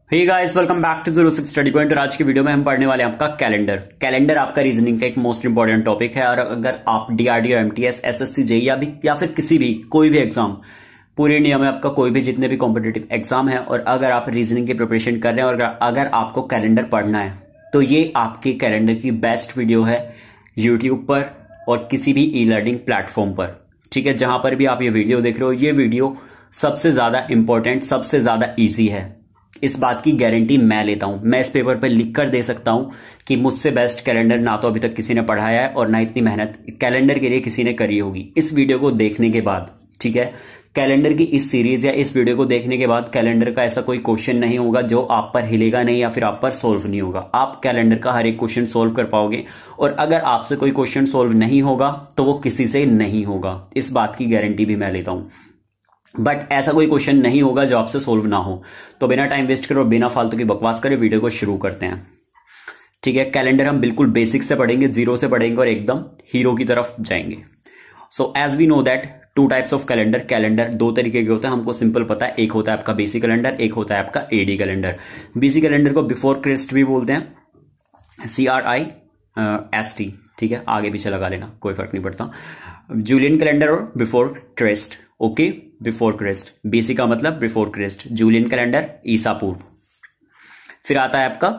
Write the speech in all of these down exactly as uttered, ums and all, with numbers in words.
Hey guys, welcome back to zero six study point. और आज की वीडियो में हम पढ़ने वाले हैं आपका कैलेंडर। कैलेंडर आपका रीजनिंग का एक मोस्ट इंपॉर्टेंट टॉपिक है। और अगर आप डीआरडी, एमटीएस, एसएससी, जेईई या भी या फिर किसी भी कोई भी एग्जाम पूरी इंडिया में आपका कोई भी जितने भी कॉम्पिटेटिव एग्जाम है और अगर आप रीजनिंग की प्रिपरेशन कर रहे हैं और अगर आपको कैलेंडर पढ़ना है तो ये आपके कैलेंडर की बेस्ट वीडियो है यूट्यूब पर और किसी भी ई लर्निंग प्लेटफॉर्म पर। ठीक है, जहां पर भी आप ये वीडियो देख रहे हो, ये वीडियो सबसे ज्यादा इंपॉर्टेंट, सबसे ज्यादा ईजी है। इस बात की गारंटी मैं लेता हूं। मैं इस पेपर पर लिख कर दे सकता हूं कि मुझसे बेस्ट कैलेंडर ना तो अभी तक किसी ने पढ़ाया है और ना इतनी मेहनत कैलेंडर के लिए किसी ने करी होगी। इस वीडियो को देखने के बाद, ठीक है, कैलेंडर की इस सीरीज या इस वीडियो को देखने के बाद कैलेंडर का ऐसा कोई क्वेश्चन नहीं होगा जो आप पर हिलेगा नहीं या फिर आप पर सोल्व नहीं होगा। आप कैलेंडर का हर एक क्वेश्चन सोल्व कर पाओगे और अगर आपसे कोई क्वेश्चन सोल्व नहीं होगा तो वो किसी से नहीं होगा। इस बात की गारंटी भी मैं लेता हूं। बट ऐसा कोई क्वेश्चन नहीं होगा जो आपसे सोल्व ना हो। तो बिना टाइम वेस्ट करे और बिना फालतू की बकवास करे वीडियो को शुरू करते हैं। ठीक है, कैलेंडर हम बिल्कुल बेसिक से पढ़ेंगे, जीरो से पढ़ेंगे और एकदम हीरो की तरफ जाएंगे। So as we know that two types of calendar. Calendar दो तरीके के होते हैं, हमको सिंपल पता है। एक होता है आपका बेसिक कैलेंडर, एक होता है आपका एडी कैलेंडर। बेसिक कैलेंडर को बिफोर क्रिस्ट भी बोलते हैं, C R I S T. ठीक है, आगे पीछे लगा लेना, कोई फर्क नहीं पड़ता। जूलियन कैलेंडर और before Christ. Okay, before Christ, BC का मतलब बिफोर क्रिस्ट, जूलियन कैलेंडर ईसा पूर्व। फिर आता है आपका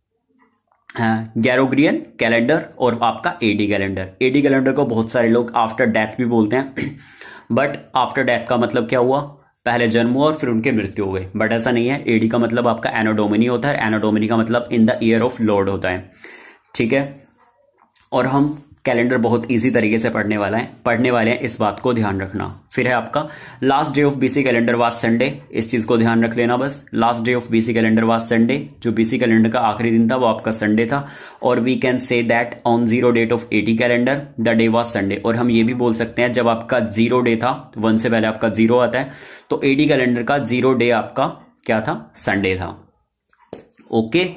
ग्रेगोरियन कैलेंडर और आपका एडी कैलेंडर। एडी कैलेंडर को बहुत सारे लोग आफ्टर डेथ भी बोलते हैं। बट आफ्टर डेथ का मतलब क्या हुआ? पहले जन्म हुआ और फिर उनके मृत्यु हो गई। बट ऐसा नहीं है। एडी का मतलब आपका एनो डोमिनी होता है। एनो डोमिनी का मतलब in the year of Lord होता है। ठीक है, और हम कैलेंडर बहुत इजी तरीके से पढ़ने वाला है पढ़ने वाले हैं, इस बात को ध्यान रखना। फिर है आपका last day of BC calendar was Sunday. इस चीज को ध्यान रख लेना बस। Last day of BC calendar was Sunday. जो बीसी कैलेंडर का आखिरी दिन था वो आपका संडे था। और we can say that on zero date of AD calendar the day was Sunday. और हम ये भी बोल सकते हैं जब आपका जीरो डे था, वन से पहले आपका जीरो आता है, तो एडी कैलेंडर का जीरो डे आपका क्या था? संडे था। ओके,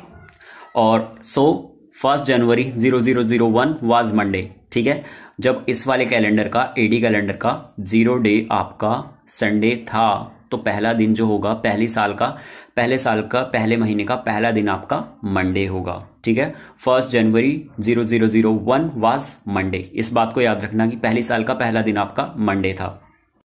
और so first January zero zero zero one was Monday. ठीक है, जब इस वाले कैलेंडर का, एडी कैलेंडर का जीरो डे आपका संडे था तो पहला दिन जो होगा, पहली साल का पहले साल का पहले महीने का पहला दिन आपका मंडे होगा। ठीक है, first January zero zero zero one was Monday. इस बात को याद रखना कि पहली साल का पहला दिन आपका मंडे था।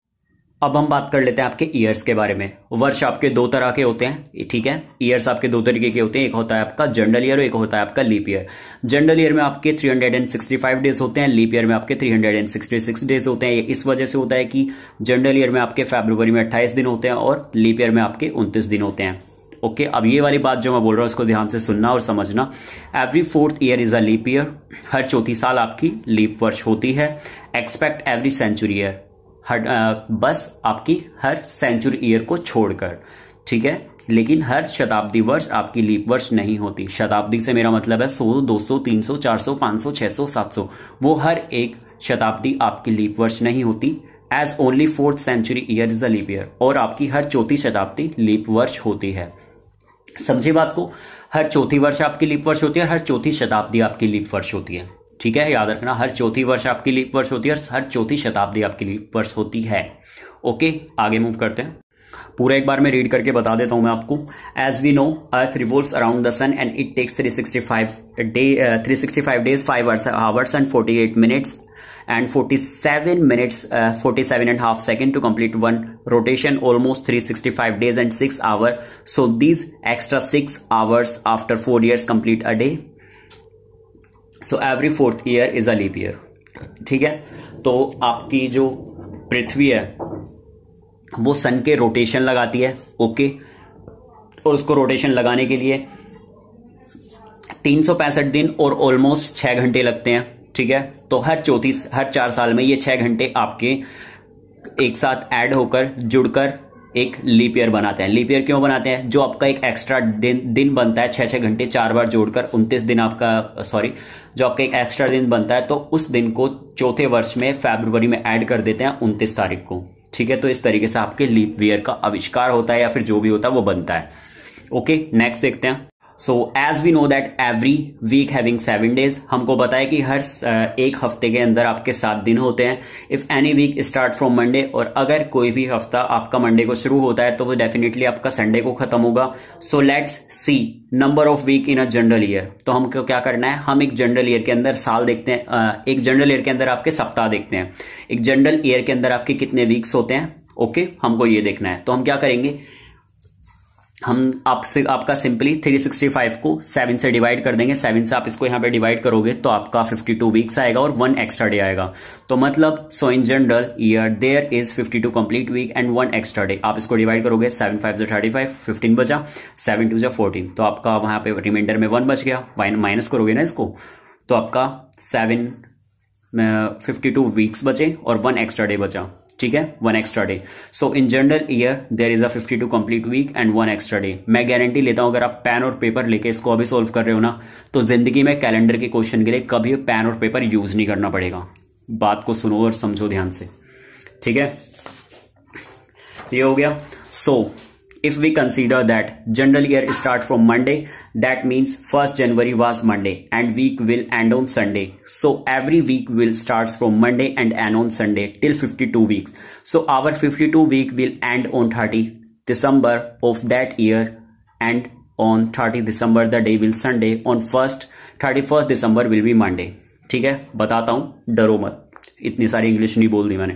अब हम बात कर लेते हैं आपके ईयर्स के बारे में। वर्ष आपके दो तरह के होते हैं। ठीक है, ईयर्स आपके दो तरीके के होते हैं। एक होता है आपका जनरल ईयर और एक होता है आपका लीप ईयर। जनरल ईयर में आपके तीन सौ पैंसठ डेज होते हैं, लीप ईयर में आपके तीन सौ छियासठ डेज होते हैं। ये इस वजह से होता है कि जनरल ईयर में आपके फरवरी में अट्ठाईस दिन होते हैं और लीप ईयर में आपके उनतीस दिन होते हैं। ओके, अब ये वाली बात जो मैं बोल रहा हूं उसको ध्यान से सुनना और समझना। Every fourth year is a leap year. हर चौथी साल आपकी लीप वर्ष होती है। Expect every century year. हर आ, बस आपकी हर सेंचुरी ईयर को छोड़कर। ठीक है, लेकिन हर शताब्दी वर्ष आपकी लीप वर्ष नहीं होती। शताब्दी से मेरा मतलब है सौ, दो सौ, तीन सौ, चार सौ, पांच सौ, छह सौ, सात सौ। वो हर एक शताब्दी आपकी लीप वर्ष नहीं होती। As only fourth century year is the leap year. और आपकी हर चौथी शताब्दी लीप वर्ष होती है। समझे बात को? हर चौथी वर्ष आपकी लीप वर्ष होती है, हर चौथी शताब्दी आपकी लीप वर्ष होती है। ठीक है, याद रखना, हर चौथी वर्ष आपकी लीप वर्ष होती है और हर चौथी शताब्दी आपकी लीप वर्ष होती है। ओके, आगे मूव करते हैं। पूरा एक बार मैं रीड करके बता देता हूं मैं आपको। As we know earth revolves around the sun and it takes three sixty five day three sixty five days, five hours and forty eight minutes and forty-seven minutes, uh, forty-seven and a half second to complete one rotation, almost three hundred sixty-five days and six hours. So these extra six hours after four years complete a day. So every fourth year is a leap year. ठीक है, तो आपकी जो पृथ्वी है वो सन के rotation लगाती है। ओके, और उसको रोटेशन लगाने के लिए तीन सौ पैंसठ दिन और ऑलमोस्ट छह घंटे लगते हैं। ठीक है, तो हर चौथी हर चार साल में ये छह घंटे आपके एक साथ ऐड होकर जुड़कर एक लीप ईयर बनाते हैं। लीप ईयर क्यों बनाते हैं? जो आपका एक एक्स्ट्रा दिन दिन बनता है, छह छह घंटे चार बार जोड़कर उनतीस दिन आपका, सॉरी, जो आपका एक एक्स्ट्रा दिन बनता है तो उस दिन को चौथे वर्ष में फरवरी में ऐड कर देते हैं उनतीस तारीख को। ठीक है, तो इस तरीके से आपके लीप ईयर का आविष्कार होता है या फिर जो भी होता है वो बनता है। ओके, नेक्स्ट देखते हैं। So as we know that every week having seven days, हमको पता है कि हर एक हफ्ते के अंदर आपके सात दिन होते हैं. If any week start from Monday, और अगर कोई भी हफ्ता आपका मंडे को शुरू होता है तो वो डेफिनेटली आपका संडे को खत्म होगा. So let's see number of week in a general year. तो हमको क्या करना है, हम एक जनरल ईयर के अंदर साल देखते हैं, एक जनरल ईयर के अंदर आपके सप्ताह देखते हैं, एक जनरल ईयर के अंदर आपके कितने वीक्स होते हैं. Okay okay? हमको ये देखना है. तो हम क्या करेंगे, हम आपसे आपका सिंपली थ्री सिक्सटी फाइव को सेवन से डिवाइड कर देंगे. सेवन से आप इसको यहां पे डिवाइड करोगे तो आपका फिफ्टी टू वीक्स आएगा और वन एक्स्ट्रा डे आएगा. तो मतलब so in general year there is fifty two complete week and one extra day. आप इसको डिवाइड करोगे, सेवन फाइव से थर्टी फाइव, फिफ्टीन बचा, सेवन टू से फोर्टीन, तो आपका वहां पे रिमाइंडर में वन बच गया. माइनस करोगे ना इसको तो आपका सेवन फिफ्टी टू वीक्स बचे और वन एक्स्ट्रा डे बचा. ठीक है, one extra day. So in general year there is a fifty two complete week and one extra day. मैं गारंटी लेता हूं अगर आप पेन और पेपर लेके इसको अभी सोल्व कर रहे हो ना, तो जिंदगी में कैलेंडर के क्वेश्चन के लिए कभी पेन और पेपर यूज नहीं करना पड़ेगा. बात को सुनो और समझो ध्यान से. ठीक है, ये हो गया. सो if we consider that general year start from Monday, that means first January was Monday and week will end on Sunday. So every week will starts from Monday and end on Sunday till fifty-two weeks. So our fifty-two week will end on thirty December of that year, and on thirty December the day will Sunday. On first thirty-first December will be Monday. ठीक है, बताता हूं, डरो मत, इतनी सारी English नहीं बोल दी मैंने.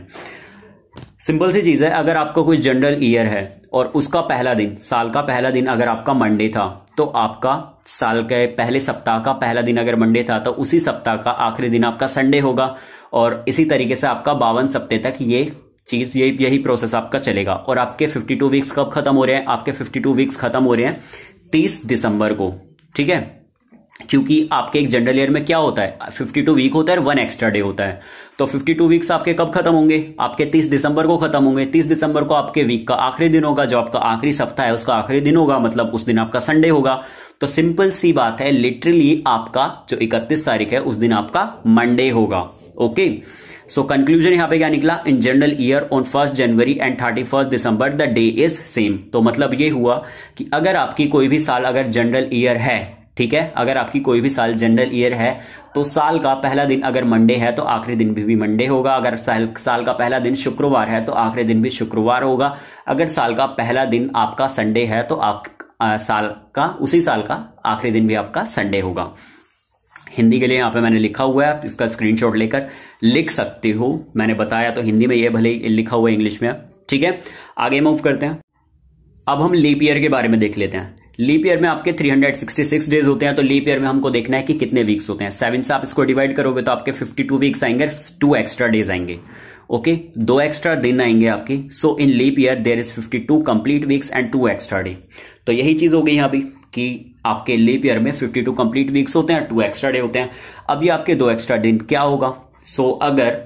सिंपल सी चीज है, अगर आपका कोई जनरल ईयर है और उसका पहला दिन, साल का पहला दिन अगर आपका मंडे था, तो आपका साल के पहले सप्ताह का पहला दिन अगर मंडे था तो उसी सप्ताह का आखिरी दिन आपका संडे होगा. और इसी तरीके से आपका बावन सप्ताह तक ये चीज, ये यही प्रोसेस आपका चलेगा. और आपके फिफ्टी टू वीक्स कब खत्म हो रहे हैं, आपके फिफ्टी टू वीक्स खत्म हो रहे हैं तीस दिसंबर को. ठीक है, क्योंकि आपके एक जनरल ईयर में क्या होता है, फिफ्टी टू वीक होता है, वन एक्स्ट्रा डे होता है. तो फिफ्टी टू वीक्स आपके कब खत्म होंगे, आपके तीस दिसंबर को खत्म होंगे. तीस दिसंबर को आपके वीक का आखिरी दिन होगा, जो आपका आखिरी सप्ताह है उसका आखिरी दिन होगा, मतलब उस दिन आपका संडे होगा. तो सिंपल सी बात है, लिटरली आपका जो इकतीस तारीख है उस दिन आपका मंडे होगा. ओके, सो कंक्लूजन यहां पे क्या निकला, in general year on first January and thirty first December the day is same. तो मतलब ये हुआ कि अगर आपकी कोई भी साल अगर जनरल ईयर है, ठीक है, अगर आपकी कोई भी साल जनरल ईयर है तो साल का पहला दिन अगर मंडे है तो आखिरी दिन भी, भी मंडे होगा. अगर साल, साल का पहला दिन शुक्रवार है तो आखिरी दिन भी शुक्रवार होगा. अगर साल का पहला दिन आपका संडे है तो आप आ, साल का उसी साल का आखिरी दिन भी आपका संडे होगा. हिंदी के लिए यहां पे मैंने लिखा हुआ है, इसका स्क्रीनशॉट लेकर लिख सकते हो. मैंने बताया तो हिंदी में, ये भले ही लिखा हुआ है इंग्लिश में. ठीक है, आगे मूव करते हैं. अब हम लीप ईयर के बारे में देख लेते हैं. लीप ईयर में आपके three hundred sixty six days होते हैं. तो लीप ईयर में हमको देखना है कि कितने वीक्स होते हैं. सेवन से आप इसको डिवाइड करोगे तो आपके फिफ्टी टू वीक्स आएंगे, टू एक्स्ट्रा डेज आएंगे. ओके, दो एक्स्ट्रा दिन आएंगे आपकी. So in leap year there is fifty two complete weeks and two extra day. तो यही चीज हो गई यहां भी कि आपके लीप ईयर में फिफ्टी टू कंप्लीट वीक्स होते हैं, टू एक्स्ट्रा डे होते हैं. अब ये आपके दो एक्स्ट्रा दिन क्या होगा. सो so, अगर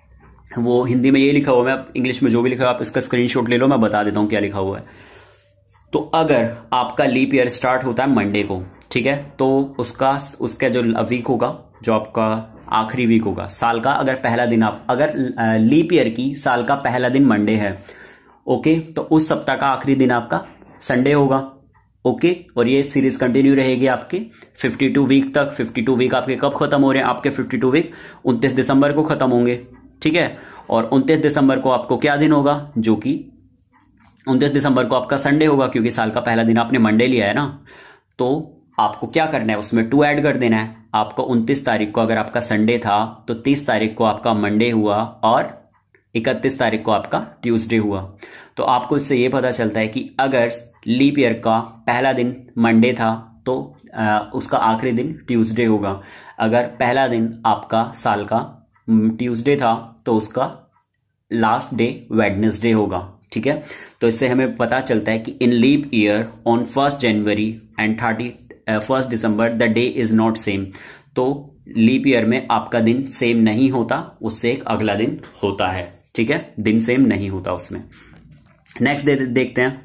वो हिंदी में ये लिखा हुआ है, इंग्लिश में जो भी लिखा हुआ है आप इसका स्क्रीनशॉट ले लो, मैं बता देता हूं क्या लिखा हुआ है. तो अगर आपका लीप ईयर स्टार्ट होता है मंडे को, ठीक है, तो उसका उसका जो वीक होगा, जो आपका आखिरी वीक होगा साल का, अगर पहला दिन आप, अगर लीप ईयर की साल का पहला दिन मंडे है, ओके, तो उस सप्ताह का आखिरी दिन आपका संडे होगा. ओके, और ये सीरीज कंटिन्यू रहेगी आपके फिफ्टी टू वीक तक. फिफ्टी टू वीक आपके कब खत्म हो रहे हैं, आपके फिफ्टी टू वीक उनतीस दिसंबर को खत्म होंगे. ठीक है, और उनतीस दिसंबर को आपको क्या दिन होगा, जो कि उनतीस दिसंबर को आपका संडे होगा, क्योंकि साल का पहला दिन आपने मंडे लिया है ना. तो आपको क्या करना है, उसमें टू ऐड कर देना है. आपको उनतीस तारीख को अगर आपका संडे था तो तीस तारीख को आपका मंडे हुआ और इकतीस तारीख को आपका ट्यूसडे हुआ. तो आपको इससे यह पता चलता है कि अगर लीप ईयर का पहला दिन मंडे था तो आ, उसका आखिरी दिन ट्यूसडे होगा. अगर पहला दिन आपका साल का ट्यूसडे था तो उसका लास्ट डे वेडनेसडे होगा. ठीक है, तो इससे हमें पता चलता है कि in leap year on first January and thirty first December the day is not same. तो लीप ईयर में आपका दिन सेम नहीं होता, उससे एक अगला दिन होता है. ठीक है, दिन सेम नहीं होता उसमें. नेक्स्ट दे, देखते हैं.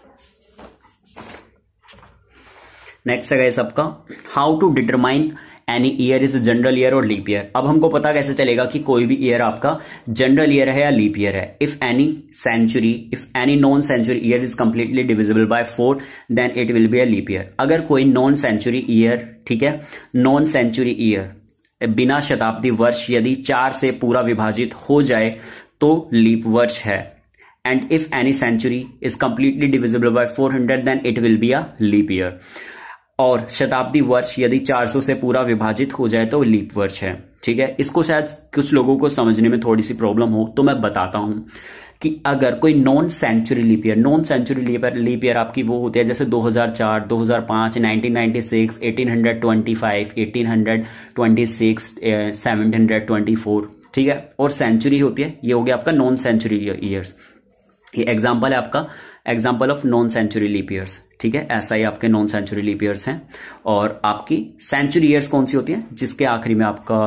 नेक्स्ट है सबका, how to determine any year is general year और लीप ईयर। अब हमको पता कैसे चलेगा कि कोई भी ईयर आपका जनरल ईयर है या लीप ईयर है? If any century if any non century year is completely divisible by four then it will be a leap year. अगर कोई नॉन सेंचुरी ईयर, ठीक है, नॉन सेंचुरी ईयर बिना शताब्दी वर्ष यदि चार से पूरा विभाजित हो जाए तो लीप वर्ष है। And if any century is completely divisible by four hundred then it will be a leap year. और शताब्दी वर्ष यदि चार सौ से पूरा विभाजित हो जाए तो लीप वर्ष है, ठीक है। इसको शायद कुछ लोगों को समझने में थोड़ी सी प्रॉब्लम हो, तो मैं बताता हूं कि अगर कोई non century leap year, non century leap year leap year आपकी वो होती है जैसे दो हज़ार चार, दो हज़ार पाँच, nineteen ninety six, eighteen twenty five, eighteen twenty six, seventeen twenty four, ठीक है। और सेंचुरी होती है, ये हो गया आपका नॉन सेंचुरी ईयर्स। ये एग्जाम्पल है आपका, example of non century leap years, ठीक है। ऐसा ही आपके नॉन सेंचुरी लीप ईयर्स हैं। और आपकी सेंचुरी ईयर्स कौन सी होती है? जिसके आखिरी में आपका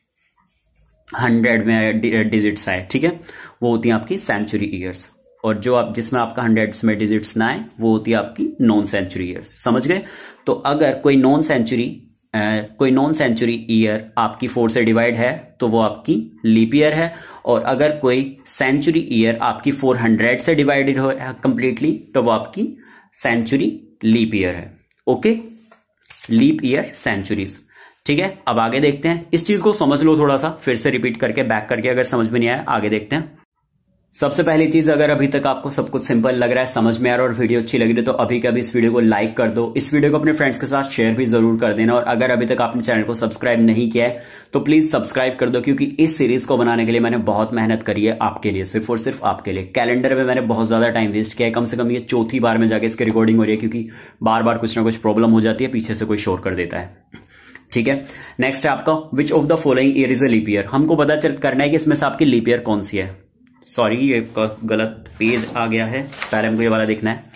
हंड्रेड में डिजिट्स आए, ठीक है, वो होती है आपकी सेंचुरी ईयर्स। और जो आप जिसमें आपका हंड्रेड्स में डिजिट्स ना आए वो होती है आपकी नॉन सेंचुरी ईयर्स। समझ गए? तो अगर कोई नॉन सेंचुरी Uh, कोई नॉन सेंचुरी ईयर आपकी फोर से डिवाइड है तो वो आपकी लीप ईयर है। और अगर कोई सेंचुरी ईयर आपकी फोर हंड्रेड से डिवाइडेड हो कंप्लीटली तो वो आपकी सेंचुरी लीप ईयर है। ओके, लीप ईयर सेंचुरीज, ठीक है। अब आगे देखते हैं, इस चीज को समझ लो थोड़ा सा, फिर से रिपीट करके बैक करके, अगर समझ में नहीं आया आगे देखते हैं। सबसे पहली चीज, अगर अभी तक आपको सब कुछ सिंपल लग रहा है, समझ में आ रहा है और वीडियो अच्छी लग रही है तो अभी कभी इस वीडियो को लाइक कर दो। इस वीडियो को अपने फ्रेंड्स के साथ शेयर भी जरूर कर देना। और अगर अभी तक आपने चैनल को सब्सक्राइब नहीं किया है तो प्लीज सब्सक्राइब कर दो, क्योंकि इस सीरीज को बनाने के लिए मैंने बहुत मेहनत करी है आपके लिए, सिर्फ और सिर्फ आपके लिए। कैलेंडर में मैंने बहुत ज्यादा टाइम वेस्ट किया है, कम से कम ये चौथी बार में जाके इसकी रिकॉर्डिंग हो रही है, क्योंकि बार बार कुछ ना कुछ प्रॉब्लम हो जाती है, पीछे से कोई शोर कर देता है, ठीक है। नेक्स्ट है आपका which of the following year is a leap year. हमको पता चल करना है कि इसमें से आपकी लीप ईयर कौन सी है। सॉरी, ये गलत पेज आ गया है, पहले हमको ये वाला देखना है,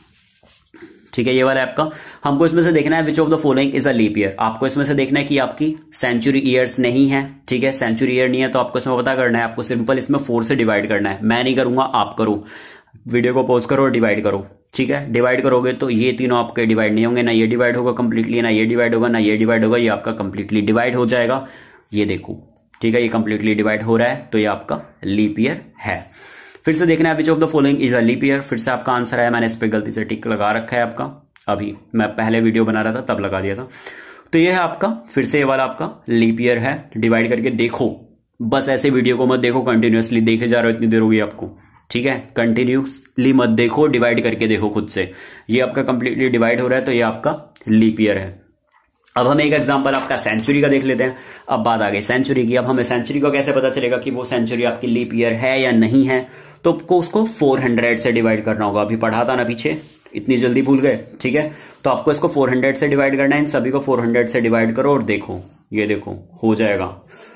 ठीक है। ये वाला आपका, हमको इसमें से देखना है which of the following is a leap year. आपको इसमें से देखना है कि आपकी सेंचुरी ईयर्स नहीं है, ठीक है, सेंचुरी ईयर नहीं है, तो आपको इसमें पता करना है, आपको सिंपल इसमें फोर से डिवाइड करना है। मैं नहीं करूंगा, आप करो, वीडियो को पॉज करो और डिवाइड करो, ठीक है। डिवाइड करोगे तो ये तीनों आपके डिवाइड नहीं होंगे, ना ये डिवाइड होगा कंप्लीटली, ना ये डिवाइड होगा, ना ये डिवाइड होगा, ये आपका कंप्लीटली डिवाइड हो जाएगा। ये देखो, ठीक है, ये कंप्लीटली डिवाइड हो रहा है, तो ये आपका लीप ईयर है। फिर से देखना है which of the following is a leap year. फिर से आपका आंसर है, मैंने इस पे गलती से टिक लगा रखा है आपका, अभी मैं पहले वीडियो बना रहा था तब लगा दिया था। तो ये है आपका, फिर से ये वाला आपका लीप ईयर है। डिवाइड करके देखो, बस ऐसे वीडियो को मत देखो कंटिन्यूअसली, देखे जा रहे हो इतनी देर होगी आपको, ठीक है। कंटिन्यूसली मत देखो, डिवाइड करके देखो खुद से। ये आपका कंप्लीटली डिवाइड हो रहा है, तो ये आपका लीप ईयर है। अब हम एक एग्जांपल आपका सेंचुरी का देख लेते हैं। अब बात आ गई सेंचुरी की। अब हमें सेंचुरी को कैसे पता चलेगा कि वो सेंचुरी आपकी लीप ईयर है या नहीं है? तो आपको उसको फोर हंड्रेड से डिवाइड करना होगा। अभी पढ़ा था ना पीछे, इतनी जल्दी भूल गए, ठीक है। तो आपको इसको फोर हंड्रेड से डिवाइड करना है, इन सभी को फोर हंड्रेड से डिवाइड करो और देखो, ये देखो हो जाएगा,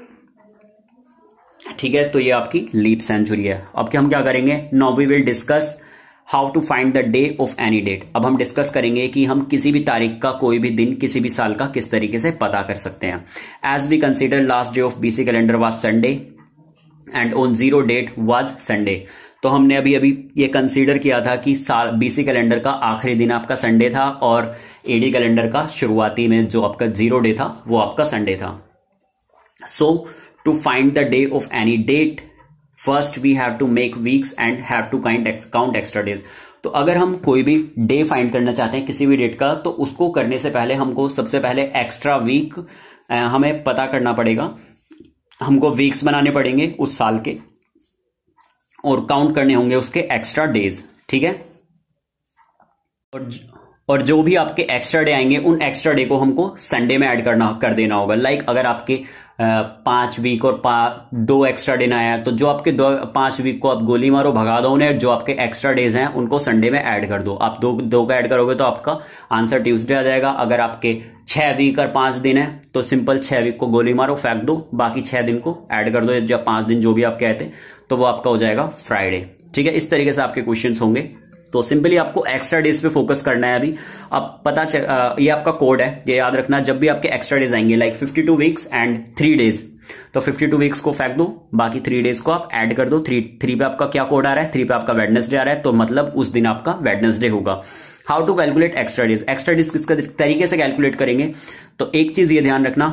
ठीक है। तो ये आपकी लीप सेंचुरी है। अब क्या हम क्या करेंगे, now we will discuss how to find the day of any date. अब हम डिस्कस करेंगे कि हम किसी भी तारीख का, कोई भी दिन, किसी भी साल का किस तरीके से पता कर सकते हैं। As we consider last day of BC calendar was Sunday and on zero date was Sunday. तो हमने अभी अभी ये कंसीडर किया था कि साल बीसी कैलेंडर का आखिरी दिन आपका संडे था और एडी कैलेंडर का शुरुआती में जो आपका जीरो डे था वो आपका संडे था। So to find the day of any date first we have to make weeks and have to count extra days. तो अगर हम कोई भी डे फाइंड करना चाहते हैं किसी भी डेट का, तो उसको करने से पहले हमको सबसे पहले एक्स्ट्रा वीक हमें पता करना पड़ेगा। हमको वीक्स बनाने पड़ेंगे उस साल के और काउंट करने होंगे उसके एक्स्ट्रा डेज, ठीक है। और और जो भी आपके एक्स्ट्रा डे आएंगे उन एक्स्ट्रा डे को हमको संडे में ऐड करना कर देना होगा। लाइक अगर आपके पांच वीक और दो एक्स्ट्रा डे आया तो जो आपके दो पांच वीक को आप गोली मारो, भगा दो उन्हें, जो आपके एक्स्ट्रा डेज हैं उनको संडे में ऐड कर दो। आप दो दो का ऐड करोगे तो आपका आंसर ट्यूसडे आ जाएगा। अगर आपके छह वीक और पांच दिन है तो सिंपल छह वीक को गोली मारो, फेंक दो, बाकी छह दिन को ऐड कर दो, जब पांच दिन जो भी आप कहते तो वो आपका हो जाएगा फ्राइडे, ठीक है। इस तरीके से आपके क्वेश्चन होंगे। तो सिंपली आपको एक्स्ट्रा डेज पे फोकस करना है अभी। अब पता चल, आ, ये आपका कोड है, ये याद रखना। जब भी आपके एक्स्ट्रा डेज आएंगे like fifty two weeks and three days, तो फिफ्टी टू वीक्स को फेंक दो, बाकी थ्री डेज को आप ऐड कर दो। थ्री थ्री पे आपका क्या कोड आ रहा है, थ्री पे आपका वेडनेसडे आ रहा है, तो मतलब उस दिन आपका वेडनेसडे होगा। How to calculate extra days. Extra days किस तरीके से कैलकुलेट करेंगे, तो एक चीज ये ध्यान रखना,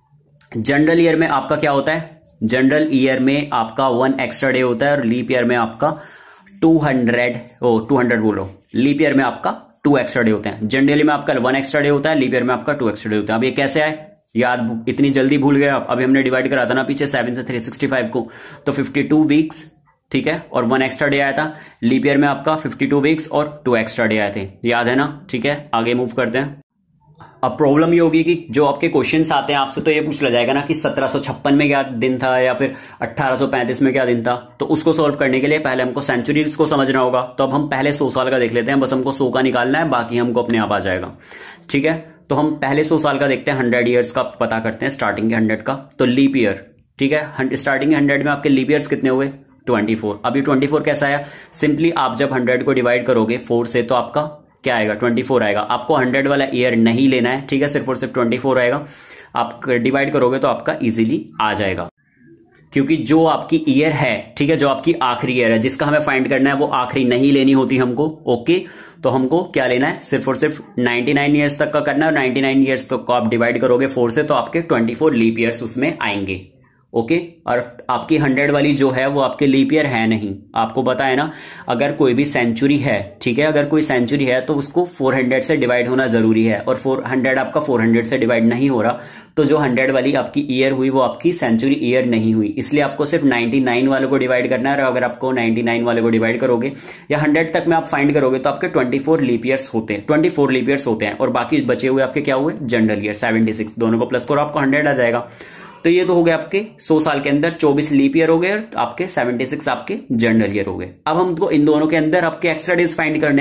जनरल ईयर में आपका क्या होता है, जनरल ईयर में आपका वन एक्स्ट्रा डे होता है और लीप ईयर में आपका two hundred O two hundred बोलो, लीप ईयर में आपका टू एक्स्ट्रा डे होते हैं। जनरली में आपका वन एक्स्ट्रा डे होता है, लीप ईयर में आपका टू एक्स्ट्रा डे होता है। अब ये कैसे आए, याद इतनी जल्दी भूल गए आप। अभी हमने डिवाइड करा था ना पीछे सेवन से थ्री सिक्सटी फाइव को, तो फिफ्टी टू वीक्स, ठीक है, और वन एक्स्ट्रा डे आया था। लीप ईयर में आपका फिफ्टी टू वीक्स और टू एक्स्ट्रा डे आए थे, याद है ना, ठीक है। आगे मूव करते हैं। अब प्रॉब्लम ये होगी कि जो आपके क्वेश्चंस आते हैं आपसे, तो ये पूछ लिया जाएगा ना कि सत्रह सौ छप्पन में क्या दिन था या फिर अठारह सौ पैंतीस में क्या दिन था। तो उसको सॉल्व करने के लिए पहले हमको सेंचुरीज को समझना होगा। तो अब हम पहले सौ साल का देख लेते हैं, बस हमको सौ का निकालना है, बाकी हमको अपने आप आ जाएगा, ठीक है। तो हम पहले सौ साल का देखते हैं, हंड्रेड ईयर्स का पता करते हैं, स्टार्टिंग के हंड्रेड का। तो लीप ईयर, ठीक है, स्टार्टिंग के हंड्रेड में आपके लीप ईयर्स कितने हुए, ट्वेंटी फोर। अभी ट्वेंटी फोर कैसा आया, सिंपली आप जब हंड्रेड को डिवाइड करोगे फोर से तो आपका क्या आएगा, ट्वेंटी फोर आएगा। आपको हंड्रेड वाला ईयर नहीं लेना है, ठीक है, सिर्फ और सिर्फ ट्वेंटी फोर आएगा। आप डिवाइड करोगे तो आपका इजीली आ जाएगा, क्योंकि जो आपकी ईयर है, ठीक है, जो आपकी आखिरी ईयर है जिसका हमें फाइंड करना है, वो आखिरी नहीं लेनी होती हमको, ओके। तो हमको क्या लेना है, सिर्फ और सिर्फ नाइनटी नाइन ईयर्स तक का करना है, और नाइनटी नाइन ईयर्स तक को आप डिवाइड करोगे फोर से तो आपके ट्वेंटी फोर लीप ईयर्स उसमें आएंगे, ओके। और आपकी हंड्रेड वाली जो है वो आपके लीप ईयर है नहीं। आपको पता है ना, अगर कोई भी सेंचुरी है, ठीक है, अगर कोई सेंचुरी है तो उसको फोर हंड्रेड से डिवाइड होना जरूरी है, और फोर हंड्रेड आपका फोर हंड्रेड से डिवाइड नहीं हो रहा, तो जो हंड्रेड वाली आपकी ईयर हुई वो आपकी सेंचुरी ईयर नहीं हुई। इसलिए आपको सिर्फ नाइनटी नाइन वालों को डिवाइड करना है, और अगर आपको नाइनटी नाइन वाले को डिवाइड करोगे या हंड्रेड तक में आप फाइंड करोगे तो आपके ट्वेंटी फोर लीप ईयर्स होते हैं, ट्वेंटी फोर लीप ईयर्स होते हैं, और बाकी बचे हुए आपके क्या हुए, जनरल ईयर सेवेंटी सिक्स। दोनों को प्लस करो, आपको हंड्रेड आ जाएगा। तो ये तो हो गए आपके सौ साल के अंदर चौबीस लीप ईयर हो गए, और आपके सेवेंटी सिक्स आपके जनरल ईयर हो गए। अब हमको इन दोनों के अंदर आपके एक्स्ट्रा डेज फाइंड करने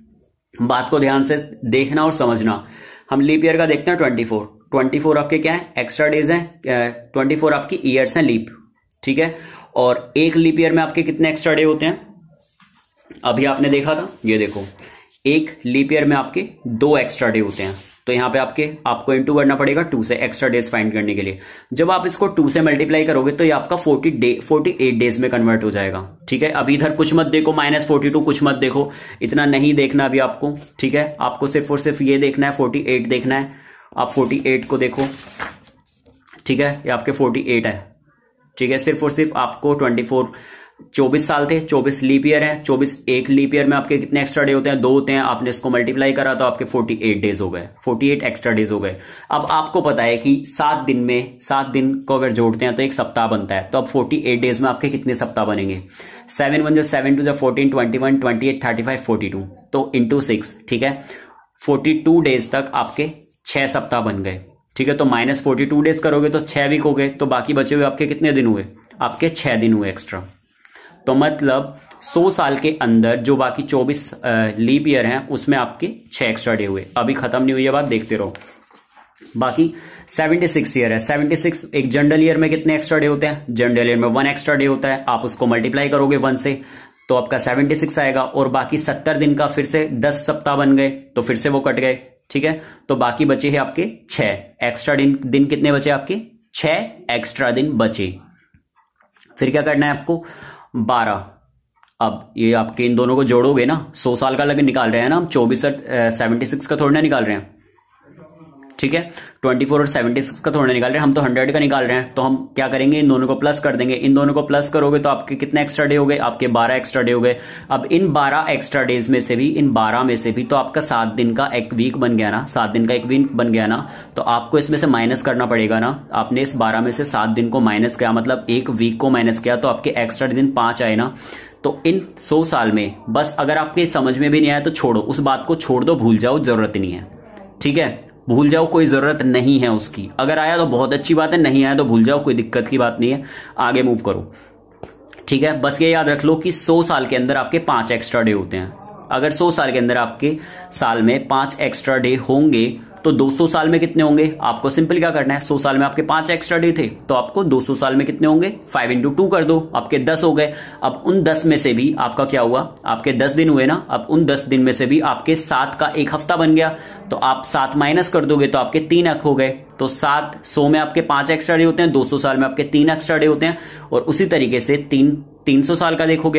हैं। बात को ध्यान से देखना और समझना। हम लीप ईयर का देखते हैं ट्वेंटी फोर। ट्वेंटी फोर आपके क्या है, एक्स्ट्रा डेज हैं, ट्वेंटी फोर आपकी ईयर्स हैं लीप, ठीक है। और एक लीप ईयर में आपके कितने एक्स्ट्रा डे होते हैं, अभी आपने देखा था, ये देखो, एक लीप ईयर में आपके दो एक्स्ट्रा डे होते हैं। तो यहां पे आपके आपको इनटू करना पड़ेगा टू से, एक्स्ट्रा डेज फाइंड करने के लिए। जब आप इसको टू से मल्टीप्लाई करोगे तो ये आपका forty day forty eight days में कन्वर्ट हो जाएगा, ठीक है। अभी इधर कुछ मत देखो, माइनस फोर्टी टू कुछ मत देखो, इतना नहीं देखना अभी आपको, ठीक है। आपको सिर्फ और सिर्फ ये देखना है, फोर्टी एट देखना है। आप फोर्टी एट को देखो, ठीक है, ये आपके फोर्टी एट है, ठीक है। सिर्फ और सिर्फ आपको ट्वेंटी फोर, चौबीस साल थे, चौबीस लीप ईयर है, चौबीस एक लीप ईयर में आपके कितने एक्स्ट्रा डे होते हैं, दो होते हैं। आपने इसको मल्टीप्लाई करा तो आपके फोर्टी एट डेज हो गए, फोर्टी एट एक्स्ट्रा डेज हो गए। अब आपको पता है कि सात दिन में, सात दिन को अगर जोड़ते हैं तो एक सप्ताह बनता है। तो अब फोर्टी एट डेज में आपके कितने सप्ताह बनेंगे, सेवन वन जो सेवन टू जो fourteen, twenty one, twenty eight, thirty five, forty two, तो इंटू सिक्स, ठीक है। फोर्टी टू डेज तक आपके छह सप्ताह बन गए, ठीक है। तो माइनस फोर्टी टू डेज करोगे तो छह वीक हो गए, तो बाकी बचे हुए आपके कितने दिन हुए, आपके छह दिन हुए एक्स्ट्रा। तो मतलब सौ साल के अंदर जो बाकी चौबीस लीप ईयर हैं उसमें आपके छह एक्स्ट्रा डे हुए। अभी खत्म नहीं हुई है बात, देखते रहो। बाकी सेवेंटी सिक्स ईयर है, सेवेंटी सिक्स एक जनरल ईयर में कितने एक्स्ट्रा डे होते हैं, जनरल ईयर में वन एक्स्ट्रा डे होता है। आप उसको मल्टीप्लाई करोगे वन से तो आपका सेवेंटी सिक्स आएगा, और बाकी सत्तर दिन का फिर से दस सप्ताह बन गए, तो फिर से वो कट गए, ठीक है। तो बाकी बचे हैं आपके छह एक्स्ट्रा दिन। दिन कितने बचे आपके, छह एक्स्ट्रा दिन बचे। फिर क्या करना है आपको, बारह। अब ये आपके इन दोनों को जोड़ोगे ना, सौ साल का अलग निकाल रहे हैं ना हम, चौबीस और सेवेंटी सिक्स का थोड़ा ना निकाल रहे हैं, ठीक है। ट्वेंटी फोर और सेवेंटी सिक्स का थोड़ा निकाल रहे हैं हम, तो हंड्रेड का निकाल रहे हैं। तो हम क्या करेंगे, इन दोनों को प्लस कर देंगे। इन दोनों को प्लस करोगे तो आपके कितने एक्स्ट्रा डे हो गए, आपके बारह एक्स्ट्रा डे हो गए। अब इन बारह एक्स्ट्रा डेज में से भी, इन बारह में से भी तो आपका सात दिन का एक वीक बन गया ना, सात दिन का एक वीक बन गया ना। तो आपको इसमें से माइनस करना पड़ेगा ना। आपने इस बारह में से सात दिन को माइनस किया, मतलब एक वीक को माइनस किया, तो आपके एक्स्ट्रा दिन पांच आए ना। तो इन सौ साल में बस, अगर आपके समझ में भी नहीं आया तो छोड़ो, उस बात को छोड़ दो, भूल जाओ, जरूरत नहीं है, ठीक है। भूल जाओ, कोई जरूरत नहीं है उसकी। अगर आया तो बहुत अच्छी बात है, नहीं आया तो भूल जाओ, कोई दिक्कत की बात नहीं है। आगे मूव करो, ठीक है। बस ये याद रख लो कि सौ साल के अंदर आपके पांच एक्स्ट्रा डे होते हैं। अगर सौ साल के अंदर आपके साल में पांच एक्स्ट्रा डे होंगे तो दो सौ साल में कितने होंगे, आपको सिंपल क्या करना है, सौ साल में आपके पांच एक्स्ट्रा डे थे, तो आपको दो सौ साल में कितने होंगे, फाइव इंटू टू कर दो, आपके दस हो गए। अब उन दस में से भी आपका क्या हुआ, आपके दस दिन हुए ना। अब उन दस दिन में से भी आपके सात का एक हफ्ता बन गया, तो आप सात माइनस कर दोगे तो आपके तीन अक हो गए। तो सात, सौ में आपके पांच एक्स्ट्रा डे होते हैं, दो सौ साल में आपके तीन एक्स्ट्रा डे होते हैं। और उसी तरीके से तीन तीन सौ साल का देखोगे आप,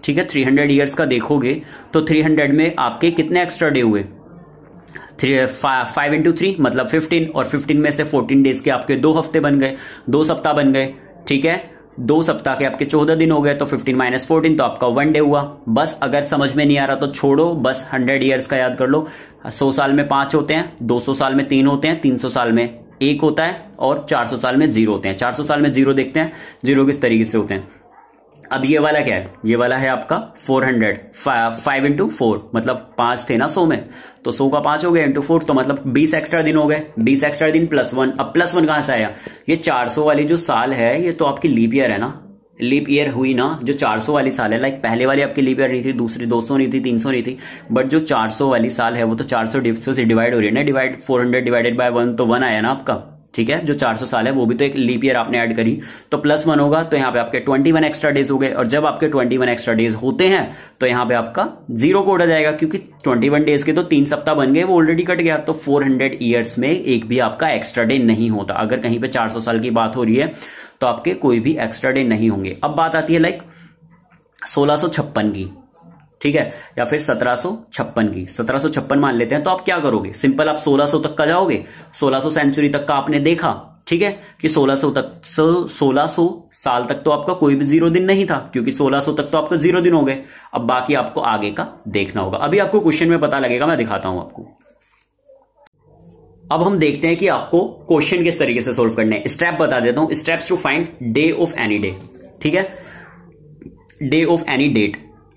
ठीक है। थ्री हंड्रेड ईयर्स का देखोगे तो थ्री हंड्रेड में आपके कितने एक्स्ट्रा डे हुए, थ्री फाइव इंटू थ्री मतलब फिफ्टीन, और फिफ्टीन में से फोर्टीन डेज के आपके दो हफ्ते बन गए, दो सप्ताह बन गए, ठीक है। दो सप्ताह के आपके चौदह दिन हो गए, तो फिफ्टीन माइनस फोर्टीन तो आपका वन डे हुआ। बस अगर समझ में नहीं आ रहा तो छोड़ो, बस हंड्रेड ईयर्स का याद कर लो। सौ साल में पांच होते हैं, दो सौ साल में तीन होते हैं, तीन सौ साल में एक होता है, और चार सौ साल में जीरो होते हैं। चार सौ साल में जीरो देखते हैं, जीरो किस तरीके से होते हैं। अब ये वाला क्या है, ये वाला है आपका four hundred, five into four मतलब पांच थे ना सौ में, तो सौ का पांच हो गया इंटू फोर, तो मतलब बीस एक्स्ट्रा दिन हो गए, बीस एक्स्ट्रा दिन प्लस वन। अब प्लस वन कहां से आया, ये चार सौ वाली जो साल है ये तो आपकी लीप ईयर है ना, लीप ईयर हुई ना जो चार सौ वाली साल है। लाइक पहले वाली आपकी लीप ईयर नहीं थी, दूसरी दो सौ नहीं थी, तीन सौ नहीं थी, बट जो चार सौ वाली साल है वो तो चार सौ से डिवाइड हो रही है ना, divide four hundred divided by one, तो वन आया ना आपका, ठीक है। जो चार सौ साल है वो भी तो एक लीप ईयर आपने ऐड करी, तो प्लस वन होगा, तो यहाँ पे आपके ट्वेंटी वन एक्स्ट्रा डेज हो गए। और जब आपके ट्वेंटी वन एक्स्ट्रा डेज होते हैं तो यहाँ पे आपका जीरो कोड आ जाएगा, क्योंकि ट्वेंटी वन डेज के तो तीन सप्ताह बन गए, वो ऑलरेडी कट गया। तो फोर हंड्रेड ईयर्स में एक भी आपका एक्स्ट्रा डे नहीं होता। अगर कहीं पे चार सौ साल की बात हो रही है तो आपके कोई भी एक्स्ट्रा डे नहीं होंगे। अब बात आती है लाइक सोलह सौ छप्पन की, ठीक है, या फिर सत्रह सौ छप्पन की। सत्रह सौ छप्पन मान लेते हैं, तो आप क्या करोगे, सिंपल आप सोलह सौ तक का जाओगे, सोलह सौ सेंचुरी तक का आपने देखा, ठीक है, कि सोलह सौ तक, सोलह सौ साल तक तो आपका कोई भी जीरो दिन नहीं था, क्योंकि सोलह सौ तक तो आपका जीरो दिन हो गए। अब बाकी आपको आगे का देखना होगा, अभी आपको क्वेश्चन में पता लगेगा, मैं दिखाता हूं आपको। अब हम देखते हैं कि आपको क्वेश्चन किस तरीके से सोल्व करने हैं। स्टेप बता देता हूं, steps to find day of any day, ठीक है, डे ऑफ एनी डेट।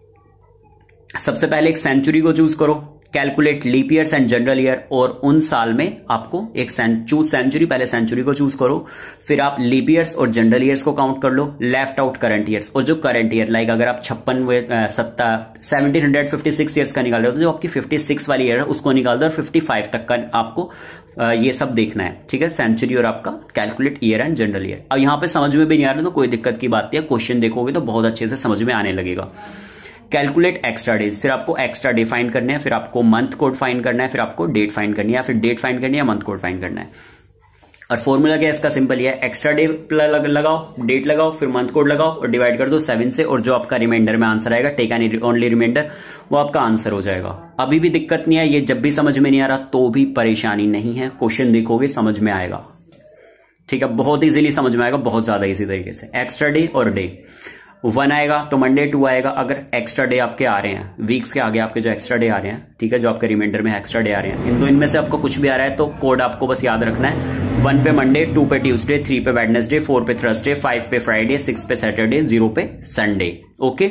सबसे पहले एक सेंचुरी को चूज करो, calculate leap years and general year, और उन साल में आपको एक चूज सेंचुरी, पहले सेंचुरी को चूज करो, फिर आप लीप ईयर्स और जनरल ईयर्स को काउंट कर लो, लेफ्ट आउट करंट ईयर्स। और जो करंट ईयर लाइक अगर आप छप्पन सत्ता seventeen hundred fifty six years का निकाल रहे हो, तो जो आपकी फिफ्टी सिक्स वाली ईयर है उसको निकाल दो, और फिफ्टी फाइव तक का आपको ये सब देखना है, ठीक है, सेंचुरी और आपका calculate year and general year. अब यहां पे समझ में भी नहीं आ रहा तो कोई दिक्कत की बात नहीं है, क्वेश्चन देखोगे तो बहुत अच्छे से समझ में आने लगेगा। कैलकुलेट एक्स्ट्रा डेज, फिर आपको एक्स्ट्रा डे फाइंड करने हैं, फिर आपको मंथ कोड फाइंड करना है, फिर आपको डेट फाइंड करनी है, फिर डेट फाइंड करनी है, मंथ कोड फाइंड करना है। और फॉर्मूला क्या है इसका, सिंपल ही है, एक्स्ट्रा डे लगाओ, डेट लगाओ, फिर मंथ कोड लगाओ और डिवाइड कर दो सेवन से, और जो आपका रिमाइंडर में आंसर आएगा, टेक एनी ओनली रिमाइंडर, वो आपका आंसर हो जाएगा। अभी भी दिक्कत नहीं है, ये जब भी समझ में नहीं आ रहा तो भी परेशानी नहीं है, क्वेश्चन देखोगे समझ में आएगा, ठीक है, बहुत इजीली समझ में आएगा, बहुत ज्यादा इजी तरीके से। एक्स्ट्रा डे और डे, वन आएगा तो मंडे टू आएगा, अगर एक्स्ट्रा डे आपके आ रहे हैं, वीक्स के आगे आपके जो एक्स्ट्रा डे आ रहे हैं, ठीक है, जो आपके रिमाइंडर में एक्स्ट्रा डे आ रहे हैं, इन दो इनमें से आपको कुछ भी आ रहा है तो कोड आपको बस याद रखना है, वन पे मंडे, टू पे ट्यूसडे, थ्री पे वेडनेसडे, फोर पे थर्सडे, फाइव पे फ्राइडे, सिक्स पे सैटरडे, जीरो पे संडे। ओके,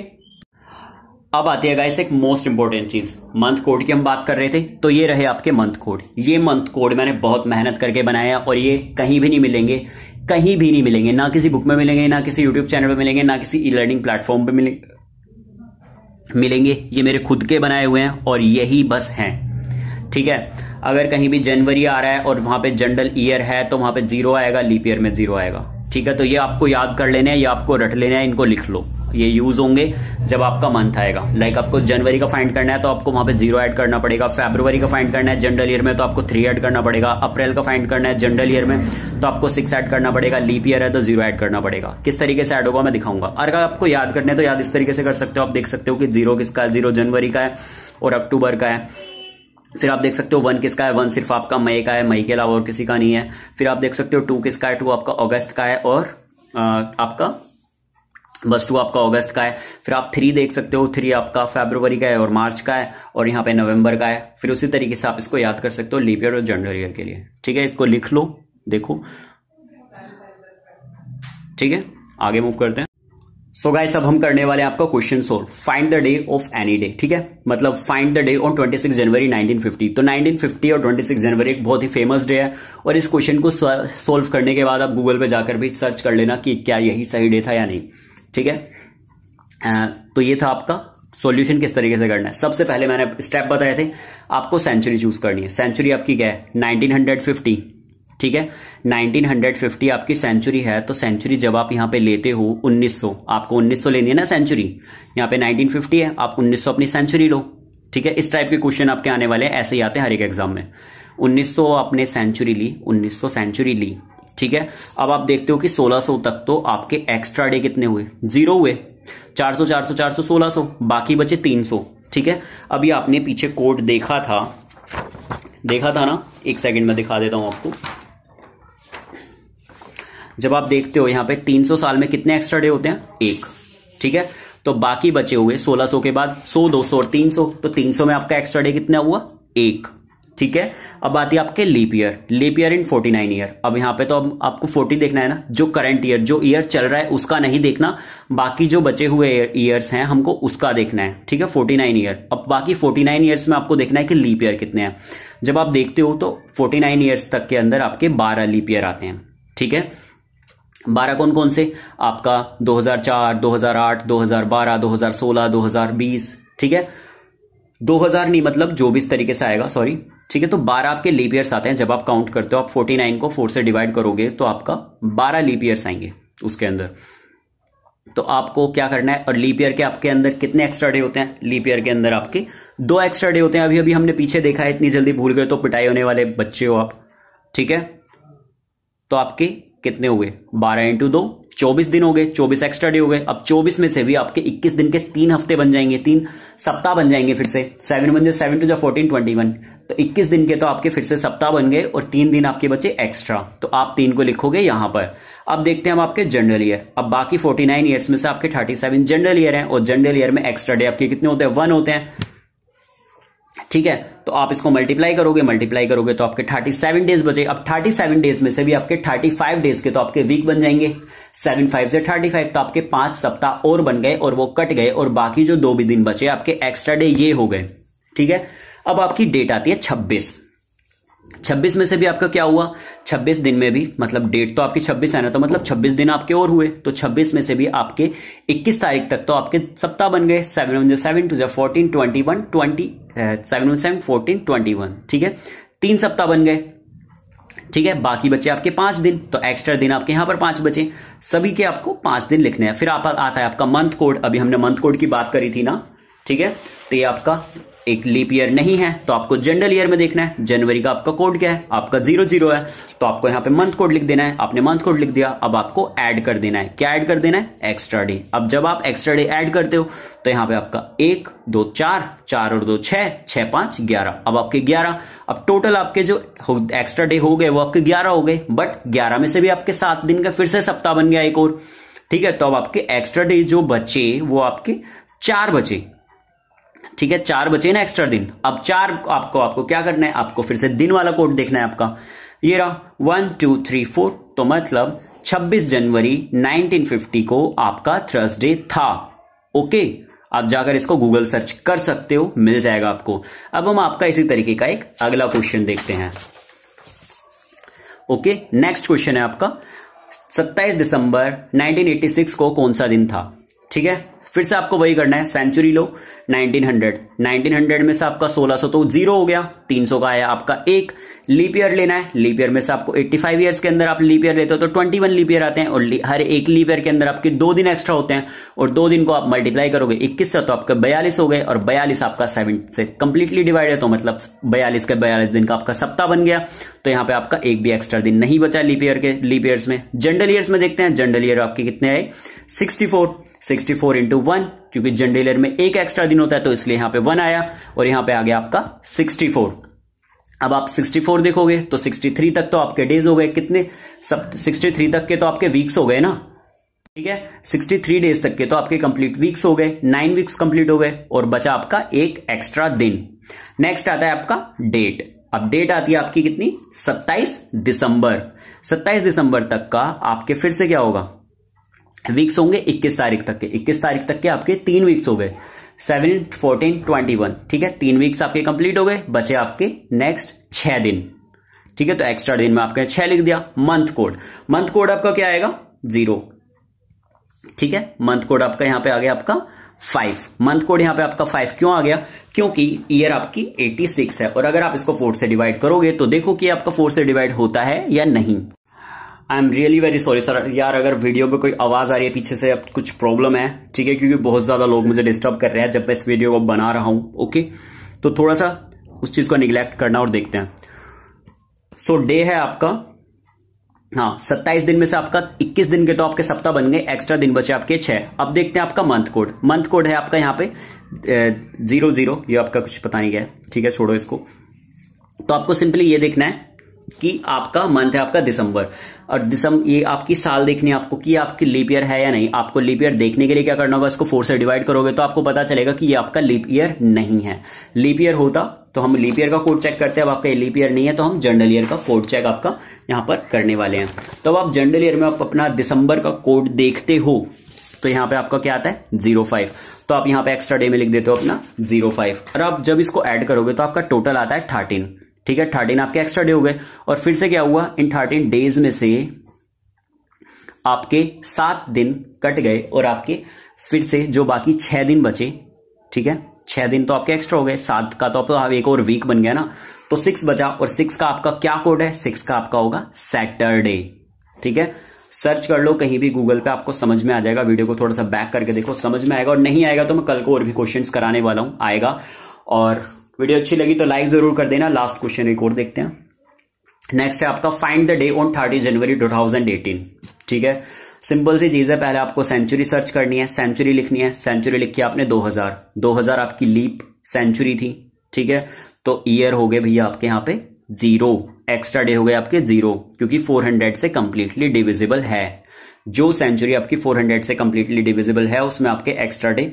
अब आती है गाइस एक मोस्ट इंपोर्टेंट चीज, मंथ कोड की हम बात कर रहे थे, तो ये रहे आपके मंथ कोड। ये मंथ कोड मैंने बहुत मेहनत करके बनाया और ये कहीं भी नहीं मिलेंगे, कहीं भी नहीं मिलेंगे, ना किसी बुक में मिलेंगे, ना किसी यूट्यूब चैनल पे मिलेंगे, ना किसी ई लर्निंग प्लेटफॉर्म पे मिलेंगे। ये मेरे खुद के बनाए हुए हैं और यही बस हैं, ठीक है। अगर कहीं भी जनवरी आ रहा है और वहां पे जनरल ईयर है तो वहां पे जीरो आएगा, लीप ईयर में जीरो आएगा, ठीक है। तो ये आपको याद कर लेना है, ये आपको रट लेना है, इनको लिख लो, ये यूज होंगे जब आपका मंथ आएगा। लाइक आपको जनवरी का फाइंड करना है तो आपको वहां पे जीरो ऐड करना पड़ेगा, फरवरी का फाइंड करना है जनरल ईयर में तो आपको थ्री ऐड करना पड़ेगा, अप्रैल का फाइंड करना है जनरल ईयर में तो आपको सिक्स ऐड करना पड़ेगा, लीप ईयर है तो जीरो ऐड करना पड़ेगा। किस तरीके से ऐड होगा मैं दिखाऊंगा। अगर आपको याद करना है तो याद इस तरीके से कर सकते हो, आप देख सकते हो कि जीरो किसका है, जीरो जनवरी का है और अक्टूबर का है। फिर आप देख सकते हो वन किसका है, वन सिर्फ आपका मई का है, मई के अलावा और किसी का नहीं है। फिर आप देख सकते हो टू किसका है, टू आपका अगस्त का है और आ, आपका बस टू आपका अगस्त का है। फिर आप थ्री देख सकते हो, थ्री आपका फरवरी का है और मार्च का है और यहाँ पे नवंबर का है। फिर उसी तरीके से आप इसको याद कर सकते हो लीप ईयर और जनरल ईयर के लिए, ठीक है। इसको लिख लो, देखो, ठीक है। आगे मूव करते हैं। सो गाइस अब हम करने वाले हैं आपका question solve, find the day of any day, ठीक है, मतलब find the day on twenty six January nineteen fifty. तो नाइनटीन फिफ्टी और ट्वेंटी सिक्स जनवरी एक बहुत ही फेमस डे है और इस क्वेश्चन को सोल्व करने के बाद आप गूगल पे जाकर भी सर्च कर लेना कि क्या यही सही डे था या नहीं, ठीक है। आ, तो ये था आपका सॉल्यूशन किस तरीके से करना है। सबसे पहले मैंने स्टेप बताए थे, आपको सेंचुरी चूज करनी है। सेंचुरी आपकी क्या है, नाइनटीन फिफ्टी, ठीक है। नाइनटीन फिफ्टी आपकी सेंचुरी है, तो सेंचुरी जब आप यहां पे लेते हो उन्नीस सौ, आपको उन्नीस सौ लेनी है ना सेंचुरी, यहां पे नाइनटीन फिफ्टी है, आप उन्नीस सौ अपनी सेंचुरी लो, ठीक है। इस टाइप के क्वेश्चन आपके आने वाले हैं, ऐसे ही आते हैं हर एक एग्जाम में। उन्नीस सौ आपने सेंचुरी ली, उन्नीस सौ सेंचुरी ली, ठीक है। अब आप देखते हो कि सोलह सौ तक तो आपके एक्स्ट्रा डे कितने हुए, जीरो हुए, चार सौ चार सौ चार सौ सोलह सौ, बाकी बचे तीन सौ। ठीक है, अभी आपने पीछे कोड देखा था देखा था ना, एक सेकंड में दिखा देता हूं आपको। जब आप देखते हो यहां पे तीन सौ साल में कितने एक्स्ट्रा डे होते हैं? एक। ठीक है, तो बाकी बचे हुए सोलह सौ के बाद सौ, दो सौ और तीन सौ, तो तीन सौ में आपका एक्स्ट्रा डे कितना हुआ? एक। ठीक है, अब आती है आपके leap year. Leap year in forty nine year. अब यहां पे तो अब आपको फोर्टी देखना है ना, जो करंट ईयर, जो ईयर चल रहा है उसका नहीं देखना, बाकी जो बचे हुए ईयर्स हैं हमको उसका देखना है। ठीक है, फोर्टी नाइन ईयर। अब बाकी फोर्टी नाइन ईयर्स में आपको देखना है कि लीप ईयर कितने हैं। जब आप देखते हो तो फोर्टी नाइन ईयर्स तक के अंदर आपके बारह लीप ईयर आते हैं। ठीक है, बारह कौन कौन से? आपका दो हज़ार चार, दो हज़ार आठ, दो हज़ार बारह, दो हज़ार सोलह, दो हज़ार बीस। ठीक है, दो हज़ार नहीं मतलब जो भी इस तरीके से आएगा, सॉरी। ठीक है, तो बारह आपके लीप ईयर्स आते हैं। जब आप काउंट करते हो, आप फोर्टी नाइन को फोर से डिवाइड करोगे तो आपका बारह लीप ईयर्स आएंगे उसके अंदर। तो आपको क्या करना है, और लीप ईयर के आपके अंदर कितने एक्स्ट्रा डे होते हैं? लीप ईयर के अंदर आपके दो एक्स्ट्रा डे होते हैं। अभी अभी हमने पीछे देखा है, इतनी जल्दी भूल गए तो पिटाई होने वाले बच्चे हो आप। ठीक है, तो आपके कितने हो गए? बारह इंटू दो, चौबीस दिन हो गए, चौबीस एक्स्ट्रा डे हो गए। अब चौबीस में से भी आपके इक्कीस दिन के तीन हफ्ते बन जाएंगे, तीन सप्ताह बन जाएंगे फिर से। सेवन वन सेवन टू जा फोर्टीन, ट्वेंटी वन, तो इक्कीस दिन के तो आपके फिर से सप्ताह बन गए और तीन दिन आपके बचे एक्स्ट्रा, तो आप तीन को लिखोगे यहां पर। अब देखते हैं हम आपके जनरल ईयर। अब बाकी फोर्टी नाइन ईयर्स में से आपके थर्टी सेवन जनरल ईयर हैं, और जनरल ईयर में एक्स्ट्रा डे आपके कितने होते हैं? वन होते हैं। ठीक है, तो आप इसको मल्टीप्लाई करोगे, मल्टीप्लाई करोगे तो आपके थर्टी सेवन डेज बचे। अब थर्टी सेवन डेज में से भी आपके थर्टी फाइव डेज के तो आपके वीक बन जाएंगे। सेवन फाइव से थर्टी फाइव, तो आपके पांच सप्ताह और बन गए और वो कट गए, और बाकी जो दो भी दिन बचे आपके एक्स्ट्रा डे ये हो गए। ठीक है, अब आपकी डेट आती है छब्बीस। छब्बीस में से भी आपका क्या हुआ? छब्बीस दिन में भी, मतलब डेट तो आपकी छब्बीस है ना, तो मतलब छब्बीस दिन आपके और हुए। तो छब्बीस में से भी आपके इक्कीस तारीख तक तो आपके सप्ताह बन गए। Seven one seven, two fourteen, twenty one, twenty, seven one seven, fourteen, twenty one. ठीक है, तीन सप्ताह बन गए। ठीक है, बाकी बचे आपके पांच दिन, तो एक्स्ट्रा दिन आपके यहां पर पांच बचे। सभी के आपको पांच दिन लिखने हैं। फिर आप आता है आपका मंथ कोड। अभी हमने मंथ कोड की बात करी थी ना। ठीक है, तो ये आपका एक लीप ईयर नहीं है, तो आपको जनरल ईयर में देखना है। जनवरी का आपका कोड क्या है? आपका जीरो जीरो है, तो आपको यहां पे मंथ कोड लिख देना है। आपने मंथ कोड लिख दिया, अब आपको ऐड कर देना है। क्या ऐड कर देना है? Extra day. अब जब आप एक्स्ट्रा डे ऐड करते हो तो यहां पे आपका एक, दो, चार, चार और दो छह, छह पांच ग्यारह। अब आपके ग्यारह। अब टोटल आपके जो एक्स्ट्रा डे हो गए वो आपके ग्यारह हो गए, बट ग्यारह में से भी आपके सात दिन का फिर से सप्ताह बन गया एक और। ठीक है, तो अब आपके एक्स्ट्रा डे जो बचे वो आपके चार बचे। ठीक है, चार बचे ना एक्स्ट्रा दिन। अब चार आपको आपको क्या करना है? आपको फिर से दिन वाला कोड देखना है आपका। ये रहा वन टू थ्री फोर, तो मतलब छब्बीस जनवरी नाइनटीन फिफ्टी को आपका थर्सडे था। ओके, आप जाकर इसको गूगल सर्च कर सकते हो, मिल जाएगा आपको। अब हम आपका इसी तरीके का एक अगला क्वेश्चन देखते हैं। ओके, नेक्स्ट क्वेश्चन है आपका सत्ताईस दिसंबर नाइनटीन एटी सिक्स को कौन सा दिन था? ठीक है, फिर से आपको वही करना है। सेंचुरी लो, नाइनटीन हंड्रेड, नाइनटीन हंड्रेड में से आपका सोलह सौ तो जीरो हो गया, तीन सौ का आया आपका एक। लीप ईयर लेना है, लीप ईयर में से आपको पचासी ईयर्स के अंदर आप लीप ईयर लेते हो तो इक्कीस लीप ईयर आते हैं, और हर एक लीप ईयर के अंदर आपके दो दिन एक्स्ट्रा होते हैं, और दो दिन को आप मल्टीप्लाई करोगे इक्कीस से तो आपका बयालीस हो गए, और बयालीस आपका सेवन से कंप्लीटली डिवाइड है, तो मतलब बयालीस का बयालीस दिन का आपका सप्ताह बन गया। तो यहां पे आपका एक भी एक्स्ट्रा दिन नहीं बचा लीप ईयर के लीप ईयर्स में। जनरल ईयर्स में देखते हैं, जनरल ईयर आपके कितने आए? Sixty four, sixty four into one, क्योंकि जनरल ईयर में एक एक्स्ट्रा दिन होता है तो इसलिए यहां पे वन आया, और यहां पे आ गया आपका सिक्सटी फोर। अब आप सिक्सटी फोर देखोगे तो सिक्सटी थ्री तक तो आपके डेज हो गए। कितने? सब सिक्सटी थ्री तक के तो आपके वीक्स हो गए ना। ठीक है, सिक्सटी थ्री डेज तक के तो आपके कंप्लीट वीक्स हो गए, नाइन वीक्स कंप्लीट हो गए, और बचा आपका एक एक्स्ट्रा दिन। नेक्स्ट आता है आपका डेट। अब डेट आती है आपकी कितनी? सत्ताईस दिसंबर। सत्ताईस दिसंबर तक का आपके फिर से क्या होगा? वीक्स होंगे इक्कीस तारीख तक के। इक्कीस तारीख तक के आपके तीन वीक्स हो गए, सेवन, फोर्टीन, ट्वेंटी वन। ठीक है, तीन वीक्स आपके कंप्लीट हो गए, बचे आपके नेक्स्ट छह दिन। ठीक है, तो एक्स्ट्रा दिन में आपके छह लिख दिया। मंथ कोड, मंथ कोड आपका क्या आएगा? जीरो। ठीक है, मंथ कोड आपका यहां पे आ गया आपका फाइव। मंथ कोड यहां पे आपका फाइव क्यों आ गया? क्योंकि ईयर आपकी एटी सिक्स है, और अगर आप इसको फोर से डिवाइड करोगे तो देखो कि आपका फोर से डिवाइड होता है या नहीं। I am really very sorry sir यार, अगर वीडियो में कोई आवाज आ रही है पीछे से, अब कुछ प्रॉब्लम है। ठीक है, क्योंकि बहुत ज्यादा लोग मुझे डिस्टर्ब कर रहे हैं जब मैं इस वीडियो को बना रहा हूं। ओके, तो थोड़ा सा उस चीज को निगलेक्ट करना और देखते हैं। सो so, डे है आपका हाँ, सत्ताईस दिन में से आपका इक्कीस दिन के तो आपके सप्ताह बन गए, एक्स्ट्रा दिन बचे आपके छह। अब देखते हैं आपका मंथ कोड। मंथ कोड है आपका यहाँ पे जीरो जीरो, ये आपका कुछ पता नहीं क्या है, ठीक है, छोड़ो इसको। तो आपको सिंपली ये देखना है कि आपका मंथ है आपका दिसंबर, और दिसंबर ये आपकी साल देखनी है आपको कि आपकी लीप ईयर है या नहीं। आपको लीप ईयर देखने के लिए क्या करना होगा, इसको फोर से डिवाइड करोगे तो आपको पता चलेगा कि ये आपका लीप ईयर नहीं है। लीप ईयर होता तो हम लीप ईयर का कोड चेक करते हैं, अब आपका ये लीप ईयर नहीं है तो हम जनरल ईयर का कोड चेक आपका यहां पर करने वाले हैं। तो अब आप जनरल ईयर में आप अपना दिसंबर का कोड देखते हो तो यहाँ पे आपका क्या आता है, जीरो फाइव। तो आप यहाँ पे एक्स्ट्रा डे में लिख देते हो अपना जीरो फाइव, और आप जब इसको ऐड करोगे तो आपका टोटल आता है थर्टीन, ठीक है। थर्टीन आपके एक्स्ट्रा डे हो गए, और फिर से क्या हुआ, इन थर्टीन डेज में से आपके सात दिन कट गए और आपके फिर से जो बाकी छह दिन बचे, ठीक है, छह दिन तो आपके एक्स्ट्रा हो गए, सात का तो आप एक और वीक बन गया ना, तो सिक्स बचा। और सिक्स का आपका क्या कोड है, सिक्स का आपका होगा सैटरडे, ठीक है। सर्च कर लो कहीं भी गूगल पे, आपको समझ में आ जाएगा। वीडियो को थोड़ा सा बैक करके देखो, समझ में आएगा, और नहीं आएगा तो मैं कल को और भी क्वेश्चंस कराने वाला हूं, आएगा। और वीडियो अच्छी लगी तो लाइक जरूर कर देना। लास्ट क्वेश्चन एक और देखते हैं। नेक्स्ट है आपका find the day on thirty January two thousand eighteen, ठीक है। सिंपल सी चीज है, पहले आपको सेंचुरी सर्च करनी है, सेंचुरी लिखनी है। सेंचुरी लिखी आपने दो हजार, दो हजार आपकी लीप सेंचुरी थी, ठीक है। तो ईयर हो गए भैया आपके यहाँ पे जीरो, एक्स्ट्रा डे हो गए आपके जीरो, क्योंकि फोर हंड्रेड से कंप्लीटली डिविजिबल है। जो सेंचुरी आपकी फोर हंड्रेड से कंप्लीटली डिविजिबल है उसमें आपके एक्स्ट्रा डे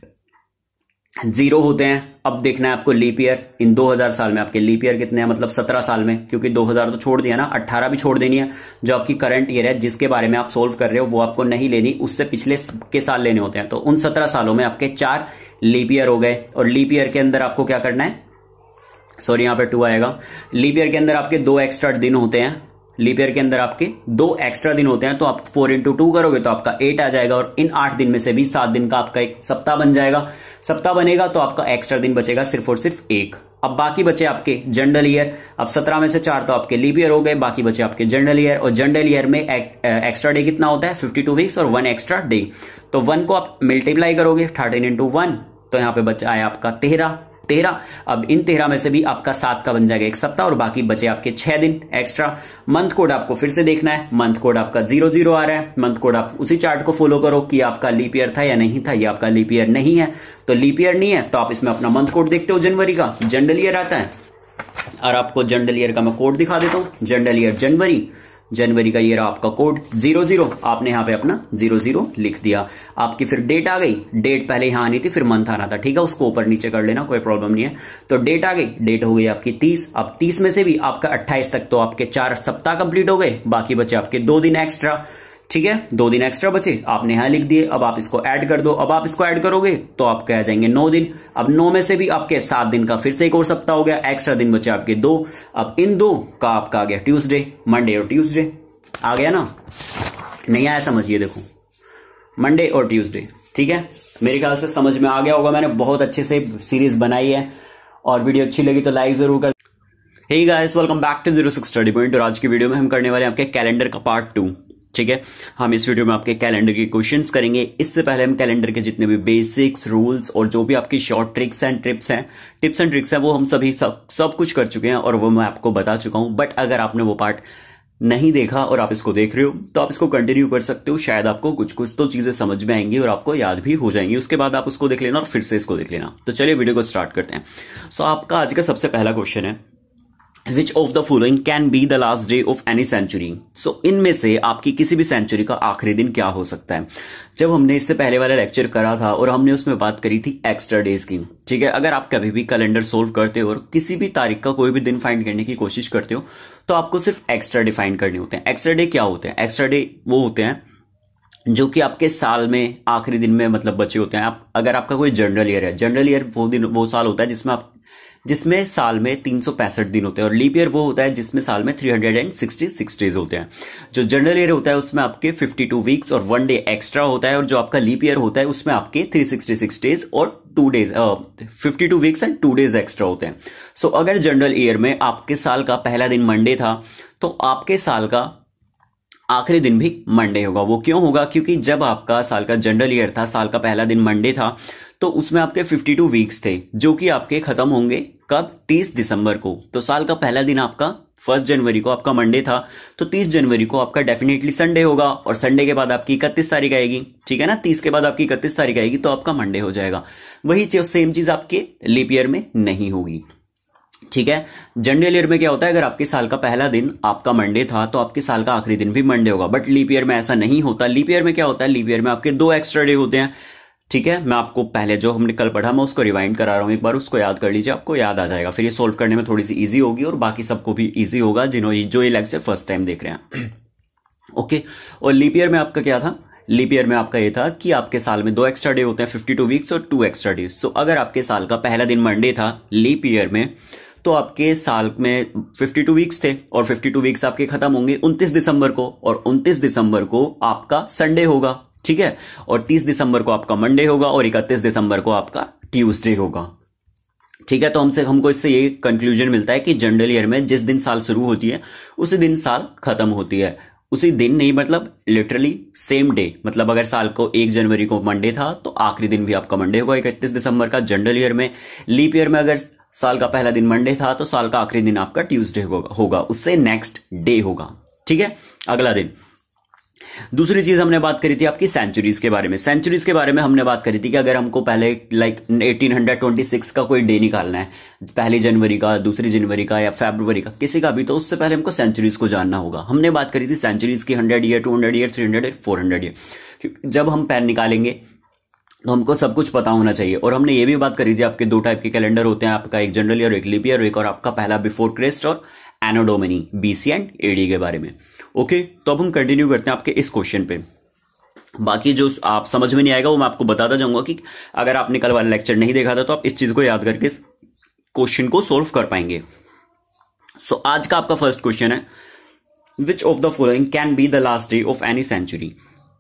जीरो होते हैं। अब देखना है आपको लीप ईयर, इन दो हजार साल में आपके लीप ईयर कितने हैं, मतलब सत्रह साल में, क्योंकि दो हजार तो छोड़ दिया ना, अट्ठारह भी छोड़ देनी है। जो आपकी करंट ईयर है जिसके बारे में आप सोल्व कर रहे हो वो आपको नहीं लेनी, उससे पिछले के साल लेने होते हैं। तो उन सत्रह सालों में आपके चार लीप ईयर हो गए, और लीप ईयर के अंदर आपको क्या करना है, सॉरी यहां पे टू आएगा। लीप ईयर के अंदर आपके दो एक्स्ट्रा दिन होते हैं, लीप ईयर के अंदर आपके दो एक्स्ट्रा दिन होते हैं, तो आप फोर इंटू टू करोगे तो आपका एट आ जाएगा, और इन आठ दिन में से भी सात दिन का आपका एक सप्ताह बन जाएगा। सप्ताह बनेगा तो आपका एक्स्ट्रा दिन बचेगा सिर्फ और सिर्फ एक। अब बाकी बचे आपके जनरल ईयर। अब सत्रह में से चार तो आपके लीप ईयर हो गए, बाकी बचे आपके जनरल ईयर, और जनरल ईयर में एक्स्ट्रा डे कितना होता है, फिफ्टी टू वीक्स और वन एक्स्ट्रा डे। तो वन को आप मल्टीप्लाई करोगे, थर्टीन इंटू वन, तो यहां पे बचा है आपका तेरह तेरह। अब इन तेरह में से भी आपका सात का बन जाएगा एक सप्ताह, और बाकी बचे आपके छह दिन एक्स्ट्रा। मंथ कोड आपको फिर से देखना है, मंथ कोड आपका जीरो जीरो आ रहा है। मंथ कोड आप उसी चार्ट को फॉलो करो कि आपका लीप ईयर था या नहीं था। ये आपका लीप ईयर नहीं है, तो लीप ईयर नहीं है तो आप इसमें अपना मंथ कोड देखते हो, जनवरी का जनरल ईयर आता है, और आपको जनरल ईयर का मैं कोड दिखा देता हूं। जनरल ईयर जनवरी, जनवरी का ये रहा आपका कोड जीरो जीरो, आपने यहां पे अपना जीरो जीरो लिख दिया। आपकी फिर डेट आ गई, डेट पहले यहां आनी थी फिर मंथ आना था, ठीक है, उसको ऊपर नीचे कर लेना, कोई प्रॉब्लम नहीं है। तो डेट आ गई, डेट हो गई आपकी तीस। अब तीस में से भी आपका अट्ठाईस तक तो आपके चार सप्ताह कंप्लीट हो गए, बाकी बचे आपके दो दिन एक्स्ट्रा, ठीक है, दो दिन एक्स्ट्रा बचे, आपने यहां लिख दिए। अब आप इसको ऐड कर दो, अब आप इसको ऐड करोगे तो आपके आ जाएंगे नौ दिन। अब नौ में से भी आपके सात दिन का फिर से एक और सप्ताह हो गया, एक्स्ट्रा दिन बचे आपके दो। अब इन दो का आपका आ गया ट्यूसडे, मंडे और ट्यूसडे आ गया ना, नहीं आया समझिए, देखो मंडे और ट्यूसडे, ठीक है। मेरे ख्याल से समझ में आ गया होगा, मैंने बहुत अच्छे से सीरीज बनाई है, और वीडियो अच्छी लगी तो लाइक जरूर कर। Hey guys, welcome back to zero six study point. और आज की वीडियो में हम करने वाले हैं आपके कैलेंडर का पार्ट टू, ठीक है। हम इस वीडियो में आपके कैलेंडर के क्वेश्चंस करेंगे। इससे पहले हम कैलेंडर के जितने भी बेसिक्स, रूल्स और जो भी आपकी शॉर्ट ट्रिक्स एंड टिप्स हैं टिप्स एंड ट्रिक्स हैं वो हम सभी सब सब कुछ कर चुके हैं, और वो मैं आपको बता चुका हूं। बट अगर आपने वो पार्ट नहीं देखा और आप इसको देख रहे हो तो आप इसको कंटिन्यू कर सकते हो, शायद आपको कुछ कुछ तो चीजें समझ में आएंगी और आपको याद भी हो जाएंगी। उसके बाद आप उसको देख लेना और फिर से इसको देख लेना। तो चलिए वीडियो को स्टार्ट करते हैं। सो so, आपका आज का सबसे पहला क्वेश्चन है, Which of the following can be the last day of any century? So इनमें से आपकी किसी भी सेंचुरी का आखिरी दिन क्या हो सकता है? जब हमने इससे पहले वाला लेक्चर करा था और हमने उसमें बात करी थी एक्स्ट्रा डेज की, ठीक है। अगर आप कभी भी कैलेंडर सोल्व करते हो और किसी भी तारीख का कोई भी दिन फाइंड करने की कोशिश करते हो तो आपको सिर्फ एक्स्ट्रा डे फाइंड करने होते हैं। एक्स्ट्रा डे क्या होते हैं? एक्स्ट्रा डे वो होते हैं जो कि आपके साल में आखिरी दिन में मतलब बचे होते हैं। आप अगर आपका कोई जनरल ईयर है, जनरल ईयर वो दिन वो साल होता है जिसमें आप जिसमें साल में तीन सौ पैंसठ दिन होते हैं, और लीप ईयर वो होता है जिसमें साल में तीन सौ छियासठ डेज होते हैं। जो जनरल ईयर होता है उसमें आपके बावन वीक्स और वन डे एक्स्ट्रा होता है, और जो आपका लीप ईयर होता है उसमें आपके तीन सौ छियासठ डेज और टू डेज बावन weeks and two days extra होते हैं। सो so, अगर जनरल ईयर में आपके साल का पहला दिन मंडे था तो आपके साल का आखिरी दिन भी मंडे होगा। वो क्यों होगा? क्योंकि जब आपका साल का जनरल ईयर था, साल का पहला दिन मंडे था, तो उसमें आपके बावन वीक्स थे जो कि आपके खत्म होंगे कब? तीस दिसंबर को। तो साल का पहला दिन आपका फर्स्ट जनवरी को आपका मंडे था तो तीस जनवरी को आपका डेफिनेटली संडे होगा, और संडे के बाद आपकी इकतीस तारीख आएगी, ठीक है ना, तीस के बाद आपकी इकतीस तारीख आएगी तो आपका मंडे हो जाएगा। वही सेम चीज आपके लीप ईयर में नहीं होगी, ठीक है। जनरल ईयर में क्या होता है, अगर आपके साल का पहला दिन आपका मंडे था तो आपके साल का आखिरी दिन भी मंडे होगा, बट लीप ईयर में ऐसा नहीं होता। लीप ईयर में क्या होता है, लीप ईयर में आपके दो एक्स्ट्रा डे होते हैं, ठीक है। मैं आपको पहले जो हमने कल पढ़ा मैं उसको रिवाइंड करा रहा हूं, एक बार उसको याद कर लीजिए, आपको याद आ जाएगा, फिर ये सोल्व करने में थोड़ी सी इजी होगी और बाकी सबको भी इजी होगा जिन्होंने जो ये लेक्चर फर्स्ट टाइम देख रहे हैं। ओके, और लीप ईयर में आपका क्या था, लीप ईयर में आपका ये था कि आपके साल में दो एक्स्ट्रा डे होते हैं, फिफ्टी टू वीक्स और टू एक्स्ट्रा डेज। सो अगर आपके साल का पहला दिन मंडे था लीप ईयर में तो आपके साल में बावन वीक्स थे और बावन वीक्स आपके खत्म होंगे उनतीस दिसंबर को, और उनतीस दिसंबर को आपका संडे होगा, ठीक है, और तीस दिसंबर को आपका मंडे होगा और इकतीस दिसंबर को आपका ट्यूसडे होगा, ठीक है। तो हमसे हमको इससे ये कंक्लूजन मिलता है कि जनरल ईयर में जिस दिन साल शुरू होती है उसी दिन साल खत्म होती है। उसी दिन नहीं, मतलब लिटरली सेम डे, मतलब अगर साल को एक जनवरी को मंडे था तो आखिरी दिन भी आपका मंडे होगा इकतीस दिसंबर का जनरल ईयर में। लीप ईयर में अगर साल का पहला दिन मंडे था तो साल का आखिरी दिन आपका ट्यूसडे होगा, उससे नेक्स्ट डे होगा, ठीक है, अगला दिन। दूसरी चीज हमने बात करी थी आपकी सेंचुरीज के बारे में। सेंचुरीज के बारे में हमने बात करी थी कि अगर हमको पहले लाइक अठारह सौ छब्बीस का कोई डे निकालना है, पहली जनवरी का, दूसरी जनवरी का या फरवरी का, किसी का भी, तो उससे पहले हमको सेंचुरीज को जानना होगा। हमने बात करी थी सेंचुरीज की hundred year, two hundred year, three hundred year, four hundred year. जब हम पैन निकालेंगे तो हमको सब कुछ पता होना चाहिए। और हमने ये भी बात करी थी आपके दो टाइप के कैलेंडर होते हैं, आपका एक जनरल ईयर, एक लीप ईयर, एक और आपका पहला बिफोर क्राइस्ट और anno domini, BC and AD के बारे में। ओके, तो अब हम कंटिन्यू करते हैं आपके इस क्वेश्चन पे। बाकी जो आप समझ में नहीं आएगा वो मैं आपको बताता जाऊंगा कि अगर आपने कल वाला लेक्चर नहीं देखा था तो आप इस चीज को याद करके क्वेश्चन को सोल्व कर पाएंगे। सो so, आज का आपका फर्स्ट क्वेश्चन है, which of the following can be the last day of any century.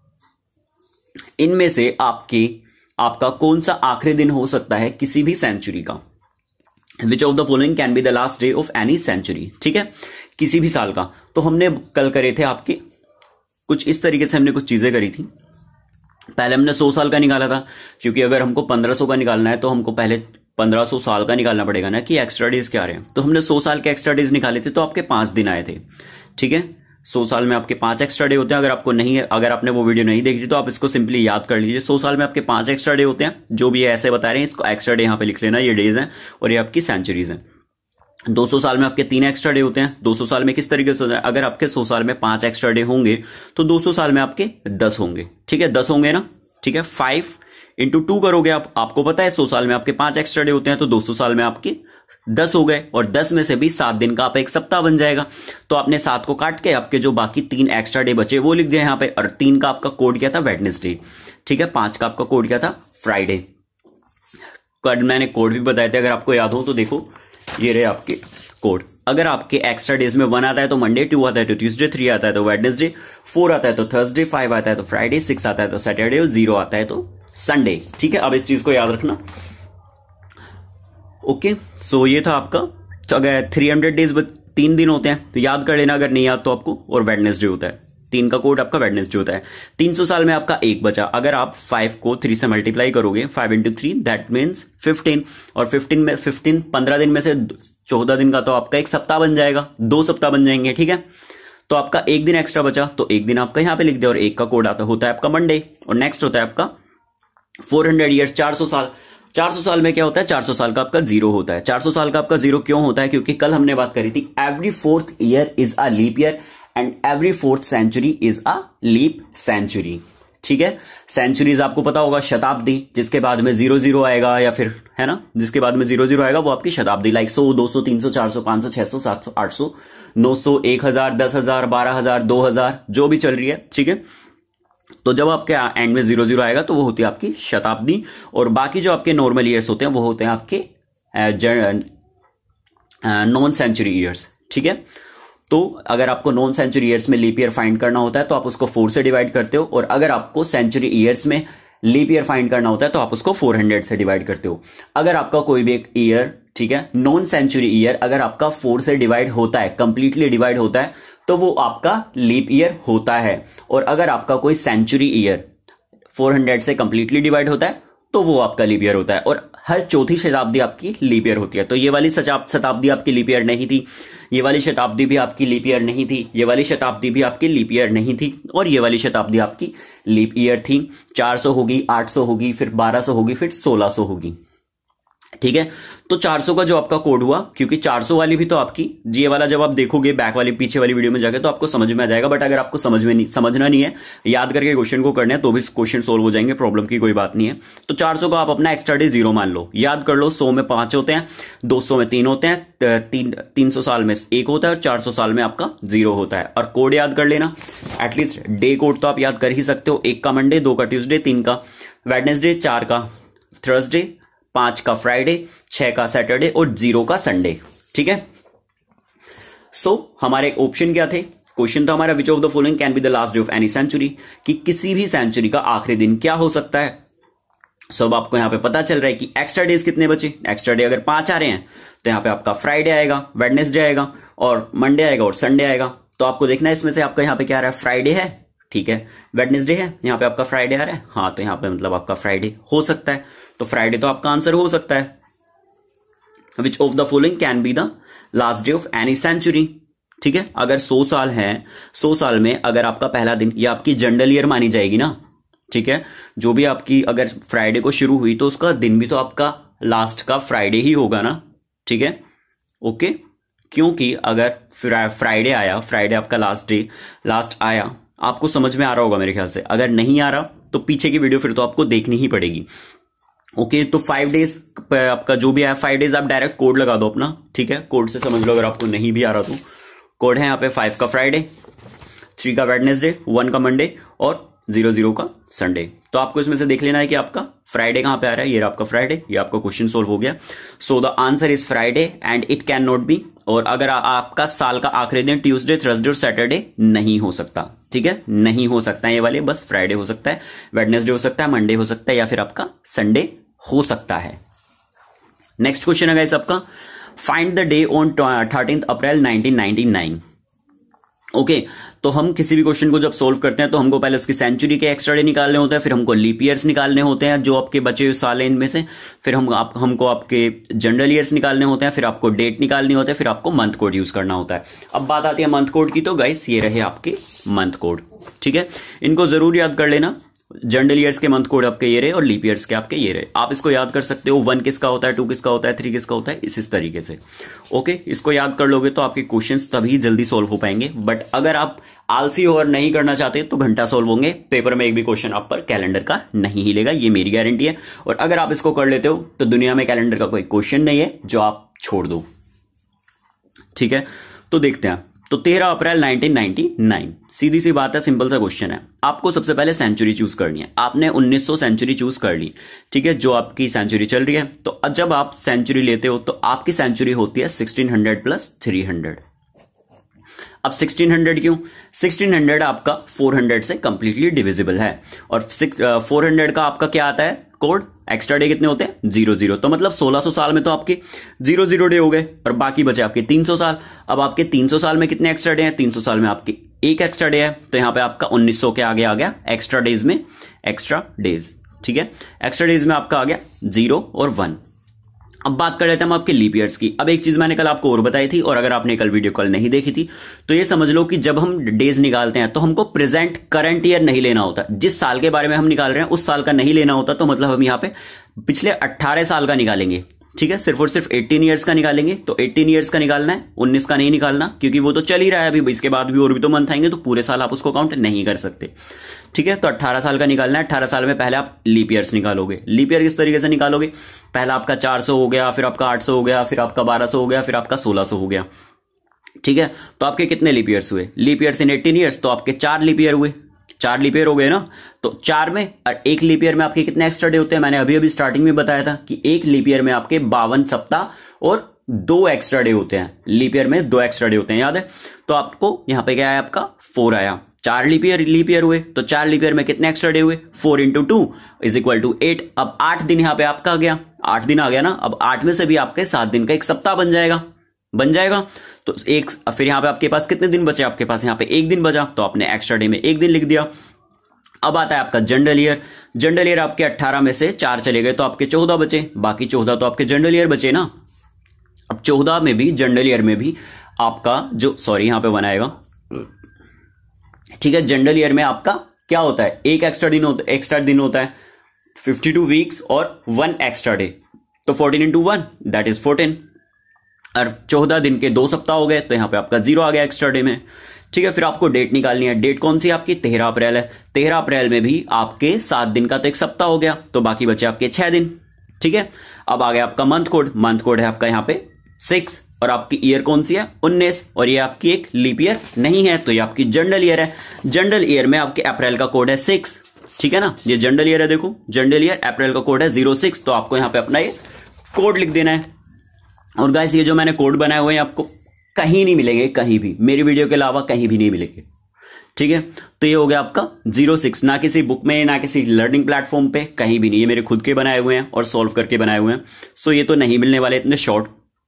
इनमें से आपके आपका कौन सा आखिरी दिन हो सकता है किसी भी सेंचुरी का। Which of the following can be the last day of any century, ठीक है, किसी भी साल का। तो हमने कल करे थे आपके कुछ इस तरीके से, हमने कुछ चीजें करी थी। पहले हमने सौ साल का निकाला था, क्योंकि अगर हमको पंद्रह सौ का निकालना है तो हमको पहले पंद्रह सौ साल का निकालना पड़ेगा ना, कि एक्स्ट्रा डेज क्या रहे हैं। तो हमने सौ साल के एक्स्ट्रा डेज निकाले थे तो आपके पांच दिन आए थे, ठीक है। सौ साल में आपके पांच एक्स्ट्रा डे होते हैं। अगर आपको नहीं है, अगर आपने वो वीडियो नहीं देखी तो आप इसको सिंपली याद कर लीजिए। सौ साल में आपके पांच एक्स्ट्रा डे होते हैं, जो भी ऐसे बता रहे हैं इसको एक्स्ट्रा डे यहां पे लिख लेना, ये डेज हैं और ये आपकी सेंचुरीज हैं। दो सौ साल में आपके तीन एक्स्ट्रा डे होते हैं। दो सौ साल में किस तरीके से होता है, अगर आपके सौ साल में पांच एक्स्ट्रा डे होंगे तो दो सौ साल में आपके दस होंगे, ठीक है, दस होंगे ना, ठीक है। फाइव इंटू टू करोगे आप, आपको पता है सौ साल में आपके पांच एक्स्ट्रा डे होते हैं तो दो सौ साल में आपके दस हो गए, और दस में से भी सात दिन का आप एक सप्ताह बन जाएगा। तो आपने सात को काट के आपके जो बाकी तीन एक्स्ट्रा डे बचे वो लिख दिया यहाँ पे, और तीन का आपका कोड क्या था, वेडनेसडे, ठीक है। पांच का आपका कोड क्या था, फ्राइडे। कल मैंने कोड भी बताए थे, अगर आपको याद हो तो देखो, ये रहे आपके कोड। अगर आपके एक्स्ट्रा डेज में वन आता है तो मंडे, टू आता है तो ट्यूसडे, थ्री आता है तो वेडनेसडे, फोर आता है तो थर्सडे, फाइव आता है तो फ्राइडे, सिक्स आता है तो सैटरडे और जीरो आता है तो संडे, ठीक है। अब इस चीज को याद रखना। ओके, सो ये था आपका। तो अगर थ्री हंड्रेड डेज तीन दिन होते हैं तो याद कर लेना, अगर नहीं याद तो आपको, और वेडनेसडे होता है, तीन का कोड आपका वेडनेसडे होता है। तीन सौ साल में आपका एक बचा, अगर आप फाइव को थ्री से मल्टीप्लाई करोगे, five into three that means fifteen, और फिफ्टीन में फिफ्टीन पंद्रह दिन में से चौदह दिन का तो आपका एक सप्ताह बन जाएगा, दो सप्ताह बन जाएंगे, ठीक है। तो आपका एक दिन एक्स्ट्रा बचा तो एक दिन आपका यहां पे लिख दिया, और एक का कोड आता होता है आपका मंडे, और नेक्स्ट होता है आपका फोर हंड्रेड ईयर, चार सौ साल। चार सौ साल में क्या होता है, चार सौ साल का आपका जीरो होता है। चार सौ साल का आपका जीरो क्यों होता है, क्योंकि कल हमने बात करी थी every fourth year is a leap year and every fourth century is a leap century, ठीक है। सेंचुरीज आपको पता होगा शताब्दी, जिसके बाद में जीरो जीरो आएगा, या फिर है ना, जिसके बाद में जीरो जीरो आएगा वो आपकी शताब्दी, लाइक सौ, दो सौ, तीन सौ, चार सौ, पांच सौ, छह सौ, सात सौ, आठ सौ, नौ सौ, एक हजार, दस हजार, बारह हजार, दो हजार, जो भी चल रही है, ठीक है। तो जब आपके एंड में जीरो जीरो आएगा तो वो होती है आपकी शताब्दी, और बाकी जो आपके नॉर्मल ईयर्स होते हैं वो होते हैं आपके नॉन सेंचुरी ईयर्स, ठीक है। तो अगर आपको नॉन सेंचुरी ईयर्स में लीप ईयर फाइंड करना होता है तो आप उसको फोर से डिवाइड करते हो, और अगर आपको सेंचुरी ईयर्स में लीप ईयर फाइंड करना होता है तो आप उसको फोर हंड्रेड से डिवाइड करते हो। अगर आपका कोई भी एक ईयर, ठीक है, नॉन सेंचुरी ईयर अगर आपका फोर से डिवाइड होता है, कंप्लीटली डिवाइड होता है, तो वो आपका लीप ईयर होता है। और अगर आपका कोई सेंचुरी ईयर फोर हंड्रेड से कंप्लीटली डिवाइड होता है तो वो आपका लीप ईयर होता है। और हर चौथी शताब्दी आपकी लीप ईयर होती है। तो ये वाली शताब्दी आपकी लीप ईयर नहीं थी, ये वाली शताब्दी भी आपकी लीप ईयर नहीं थी, ये वाली शताब्दी भी आपकी लीप ईयर नहीं थी, और ये वाली शताब्दी आपकी लीप ईयर थी। चार सौ होगी, आठ सौ होगी, फिर बारह सौ होगी, फिर सोलह सौ होगी। ठीक है, तो चार सौ का जो आपका कोड हुआ, क्योंकि चार सौ वाली भी तो आपकी, ये वाला जब आप देखोगे बैक वाली पीछे वाली वीडियो में जाके तो आपको समझ में आ जाएगा। बट अगर आपको समझ में नहीं समझना नहीं है, याद करके क्वेश्चन को करना है, तो भी क्वेश्चन सोल्व हो जाएंगे, प्रॉब्लम की कोई बात नहीं है। तो चार सौ का आप अपना एक्स्ट्रा डे जीरो मान लो, याद कर लो। सौ में पांच होते हैं, दो सौ में तीन होते हैं, तीन तीन सौ साल में एक होता है, और चार सौ साल में आपका जीरो होता है। और कोड याद कर लेना, एटलीस्ट डे कोड तो आप याद कर ही सकते हो। एक का मंडे, दो का ट्यूसडे, तीन का वेडनेसडे, चार का थर्सडे, पांच का फ्राइडे, छह का सैटरडे और जीरो का संडे। ठीक है, सो so, हमारे ऑप्शन क्या थे? क्वेश्चन था हमारा, which of the following can be the last day of any century, कि किसी भी सेंचुरी का आखिरी दिन क्या हो सकता है। सब आपको यहां पे पता चल रहा है कि एक्स्ट्रा डेज कितने बचे। एक्स्ट्रा डे अगर पांच आ रहे हैं तो यहां पे आपका फ्राइडे आएगा, वेडनेसडे आएगा, और मंडे आएगा, और संडे आएगा। तो आपको देखना है इसमें से आपका यहां पे क्या आ रहा है, फ्राइडे है, ठीक है, वेडनेसडे है, यहां पे आपका फ्राइडे आ रहा है, हाँ, तो यहां पे मतलब आपका फ्राइडे हो सकता है। तो फ्राइडे तो आपका आंसर हो सकता है। Which of the following can be the last day of any century. ठीक है, अगर सौ साल है, सौ साल में अगर आपका पहला दिन, ये आपकी जनरल ईयर मानी जाएगी ना। ठीक है, जो भी आपकी अगर फ्राइडे को शुरू हुई तो उसका दिन भी तो आपका लास्ट का फ्राइडे ही होगा ना। ठीक है, ओके, क्योंकि अगर फ्राइडे आया, फ्राइडे आपका लास्ट डे लास्ट आया, आपको समझ में आ रहा होगा मेरे ख्याल से। अगर नहीं आ रहा तो पीछे की वीडियो फिर तो आपको देखनी ही पड़ेगी। ओके, तो फाइव डेज आपका जो भी है, फाइव डेज आप डायरेक्ट कोड लगा दो अपना। ठीक है, कोड से समझ लो, अगर आपको नहीं भी आ रहा तो कोड है यहाँ पे फाइव का फ्राइडे, थ्री का वेडनेसडे, वन का मंडे और जीरो जीरो का संडे। तो आपको इसमें से देख लेना है कि आपका फ्राइडे कहां पे आ रहा है। ये आपका फ्राइडे, ये आपका क्वेश्चन सोल्व हो गया। So the answer is Friday and it can not be. और अगर आ, आपका साल का आखिरी दिन ट्यूसडे, थर्सडे और सैटरडे नहीं हो सकता। ठीक है, नहीं हो सकता है ये वाले, बस फ्राइडे हो सकता है, वेडनेसडे हो सकता है, मंडे हो सकता है, या फिर आपका संडे हो सकता है। नेक्स्ट क्वेश्चन है गाइस आपका, find the day on thirteenth April nineteen ninety nine. Okay okay, तो हम किसी भी क्वेश्चन को जब सोल्व करते हैं तो हमको पहले उसकी सेंचुरी के एक्स्ट्रा डे निकालने होते हैं, फिर हमको लीप ईयर्स निकालने होते हैं जो आपके बचे हुए साल हैं इनमें से, फिर हम आप, हमको आपके जनरल ईयर्स निकालने होते हैं, फिर आपको डेट निकालनी होते हैं, फिर आपको मंथ कोड यूज करना होता है। अब बात आती है मंथ कोड की, तो गाइस ये रहे आपके मंथ कोड। ठीक है, इनको जरूर याद कर लेना। जनरल ईयर्स के मंथ कोड आपके ये रहे और लीप ईयर्स के आपके ये रहे। आप इसको याद कर सकते हो, वन किसका होता है, टू किसका होता है, थ्री किसका होता है, इस इस तरीके से। ओके, इसको याद कर लोगे तो आपके क्वेश्चंस तभी जल्दी सोल्व हो पाएंगे। बट अगर आप आलसी और नहीं करना चाहते तो घंटा सोल्व होंगे, पेपर में एक भी क्वेश्चन आप पर कैलेंडर का नहीं हिलेगा, ये मेरी गारंटी है। और अगर आप इसको कर लेते हो तो दुनिया में कैलेंडर का कोई क्वेश्चन नहीं है जो आप छोड़ दो। ठीक है, तो देखते हैं। तो तेरह अप्रैल नाइनटीन नाइंटी नाइन, सीधी सी बात है, सिंपल सा क्वेश्चन है। आपको सबसे पहले सेंचुरी चूज करनी है। आपने उन्नीस सौ सेंचुरी चूज कर ली, ठीक है, जो आपकी सेंचुरी चल रही है। तो जब आप सेंचुरी लेते हो तो आपकी सेंचुरी होती है sixteen hundred plus three hundred. अब सिक्सटीन हंड्रेड क्यों? सिक्सटीन हंड्रेड आपका फोर हंड्रेड से कंप्लीटली डिविजिबल है, और फोर हंड्रेड का आपका क्या आता है कोड, एक्स्ट्रा डे कितने होते हैं, जीरो जीरो। तो मतलब सोलह सौ साल में तो आपके जीरो जीरो डे हो गए, और बाकी बचे आपके तीन सौ साल। अब आपके तीन सौ साल में कितने एक्स्ट्रा डे हैं, तीन सौ साल में आपके एक एक्स्ट्रा डे है। तो यहां पे आपका उन्नीस सौ के आगे आ गया एक्स्ट्रा डेज में, एक्स्ट्रा डेज। ठीक है, एक्स्ट्रा डेज में आपका आ गया जीरो और वन। अब बात कर लेते हैं हम आपके लीप ईयर्स की। अब एक चीज मैंने कल आपको और बताई थी, और अगर आपने कल वीडियो कल नहीं देखी थी तो ये समझ लो कि जब हम डेज निकालते हैं तो हमको प्रेजेंट करंट ईयर नहीं लेना होता। जिस साल के बारे में हम निकाल रहे हैं उस साल का नहीं लेना होता। तो मतलब हम यहां पे पिछले अट्ठारह साल का निकालेंगे। ठीक है, सिर्फ और सिर्फ अठारह इयर्स का निकालेंगे। तो अठारह इयर्स का निकालना है, उन्नीस का नहीं निकालना, क्योंकि वो तो चल ही रहा है अभी, इसके बाद भी और भी तो मंथ आएंगे, तो पूरे साल आप उसको काउंट नहीं कर सकते। ठीक है, तो अट्ठारह साल का निकालना है। अट्ठारह साल में पहले आप लीप ईयर्स निकालोगे। लीप ईयर किस तरीके से निकालोगे, पहला आपका चार सौ हो गया, फिर आपका आठ सौ हो गया, फिर आपका बारह सौ हो गया, फिर आपका सोलह सौ हो गया। ठीक है, तो आपके कितने लीप ईयर्स हुए, लीप ईयर्स इन अठारह इयर्स, तो आपके चार लीप ईयर हुए, चार लीप ईयर हो गए ना। तो चार में और एक लीप ईयर में आपके कितने एक्स्ट्रा डे होते हैं, मैंने अभी अभी स्टार्टिंग में बताया था कि एक लीप ईयर में आपके बावन सप्ताह और दो एक्स्ट्रा डे होते हैं। लीप ईयर में दो एक्स्ट्रा डे होते हैं, याद है। तो आपको यहां पे क्या आया, आपका फोर आया। चार लीप ईयर लीप ईयर हुए, तो चार लीप ईयर में कितने एक्स्ट्रा डे हुए, four into two is equal to eight. अब आठ दिन यहां पे आपका आ गया, आठ दिन आ गया ना। अब आठ में से भी आपके सात दिन का एक सप्ताह बन जाएगा, बन जाएगा। तो एक फिर यहां पे आपके पास कितने दिन बचे, आपके पास यहां पे एक दिन बचा, तो आपने एक्स्ट्रा डे में एक दिन लिख दिया। अब आता है आपका जनरल ईयर। जनरल ईयर आपके अट्ठारह में से चार चले गए तो आपके चौदह बचे, बाकी चौदह तो आपके जनरल ईयर बचे ना। अब चौदह में भी, जनरल ईयर में भी आपका जो, सॉरी यहां पे वन आएगा, ठीक है। जनरल ईयर में आपका क्या होता है, एक एक्स्ट्रा दिन होता एक्स्ट्रा दिन होता है, फिफ्टी टू वीक्स और वन एक्स्ट्रा डे, तो fourteen into one that is fourteen. और चौदह दिन के दो सप्ताह हो गए तो यहां पे आपका जीरो आ गया एक्स्ट्रा डे में, ठीक है। फिर आपको डेट निकालनी है। डेट कौन सी आपकी, तेरह अप्रैल है। तेरह अप्रैल में भी आपके सात दिन का तो एक सप्ताह हो गया, तो बाकी बचे आपके छह दिन, ठीक है। अब आ गया आपका मंथ कोड। मंथ कोड है आपका यहाँ पे सिक्स, और आपकी ईयर कौन सी है, उन्नीस, और ये आपकी एक लीप ईयर नहीं है, तो ये आपकी जनरल ईयर है। जनरल ईयर में आपके अप्रैल का कोड है सिक्स, ठीक है ना। ये जनरल ईयर है, देखो जनरल ईयर, अप्रैल का कोड है जीरो सिक्स, तो आपको यहां पे अपना ये कोड लिख देना है। और गाइस ये जो मैंने कोड बनाए हुए हैं आपको कहीं नहीं मिलेंगे, कहीं भी, मेरी वीडियो के अलावा कहीं भी नहीं मिलेंगे, ठीक है। तो ये हो गया आपका जीरो सिक्स, ना किसी बुक में, ना किसी लर्निंग प्लेटफॉर्म पे, कहीं भी नहीं। ये मेरे खुद के बनाए हुए हैं और सॉल्व करके बनाए हुए हैं, सो ये तो नहीं मिलने वाले इतने शॉर्ट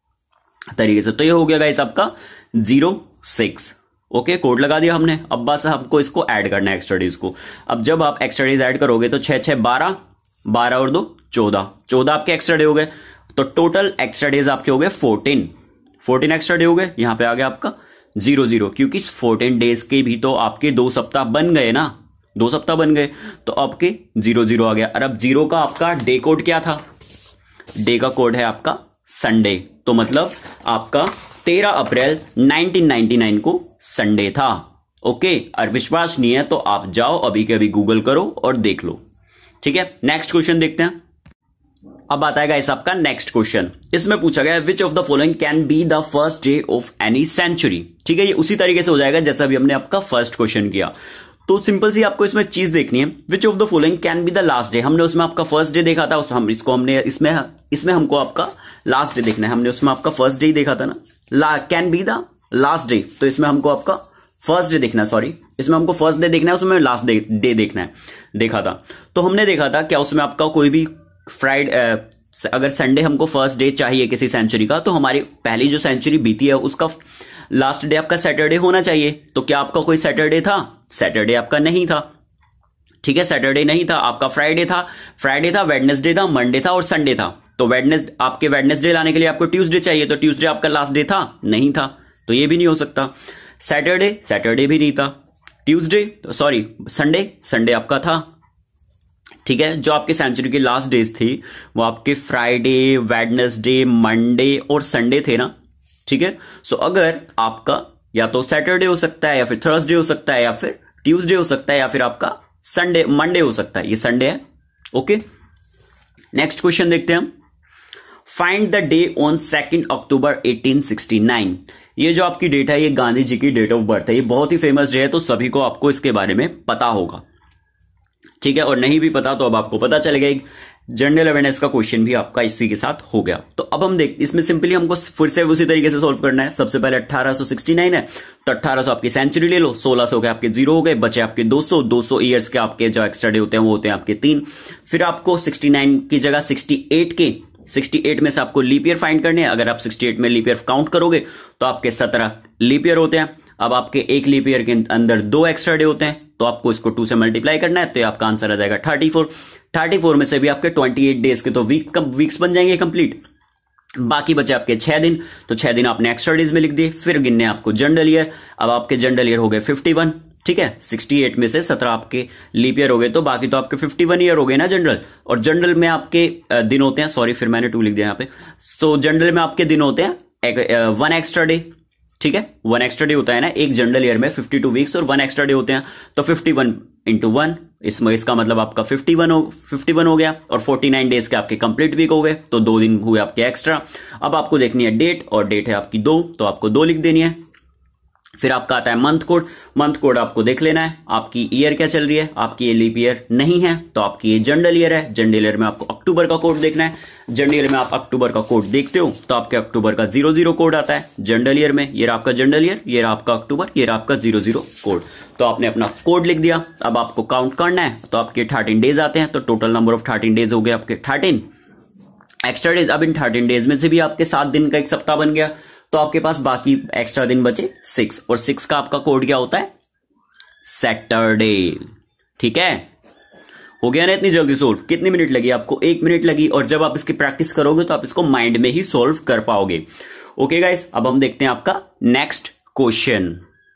तरीके से। तो ये हो गया गाइस आपका जीरो सिक्स, ओके। कोड लगा दिया हमने। अब बस हमको इसको ऐड करना है एक्स्ट्रा डेज को। अब जब आप एक्स्ट्रा डेज ऐड करोगे तो छह छह बारह, बारह और दो चौदह, चौदह आपके एक्स्ट्रा डे हो गए, तो टोटल एक्स्ट्रा डेज आपके हो गए फोर्टीन, फोर्टीन एक्स्ट्रा डे हो गए। यहां पे आ गया आपका जीरो जीरो, क्योंकि फोर्टीन डेज के भी तो आपके दो सप्ताह बन गए ना, दो सप्ताह बन गए, तो आपके जीरो जीरो आ गया। और अब जीरो का आपका डे कोड क्या था, डे का कोड है आपका संडे, तो मतलब आपका तेरह अप्रैल नाइनटीन नाइंटी नाइन को संडे था, ओके। और विश्वास नहीं है तो आप जाओ अभी के अभी गूगल करो और देख लो, ठीक है। नेक्स्ट क्वेश्चन देखते हैं। अब आता है गाइस आपका नेक्स्ट क्वेश्चन। इसमें पूछा गया which of the following can be the first day of any century, ठीक है। ये उसी तरीके से हो जाएगा जैसा भी हमने आपका फर्स्ट क्वेश्चन किया। तो सिंपल सी आपको इसमें चीज देखनी है, which of the following can be the last day. हमने उसमें आपका फर्स्ट डे देखा था, उस हम इसको हमने इसमें इसमें हमको आपका लास्ट डे देखना है। हमने उसमें आपका फर्स्ट डे ही देखा था ना, can be the last day, तो इसमें हमको आपका फर्स्ट डे देखना है, सॉरी इसमें हमको फर्स्ट डे देखना है, उसमें लास्ट डे डे देखना है, देखा था। तो हमने देखा था क्या उसमें आपका कोई भी फ्राइडे, अगर संडे हमको फर्स्ट डे चाहिए किसी सेंचुरी का, तो हमारी पहली जो सेंचुरी बीती है उसका लास्ट डे आपका सैटरडे होना चाहिए। तो क्या आपका कोई सैटरडे था, सैटरडे आपका नहीं था, ठीक है। सैटरडे नहीं था, आपका फ्राइडे था, फ्राइडे था, वेडनेसडे था, मंडे था और संडे था। तो वेडनेस आपके वेडनेसडे लाने के लिए आपको ट्यूसडे चाहिए, तो ट्यूसडे आपका लास्ट डे था, नहीं था, तो ये भी नहीं हो सकता। सैटरडे, सैटरडे भी नहीं था। ट्यूसडे, सॉरी संडे, संडे आपका था, ठीक है। जो आपके सेंचुरी की लास्ट डेज थी वो आपके फ्राइडे, वेडनेसडे, मंडे और संडे थे ना, ठीक है। सो अगर आपका या तो सैटरडे हो सकता है, या फिर थर्सडे हो सकता है, या फिर ट्यूसडे हो सकता है, या फिर आपका संडे मंडे हो सकता है, ये संडे है, ओके। नेक्स्ट क्वेश्चन देखते हैं हम। Find the day on second October eighteen sixty nine. ये जो आपकी डेट है ये गांधी जी की डेट ऑफ बर्थ है, ये बहुत ही फेमस डे है, तो सभी को आपको इसके बारे में पता होगा, ठीक है। और नहीं भी पता तो अब आपको पता चलेगा। एक जनरल अवेयरनेस का क्वेश्चन भी आपका इसी के साथ हो गया। तो अब हम देख, इसमें सिंपली हमको फिर से उसी तरीके से सॉल्व करना है। सबसे पहले अठारह सौ सिक्सटी नाइन है, तो अठारह सौ आपकी सेंचुरी ले लो, सोलह सौ के आपके जीरो हो गए, बचे आपके दो सौ, दो सौ ईयर्स के आपके जो एक्स्ट्रा डे होते हैं वो होते हैं आपके तीन। फिर आपको सिक्सटी नाइन की जगह सिक्सटी एट के सिक्सटी एट में से आपको लीप ईयर फाइंड करने हैं। अगर आप सिक्सटी एट में लीप ईयर काउंट करोगे तो आपके सत्रह लीप ईयर होते हैं। अब आपके एक लीप ईयर के अंदर दो एक्स्ट्रा डे होते हैं, तो आपको इसको टू से मल्टीप्लाई करना है, तो आपका आंसर आ जाएगा थर्टी फोर। थर्टी फोर में से भी आपके ट्वेंटी एट डेज के तो वीक वीक्स बन जाएंगे कंप्लीट। बाकी बचे आपके छह दिन, तो छह दिन आपने एक्स्ट्रा डेज में लिख दिए। फिर गिनने आपको जनरल ईयर। अब आपके जनरल ईयर हो गए फिफ्टी वन, ठीक है। सिक्सटी एट में से सत्रह आपके लीप ईयर हो गए, तो बाकी तो आपके फिफ्टी वन ईयर हो गए ना जनरल। और जनरल में आपके दिन होते हैं, सॉरी फिर मैंने टू लिख दिया यहाँ पे। सो जनरल में आपके दिन होते हैं वन एक्स्ट्रा डे, ठीक है। वन एक्स्ट्रा डे होता है ना एक जनरल ईयर में, फिफ्टी टू वीक्स और वन एक्स्ट्रा डे होते हैं, तो फिफ्टी वन इंटू वन, इसमें इसका मतलब आपका फिफ्टी वन हो फिफ्टी वन हो गया। और फोर्टी नाइन डेज के आपके कंप्लीट वीक हो गए, तो दो दिन हुए आपके एक्स्ट्रा। अब आपको देखनी है डेट, और डेट है आपकी दो, तो आपको दो लिख देनी है। फिर आपका आता है मंथ कोड। मंथ कोड आपको देख लेना है, आपकी ईयर क्या चल रही है। आपकी ये लीप ईयर नहीं है, तो आपकी ये जनरल ईयर है। जनरल ईयर में आपको अक्टूबर का कोड देखना है। जनरल ईयर में आप अक्टूबर का कोड देखते हो तो आपके अक्टूबर का जीरो जीरो कोड आता है जनरल ईयर में। ये आपका जनरल ईयर, ये आपका अक्टूबर, ये आपका जीरो जीरो कोड। तो आपने अपना कोड लिख दिया। अब आपको काउंट करना है, तो आपके थर्टीन डेज आते हैं, तो total number of thirteen days हो गए आपके थर्टीन एक्स्ट्रा डेज। अब इन थर्टीन डेज में से भी आपके सात दिन का एक सप्ताह बन गया, तो आपके पास बाकी एक्स्ट्रा दिन बचे सिक्स। और सिक्स का आपका कोड क्या होता है, सैटरडे, ठीक है, हो गया ना इतनी जल्दी सोल्व? कितनी मिनट लगी आपको? एक मिनट लगी। और जब आप इसकी प्रैक्टिस करोगे तो आप इसको माइंड में ही सोल्व कर पाओगे। ओके गाइस, अब हम देखते हैं आपका नेक्स्ट क्वेश्चन।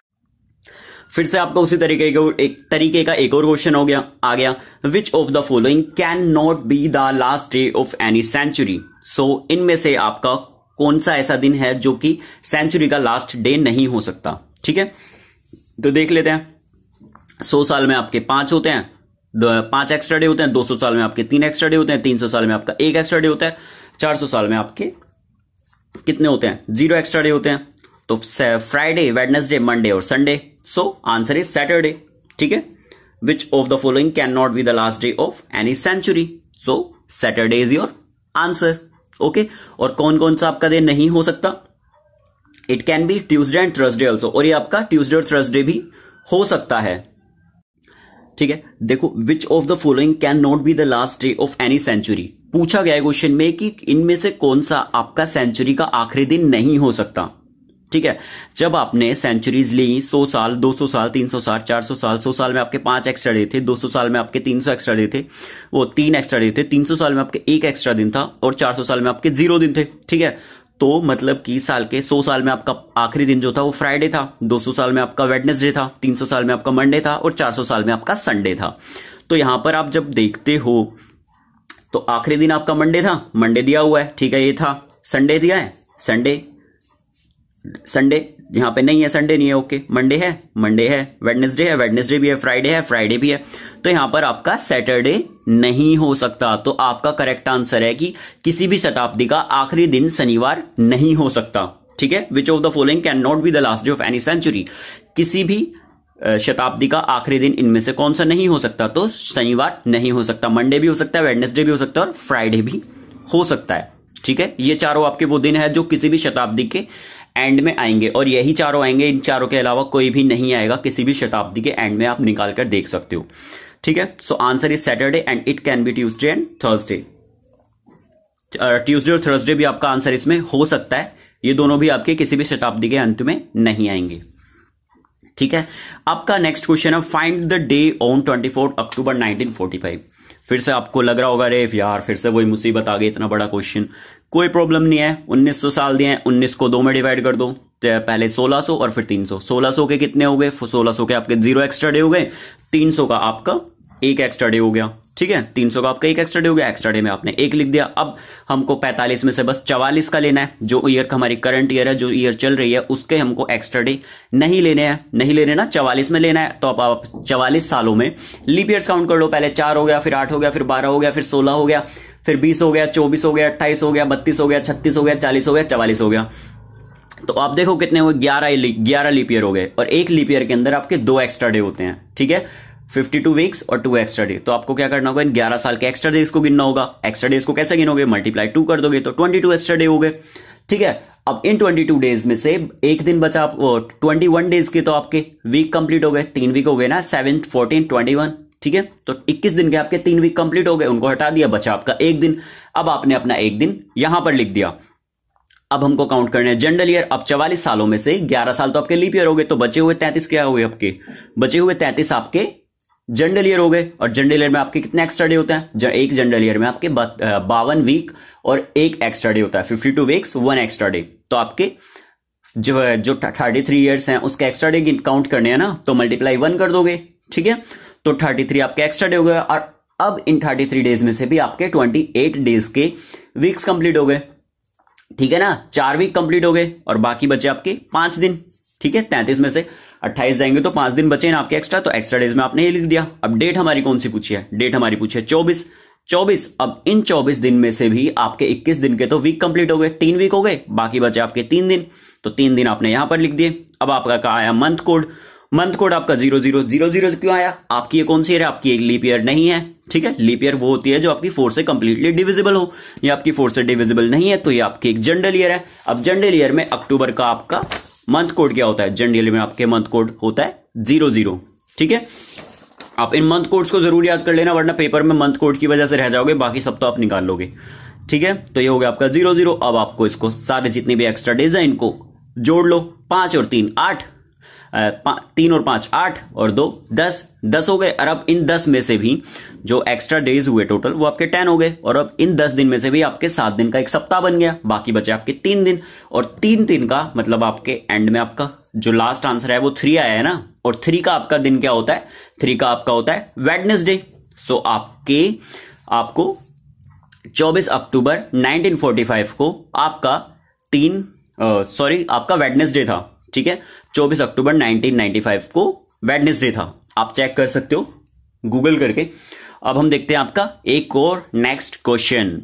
फिर से आपका उसी तरीके का एक तरीके का एक और क्वेश्चन हो गया आ गया which of the following can not be the last day of any century. So इनमें से आपका कौन सा ऐसा दिन है जो कि सेंचुरी का लास्ट डे नहीं हो सकता? ठीक है, तो देख लेते हैं। सौ साल में आपके पांच होते हैं, पांच एक्स्ट्रा डे होते हैं। दो सौ साल में आपके तीन एक्स्ट्रा डे होते हैं। तीन सौ साल में आपका एक एक्स्ट्रा डे होता है। चार सौ साल में आपके कितने होते हैं? जीरो एक्स्ट्रा डे होते हैं। तो फ्राइडे, वेडनेसडे, मंडे और Sunday. So answer is Saturday. ठीक है, which of the following can not be the last day of any century. So Saturday is your answer. Okay, और कौन कौन सा आपका दिन नहीं हो सकता? It can be Tuesday and Thursday also, और ये आपका ट्यूसडे और थर्सडे भी हो सकता है। ठीक है, देखो, which of the following can not be the last day of any century. पूछा गया है क्वेश्चन में कि इनमें से कौन सा आपका सेंचुरी का आखिरी दिन नहीं हो सकता। ठीक है, जब आपने सेंचुरीज ली, सौ साल, दो सौ साल, तीन सौ साल, चार सौ साल, सौ साल में आपके पांच एक्स्ट्रा डे थे, दो सौ साल में आपके तीन सौ एक्स्ट्रा डे थे, वो तीन एक्स्ट्रा डे थे, तीन सौ साल में आपके एक एक्स्ट्रा दिन था और चार सौ साल में आपके जीरो दिन थे। ठीक है, तो मतलब कि साल के सौ साल में आपका आखिरी दिन जो था वो फ्राइडे था, दो सौ साल में आपका वेडनेसडे था, तीन सौ साल में आपका मंडे था और चार सौ साल में आपका संडे था। तो यहां पर आप जब देखते हो तो आखिरी दिन आपका मंडे था, मंडे दिया हुआ है। ठीक है, ये था। संडे दिया है, संडे संडे यहां पे नहीं है, संडे नहीं है। ओके, मंडे है, मंडे है, वेडनेसडे है, वेडनेसडे भी है, फ्राइडे है, फ्राइडे भी है। तो यहां पर आपका सैटरडे नहीं हो सकता। तो आपका करेक्ट आंसर है कि किसी भी शताब्दी का आखिरी दिन शनिवार नहीं हो सकता। ठीक है, which of the following can not be the last day of any century. किसी भी शताब्दी का आखिरी दिन इनमें से कौन सा नहीं हो सकता? तो शनिवार नहीं हो सकता, मंडे भी हो सकता है, वेडनेसडे भी हो सकता है और फ्राइडे भी हो सकता है। ठीक है, ये चारों आपके वो दिन है जो किसी भी शताब्दी के एंड में आएंगे, और यही चारों आएंगे। इन चारों के अलावा कोई भी नहीं आएगा किसी भी शताब्दी के एंड में, आप निकाल कर देख सकते हो। ठीक है, so answer is Saturday and it can be Tuesday and Thursday. Tuesday और थर्सडे भी आपका आंसर इसमें हो सकता है। ये दोनों भी आपके किसी भी शताब्दी के अंत में नहीं आएंगे। ठीक है, आपका नेक्स्ट क्वेश्चन है find the day on twenty fourth October nineteen forty five. फिर से आपको लग रहा होगा, रे यार फिर से वही मुसीबत आ गई, इतना बड़ा क्वेश्चन। कोई प्रॉब्लम नहीं है, उन्नीस सौ साल दिए हैं, उन्नीस को दो में डिवाइड कर दो। पहले सोलह सौ और फिर तीन सौ। सोलह सौ के कितने हो गए? सोलह सौ के आपके जीरो एक्स्ट्रा डे हो गए, तीन सौ का आपका एक एक्स्ट्रा डे हो गया। ठीक है, तीन सौ का आपका एक एक्स्ट्रा डे हो गया, एक्स्ट्रा डे में आपने एक लिख दिया। अब हमको पैंतालीस में से बस चवालीस का लेना है, जो ईयर का हमारी करंट ईयर है, जो ईयर चल रही है, उसके हमको एक्स्ट्रा डे नहीं लेने हैं, नहीं लेने ना, चवालीस में लेना है। तो अब आप चवालीस सालों में लीप ईयर्स काउंट कर लो। पहले चार हो गया, फिर आठ हो गया, फिर बारह हो गया, फिर सोलह हो गया, फिर बीस हो गया, चौबीस हो गया, अट्ठाईस हो गया, बत्तीस हो गया, छत्तीस हो गया, चालीस हो गया, चवालीस हो गया। तो आप देखो कितने हुए, ग्यारह ग्यारह लीप ईयर हो गए, और एक लीप ईयर के अंदर आपके दो एक्स्ट्रा डे होते हैं। ठीक है, बावन वीक्स और टू एक्स्ट्रा डे। तो आपको क्या करना होगा, इन ग्यारह साल के एक्स्ट्रा डेज को गिनना होगा। एक्स्ट्रा डेज को कैसे गिनोगे? मल्टीप्लाई टू कर दोगे तो बाईस एक्स्ट्रा डे हो गए। ठीक है, अब इन बाईस डेज में से एक दिन बचा, इक्कीस डेज के तो आपके वीक कंप्लीट हो गए, तीन वीक हो गए ना, सेवन, फोर्टीन, ट्वेंटी वन। ठीक है, तो इक्कीस दिन के आपके तीन वीक कंप्लीट हो गए, उनको हटा दिया, बचा आपका एक दिन। अब आपने अपना एक दिन यहां पर लिख दिया। अब हमको काउंट करने हैं जनरल ईयर। अब चवालीस सालों में से ग्यारह साल तो आपके लीप ईयर हो गए, तो बचे हुए तैंतीस क्या हुए आपके? बचे हुए तैंतीस आपके जनरल ईयर हो गए। और जनरल ईयर में आपके कितने एक्स्ट्रा डे होते हैं? एक जनरल ईयर में आपके बावन वीक और एक एक्स्ट्रा डे होता है, fifty two weeks one extra day. तो आपके जो जो थर्टी थ्री ईयर्स हैं उसके एक्स्ट्रा डे काउंट करने हैं ना, तो मल्टीप्लाई वन कर दोगे। ठीक है, तो थर्टी थ्री आपके एक्स्ट्रा डे हो गए। और अब इन थर्टी थ्री डेज में से भी आपके ट्वेंटी एट डेज के वीक्स कंप्लीट हो गए। ठीक है ना, चार वीक कंप्लीट हो गए और बाकी बचे आपके पांच दिन। ठीक है, तैंतीस में से अट्ठाईस जाएंगे तो पांच दिन बचे ना आपके एक्स्ट्रा, तो एक्स्ट्रा डेज में आपने ये लिख दिया। अब डेट हमारी कौन सी पूछी है? डेट हमारी पूछी है चौबीस। चौबीस, अब इन चौबीस दिन में से भी आपके इक्कीस दिन के तो वीक कंप्लीट हो गए, तीन वीक हो गए, बाकी बचे आपके तीन दिन। तो तीन दिन आपने यहां पर लिख दिए। अब आपका कहा आया मंथ कोड। मंथ कोड आपका जीरो जीरो जीरो जीरो क्यों आया? आपकी ये कौन सी ईयर है? आपकी एक लीप ईयर नहीं है। ठीक है, लीप ईयर वो होती है जो आपकी फोर से कंप्लीटली डिविजिबल हो। ये आपकी फोर से डिविजिबल नहीं है, तो ये आपकी एक जनरल ईयर है। अब जनरल ईयर में अक्टूबर का आपका मंथ कोड क्या होता है? जनरल ईयर में आपके मंथ कोड होता है जीरो जीरो। ठीक है, आप इन मंथ कोड्स को जरूर याद कर लेना, वरना पेपर में मंथ कोड की वजह से रह जाओगे, बाकी सब तो आप निकाल लोगे। ठीक है, तो ये हो गया आपका जीरो जीरो। अब आपको इसको सारे जितने भी एक्स्ट्रा डेज है इनको जोड़ लो, पांच और तीन आठ, तीन और पांच आठ और दो दस, दस हो गए। और अब इन दस में से भी जो एक्स्ट्रा डेज हुए टोटल वो आपके टेन हो गए। और अब इन दस दिन में से भी आपके सात दिन का एक सप्ताह बन गया, बाकी बचे आपके तीन दिन। और तीन दिन का मतलब आपके एंड में आपका जो लास्ट आंसर है वो थ्री आया है ना। और थ्री का आपका दिन क्या होता है? थ्री का आपका होता है वेडनेसडे। सो आपके आपको चौबीस अक्टूबर नाइनटीन फोर्टी फाइव को आपका तीन सॉरी uh, आपका वेडनेसडे था, ठीक है। चौबीस अक्टूबर नाइनटीन नाइंटी फाइव को वेडनेसडे था, आप चेक कर सकते हो गूगल करके। अब हम देखते हैं आपका एक और नेक्स्ट क्वेश्चन।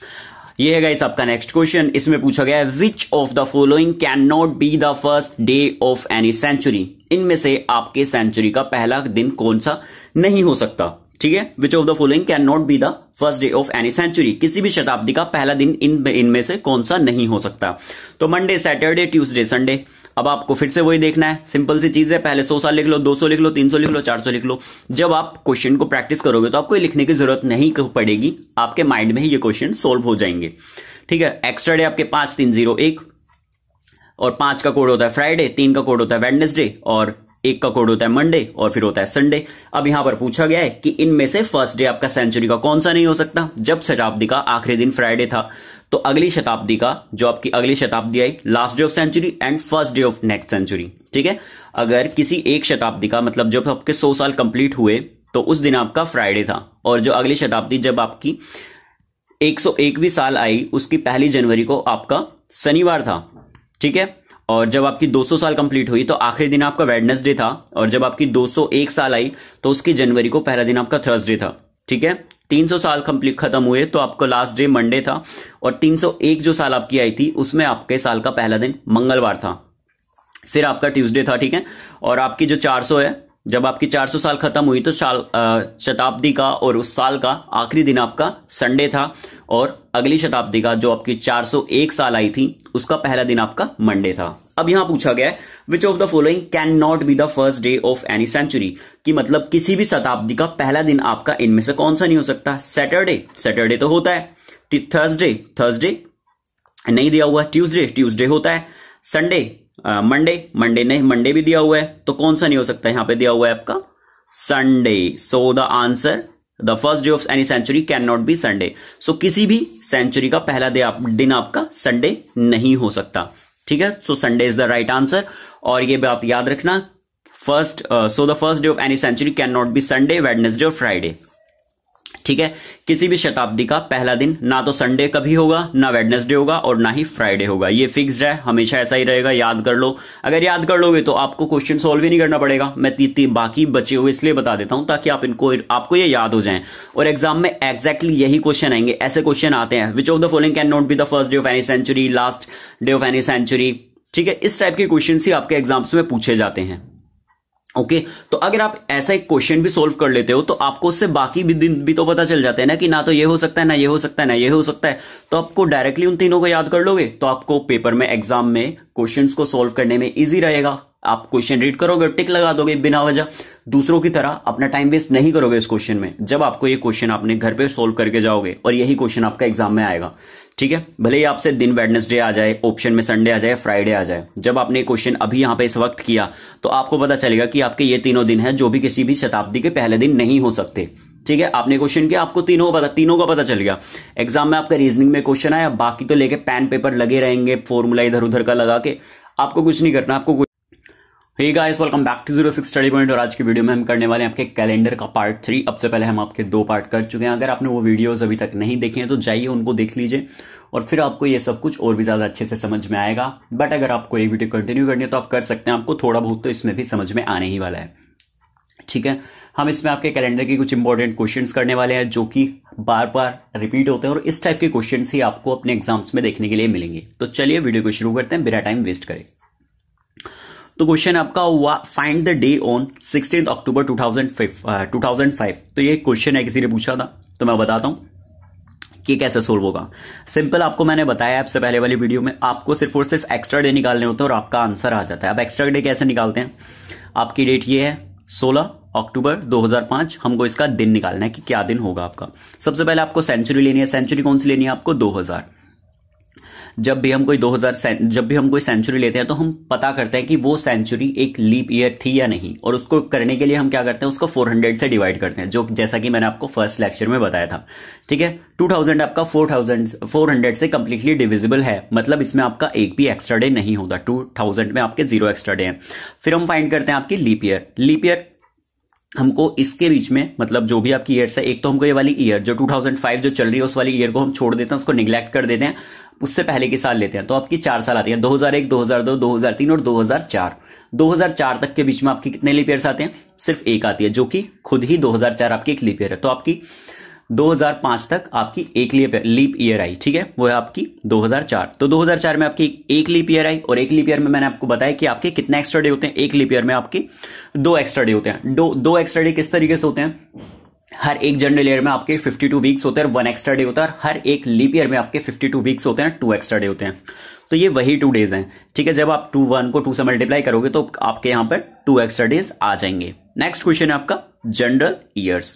ये है गाइस आपका नेक्स्ट क्वेश्चन। इसमें पूछा गया है which of the following can not be the first day of any century. इनमें से आपके सेंचुरी का पहला दिन कौन सा नहीं हो सकता, ठीक है। Which of the following can not be the first day of any century, किसी भी शताब्दी का पहला दिन इन इनमें से कौन सा नहीं हो सकता। तो मंडे, सैटरडे, ट्यूसडे, संडे। अब आपको फिर से वही देखना है, सिंपल सी चीज है। पहले सौ साल लिख लो, दो सौ लिख लो, तीन सौ लिख लो, चार सौ लिख लो। जब आप क्वेश्चन को प्रैक्टिस करोगे तो आपको लिखने की जरूरत नहीं पड़ेगी, आपके माइंड में ही ये क्वेश्चन सोल्व हो जाएंगे, ठीक है। एक्स्ट्रा डे आपके पांच तीन जीरो एक, और पांच का कोड होता है फ्राइडे, तीन का कोड होता है वेडनेसडे, और एक का कोड होता है मंडे, और फिर होता है संडे। अब यहां पर पूछा गया है कि इनमें से फर्स्ट डे आपका सेंचुरी का कौन सा नहीं हो सकता। जब शताब्दी का आखिरी दिन फ्राइडे था तो अगली शताब्दी का जो आपकी अगली शताब्दी आई last day of century and first day of next century, ठीक है। अगर किसी एक शताब्दी का मतलब जब आपके सौ साल कंप्लीट हुए तो उस दिन आपका फ्राइडे था, और जो अगली शताब्दी जब आपकी एक सौ एकवीं साल आई उसकी पहली जनवरी को आपका शनिवार था, ठीक है। और जब आपकी दो सौ साल कंप्लीट हुई तो आखिरी दिन आपका वेडनेसडे था, और जब आपकी दो सौ एक साल आई तो उसकी जनवरी को पहला दिन आपका थर्सडे था, ठीक है। तीन सौ साल कंप्लीट खत्म हुए तो आपको लास्ट डे मंडे था, और तीन सौ एक जो साल आपकी आई थी उसमें आपके साल का पहला दिन मंगलवार था, फिर आपका ट्यूसडे था, ठीक है। और आपकी जो चार सौ है, जब आपकी चार सौ साल खत्म हुई तो साल शताब्दी का और उस साल का आखिरी दिन आपका संडे था, और अगली शताब्दी का जो आपकी चार सौ एक साल आई थी उसका पहला दिन आपका मंडे था। अब यहां पूछा गया है which of the following can not be the first day of any century, कि मतलब किसी भी शताब्दी का पहला दिन आपका इनमें से कौन सा नहीं हो सकता। सैटरडे, सैटरडे तो होता है। थर्सडे, थर्सडे नहीं दिया हुआ। ट्यूसडे, ट्यूसडे होता है। संडे, मंडे, मंडे नहीं, मंडे भी दिया हुआ है, तो कौन सा नहीं हो सकता। यहां पे दिया हुआ है आपका Sunday. So the answer the first day of any century can not be Sunday. So किसी भी सेंचुरी का पहला डे आप, दिन आपका संडे नहीं हो सकता, ठीक है। So Sunday is the right answer. और ये भी आप याद रखना, first so the first day of any century can not be Sunday, Wednesday और फ्राइडे, ठीक है। किसी भी शताब्दी का पहला दिन ना तो संडे कभी होगा, ना वेडनेसडे होगा, और ना ही फ्राइडे होगा। ये फिक्स्ड है, हमेशा ऐसा ही रहेगा, याद कर लो। अगर याद कर लोगे तो आपको क्वेश्चन सॉल्व ही नहीं करना पड़ेगा। मैं ती, ती, बाकी बचे हुए इसलिए बता देता हूं ताकि आप इनको आपको ये याद हो जाए, और एग्जाम में एग्जैक्टली यही क्वेश्चन आएंगे। ऐसे क्वेश्चन आते हैं which of the following can not be the first day of any century, last day of any century, ठीक है। इस टाइप के क्वेश्चन ही आपके एग्जाम्स में पूछे जाते हैं, ओके okay, तो अगर आप ऐसा एक क्वेश्चन भी सोल्व कर लेते हो तो आपको उससे बाकी भी दिन भी तो पता चल जाते हैं ना, कि ना तो ये हो सकता है, ना ये हो सकता है, ना ये हो सकता है। तो आपको डायरेक्टली उन तीनों को याद कर लोगे तो आपको पेपर में, एग्जाम में क्वेश्चंस को सोल्व करने में इजी रहेगा। आप क्वेश्चन रीड करोगे, टिक लगा दोगे बिना वजह, दूसरों की तरह अपना टाइम वेस्ट नहीं करोगे इस क्वेश्चन में। जब आपको ये क्वेश्चन अपने घर पे सोल्व करके जाओगे और यही क्वेश्चन आपका एग्जाम में आएगा, ठीक है। भले ही आपसे दिन वेडनेसडे आ जाए, ऑप्शन में संडे आ जाए, फ्राइडे आ जाए, जब आपने क्वेश्चन अभी यहां पे इस वक्त किया तो आपको पता चलेगा कि आपके ये तीनों दिन है जो भी किसी भी शताब्दी के पहले दिन नहीं हो सकते, ठीक है। आपने क्वेश्चन किया, आपको तीनों पता तीनों का पता चल गया। एग्जाम में आपका रीजनिंग में क्वेश्चन आया, बाकी तो लेके पेन पेपर लगे रहेंगे, फॉर्मूला इधर उधर का लगा के, आपको कुछ नहीं करना। आपको hey guys, welcome back to zero six study point. और आज की वीडियो में हम करने वाले हैं आपके कैलेंडर का पार्ट थ्री। अब से पहले हम आपके दो पार्ट कर चुके हैं। अगर आपने वो वीडियोस अभी तक नहीं देखे हैं तो जाइए उनको देख लीजिए, और फिर आपको ये सब कुछ और भी ज्यादा अच्छे से समझ में आएगा। बट अगर आपको ये वीडियो कंटिन्यू करनी है तो आप कर सकते हैं, आपको थोड़ा बहुत तो इसमें भी समझ में आने ही वाला है, ठीक है। हम इसमें आपके कैलेंडर के कुछ इंपॉर्टेंट क्वेश्चंस करने वाले हैं जो कि बार बार रिपीट होते हैं, और इस टाइप के क्वेश्चंस ही आपको अपने एग्जाम्स में देखने के लिए मिलेंगे। तो चलिए वीडियो को शुरू करते हैं बिना टाइम वेस्ट करें। तो क्वेश्चन आपका find the day on sixteen October two thousand five. तो ये क्वेश्चन है, किसी ने पूछा था, तो मैं बताता हूं कि कैसे सोल्व होगा। सिंपल, आपको मैंने बताया आपसे पहले वाली वीडियो में, आपको सिर्फ और सिर्फ एक्स्ट्रा डे निकालने होते हैं और आपका आंसर आ जाता है। अब एक्स्ट्रा डे कैसे निकालते हैं, आपकी डेट ये है सोलह अक्टूबर दो हज़ार पाँच, हमको इसका दिन निकालना है कि क्या दिन होगा आपका। सबसे पहले आपको सेंचुरी लेनी है। सेंचुरी कौन सी लेनी है आपको, दो हज़ार। जब भी हम कोई दो हज़ार जब भी हम कोई सेंचुरी लेते हैं तो हम पता करते हैं कि वो सेंचुरी एक लीप ईयर थी या नहीं, और उसको करने के लिए हम क्या करते हैं, उसको चार सौ से डिवाइड करते हैं, जो जैसा कि मैंने आपको फर्स्ट लेक्चर में बताया था। ठीक है, दो हज़ार आपका चार हज़ार से कंप्लीटली डिविजिबल है, मतलब इसमें आपका एक भी एक्स्ट्रा डे नहीं होता, दो हज़ार में आपके जीरो एक्स्ट्रा डे हैं। फिर हम फाइंड करते हैं आपकी लीप ईयर। लीप ईयर हमको इसके बीच में, मतलब जो भी आपकी ईयर्स है, एक तो हमको ये वाली ईयर जो दो हज़ार पाँच जो चल रही है उस वाली ईयर को हम छोड़ देते हैं, उसको निग्लेक्ट कर देते हैं, उससे पहले के साल लेते हैं, तो आपकी चार साल आती है, दो हज़ार एक, दो हज़ार दो, दो हज़ार तीन और दो हज़ार चार। दो हज़ार चार तक के बीच में आपकी कितने लीप ईयर्स आते हैं, सिर्फ एक आती है, जो कि खुद ही दो हज़ार चार आपकी एक लीप ईयर है। तो आपकी दो हज़ार पाँच तक आपकी एक लीप ईयर आई, ठीक है, वो है आपकी दो हज़ार चार। तो दो हज़ार चार में आपकी एक लीप ईयर आई, और एक लीप ईयर में मैंने आपको बताया कि आपके कितने एक्स्ट्रा डे होते हैं, एक लीप ईयर में आपके दो एक्स्ट्रा डे होते हैं। दो दो एक्स्ट्रा डे किस तरीके से होते हैं, हर एक जनरल ईयर में आपके बावन वीक्स होते हैं और वन एक्स्ट्रा डे होता है, हर एक लीप ईयर में आपके बावन वीक्स होते हैं, टू एक्स्ट्रा डे होते हैं। तो ये वही टू डेज हैं, ठीक है। जब आप टू वन को टू से मल्टीप्लाई करोगे तो आपके यहां पर टू एक्स्ट्रा डेज आ जाएंगे। नेक्स्ट क्वेश्चन है आपका जनरल ईयर्स।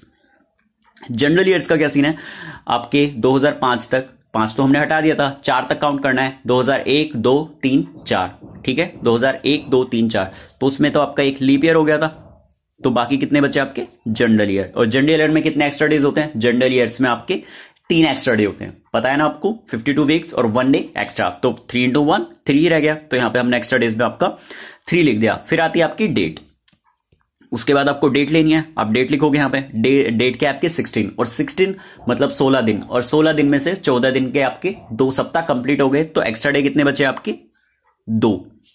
जनरल ईयर्स का क्या सीन है, आपके दो हज़ार पाँच तक, पांच तो हमने हटा दिया था, चार तक काउंट करना है, दो हज़ार एक, दो, तीन, चार, ठीक है, दो हज़ार एक, दो, तीन, चार, तो उसमें तो आपका एक लीप ईयर हो गया था, तो बाकी कितने बचे आपके जनरल ईयर। और जनरल ईयर में कितने एक्स्ट्रा डेज होते हैं, जनरल ईयर्स में आपके तीन एक्स्ट्रा डे होते हैं, पता है ना आपको, बावन वीक्स और वन डे एक्स्ट्रा, तो थ्री इंटू वन थ्री ही रह गया, तो यहां पे हमने एक्स्ट्रा डेज में आपका थ्री लिख दिया। फिर आती है आपकी डेट, उसके बाद आपको डेट लेनी है, आप डेट लिखोगे यहां पे, डे, डेट के आपके सोलह, और सोलह मतलब सोलह दिन, और सोलह दिन में से चौदह दिन के आपके दो सप्ताह कंप्लीट हो गए, तो एक्स्ट्रा डे कितने बचे आपके, दो,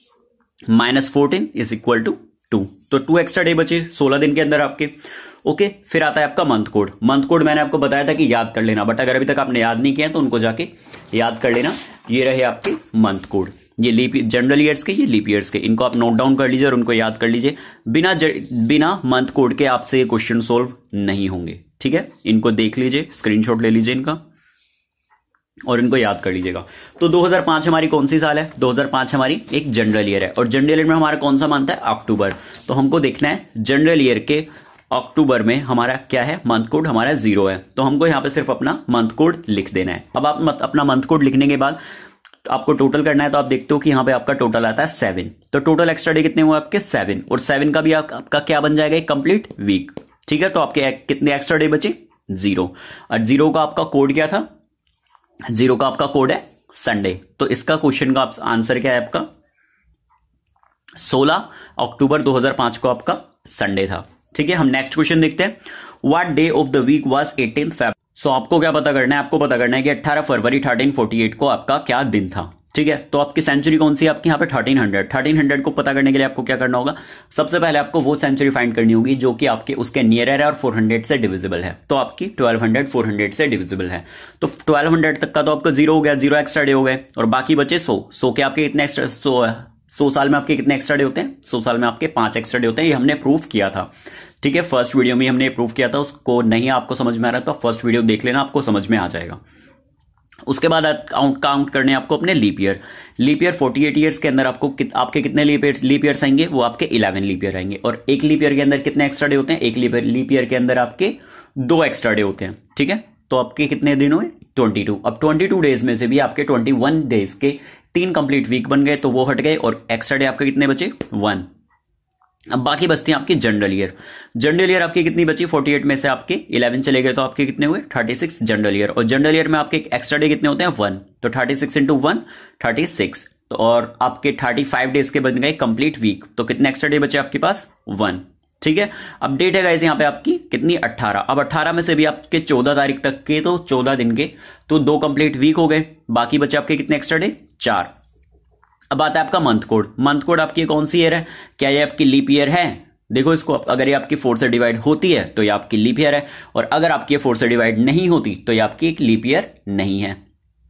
minus fourteen is equal to two, तो टू एक्स्ट्रा डे बचे सोलह दिन के अंदर आपके। ओके, फिर आता है आपका मंथ कोड। मंथ कोड मैंने आपको बताया था कि याद कर लेना, बट अगर अभी तक आपने याद नहीं किया तो उनको जाके याद कर लेना। ये रहे आपके मंथ कोड, ये लीप जनरल ईयर्स के, ये लीप ईयर्स के, इनको आप नोट डाउन कर लीजिए और उनको याद कर लीजिए। बिना बिना मंथ कोड के आपसे ये क्वेश्चन सोल्व नहीं होंगे, ठीक है। इनको देख लीजिए, स्क्रीनशॉट ले लीजिए इनका और इनको याद कर लीजिएगा। तो दो हज़ार पाँच हमारी कौन सी साल है, दो हज़ार पाँच हमारी एक जनरल ईयर है, और जनरल ईयर में हमारा कौन सा मंथ है, अक्टूबर। तो हमको देखना है जनरल ईयर के अक्टूबर में हमारा क्या है, मंथ कोड हमारा जीरो है, तो हमको यहां पे सिर्फ अपना मंथ कोड लिख देना है। अब आप मत, अपना मंथ कोड लिखने के बाद आपको टोटल करना है, तो आप देखते हो कि यहां पे आपका टोटल आता है सेवन, तो टोटल एक्स्ट्रा डे कितने हुए आपके सेवन, और सेवन का भी आप, आपका क्या बन जाएगा, एक कंप्लीट वीक, ठीक है। तो आपके कितने एक्स्ट्रा डे बचे, जीरो, और जीरो का आपका कोड क्या था, जीरो का आपका कोड है संडे, तो इसका क्वेश्चन का आंसर क्या है आपका, सोलह अक्टूबर दो हज़ार पाँच को आपका संडे था, ठीक है। हम नेक्स्ट क्वेश्चन देखते हैं, what day of the week was eighteenth February. So आपको क्या पता करना है, आपको पता करना है कि अठारह फरवरी अठारह सौ अड़तालीस को आपका क्या दिन था, ठीक है। तो आपकी सेंचुरी कौन सी है आपकी, यहाँ पे थर्टीन हंड्रेड थर्टीन हंड्रेड को पता करने के लिए आपको क्या करना होगा, सबसे पहले आपको वो सेंचुरी फाइंड करनी होगी जो कि आपके उसके नियरर है और चार सौ से डिविजिबल है, तो आपकी बारह सौ चार सौ से डिविजिबल है, तो बारह सौ तक का तो आपका जीरो हो गया, जीरो एक्स्ट्रा डे हो गए, और बाकी बचे सौ, सौ के आपके कितने एक्स्ट्रा, सौ सौ साल में आपके कितने एक्स्ट्रा डे होते हैं, सौ साल में आपके पांच एक्स्ट्रा डे होते हैं, ये हमने प्रूफ किया था, ठीक है। फर्स्ट वीडियो में हमने प्रूफ किया था, उसको नहीं आपको समझ में आ रहा तो फर्स्ट वीडियो देख लेना, आपको समझ में आ जाएगा। उसके बाद काउंट काउंट करने आपको अपने लीप ईयर, लीप ईयर अड़तालीस ईयर्स के अंदर आपको कित, आपके कितने लीप ईयर्स लीप ईयर्स आएंगे, वो आपके ग्यारह लीप ईयर आएंगे, और एक लीप ईयर के अंदर कितने एक्स्ट्रा डे होते हैं, एक लीप लीप ईयर के अंदर आपके दो एक्स्ट्रा डे होते हैं, ठीक है। तो आपके कितने दिन हुए, बाईस। अब बाईस डेज में से भी आपके इक्कीस डेज के तीन कंप्लीट वीक बन गए, तो वो हट गए, और एक्स्ट्रा डे आपके कितने बचे, वन। अब बाकी बचती है आपकी जनरल ईयर, जनरल ईयर आपकी कितनी बची, अड़तालीस में से आपके ग्यारह चले गए, तो आपके कितने हुए, छत्तीस जनरल ईयर, और जनरल ईयर में आपके एक्स्ट्रा डे कितने होते हैं, वन, तो छत्तीस इंटू वन छत्तीस, तो और आपके पैंतीस डेज के बन गए कंप्लीट वीक, तो कितने एक्स्ट्रा डे बचे आपके पास, वन, ठीक है। अब डेट है गाइस यहाँ पे आपकी कितनी, अठारह, अब अठारह में से भी आपके चौदह तारीख तक के, तो चौदह दिन के, तो दो कंप्लीट वीक हो गए, बाकी बचे आपके कितने एक्स्ट्रा डे, चार। अब आता है आपका मंथ कोड, मंथ कोड आपकी कौन सी ईयर है, क्या ये आपकी लीप ईयर है, देखो इसको, अगर ये आपकी फोर से डिवाइड होती है तो ये आपकी लीप ईयर है, और अगर आपकी फोर से डिवाइड नहीं होती तो ये आपकी एक लीप ईयर नहीं है,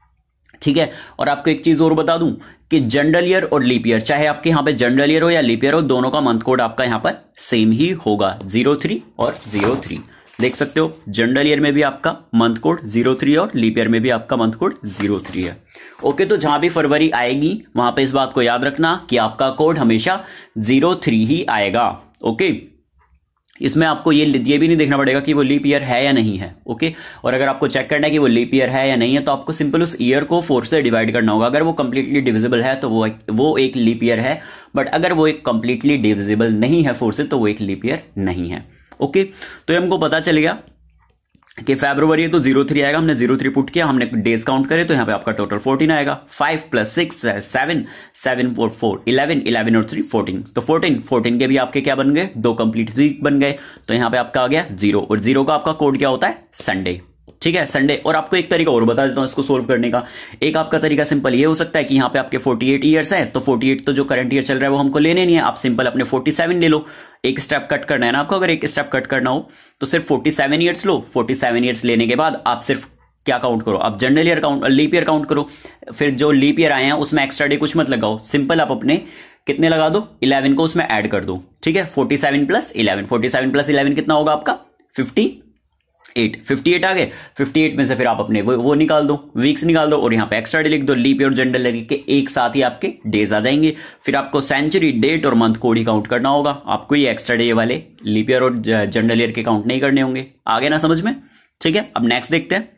ठीक है। और आपको एक चीज और बता दूं कि जनरल ईयर और लीप ईयर, चाहे आपके यहां पे जनरल ईयर हो या लीप ईयर हो, दोनों का मंथ कोड आपका यहां पर सेम ही होगा, जीरो थ्री और जीरो थ्री, देख सकते हो। जनरल ईयर में भी आपका मंथ कोड जीरो थ्री और लीप ईयर में भी आपका मंथ कोड जीरो थ्री है, ओके। तो जहां भी फरवरी आएगी वहां पे इस बात को याद रखना कि आपका कोड हमेशा जीरो थ्री ही आएगा, ओके। इसमें आपको ये ये भी नहीं देखना पड़ेगा कि वो लीप ईयर है या नहीं है। ओके, और अगर आपको चेक करना है कि वो लीप ईयर है या नहीं है तो आपको सिंपल उस ईयर को फोर से डिवाइड करना होगा। अगर वो कंप्लीटली डिविजिबल है तो वो वो एक लीप ईयर है, बट अगर वो एक कंप्लीटली डिविजिबल नहीं है फोर से तो वो एक लीप ईयर नहीं है। ओके, तो हमको पता चल गया कि फरवरी तो जीरो थ्री आएगा, हमने जीरो थ्री पुट किया, हमने डेज काउंट करे तो यहां पे आपका टोटल फोर्टीन आएगा। Five plus six seven, seven four four eleven, eleven और थ्री फोर्टीन, तो फोर्टीन फोर्टीन के भी आपके क्या बन गए, दो कंप्लीट वीक बन गए। तो यहां पे आपका आ गया जीरो, और जीरो का आपका कोड क्या होता है, संडे। ठीक है, संडे। और आपको एक तरीका और बता देता हूं इसको सोल्व करने का। एक आपका तरीका सिंपल ये हो सकता है कि यहां पे आपके अड़तालीस ईयर्स है, तो अड़तालीस तो जो करंट ईयर चल रहा है वो हमको लेने नहीं है, आप सिंपल अपने सैंतालीस ले लो। एक स्टेप कट करना है ना आपको, अगर एक स्टेप कट करना हो तो सिर्फ सैंतालीस ईयर्स लो। सैंतालीस ईयर्स लेने के बाद आप सिर्फ क्या काउंट करो, आप general year count, leap year count करो। फिर जो लीप ईयर आए हैं उसमें एक्स्ट्रा डे कुछ मत लगाओ, सिंपल आप अपने कितने लगा दो, इलेवन को उसमें ऐड कर दो। ठीक है, सैंतालीस प्लस इलेवन, सैंतालीस प्लस इलेवन कितना होगा आपका, फिफ्टी एट, फिफ्टी एट आ गए। फिफ्टी एट में से फिर आप अपने वो, वो निकाल दो, वीक्स निकाल दो, और यहां पे एक्स्ट्रा डे लिख दो। लीप ईयर और जनरल ईयर के एक साथ ही आपके डेज आ जाएंगे। फिर आपको सेंचुरी, डेट और मंथ कोड ही काउंट करना होगा, आपको ये एक्स्ट्रा डे वाले लीप ईयर और जनरल ईयर के काउंट नहीं करने होंगे। आगे ना समझ में? ठीक है, अब नेक्स्ट देखते हैं।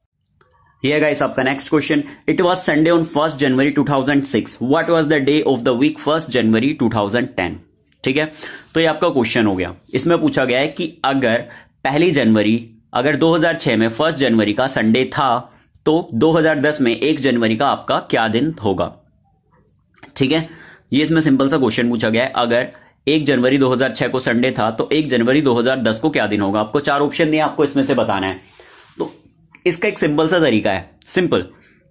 ये गाइस आपका next question, it was Sunday on first January two thousand six, what was the day of the week first January two thousand ten. ठीक है, तो ये आपका क्वेश्चन हो गया। इसमें पूछा गया है कि अगर पहली जनवरी, अगर दो हज़ार छह में फर्स्ट जनवरी का संडे था तो दो हज़ार दस में एक जनवरी का आपका क्या दिन होगा। ठीक है, ये इसमें सिंपल सा क्वेश्चन पूछा गया है। अगर एक जनवरी दो हज़ार छह को संडे था तो एक जनवरी दो हज़ार दस को क्या दिन होगा। आपको चार ऑप्शन दिए, आपको इसमें से बताना है। तो इसका एक सिंपल सा तरीका है, सिंपल।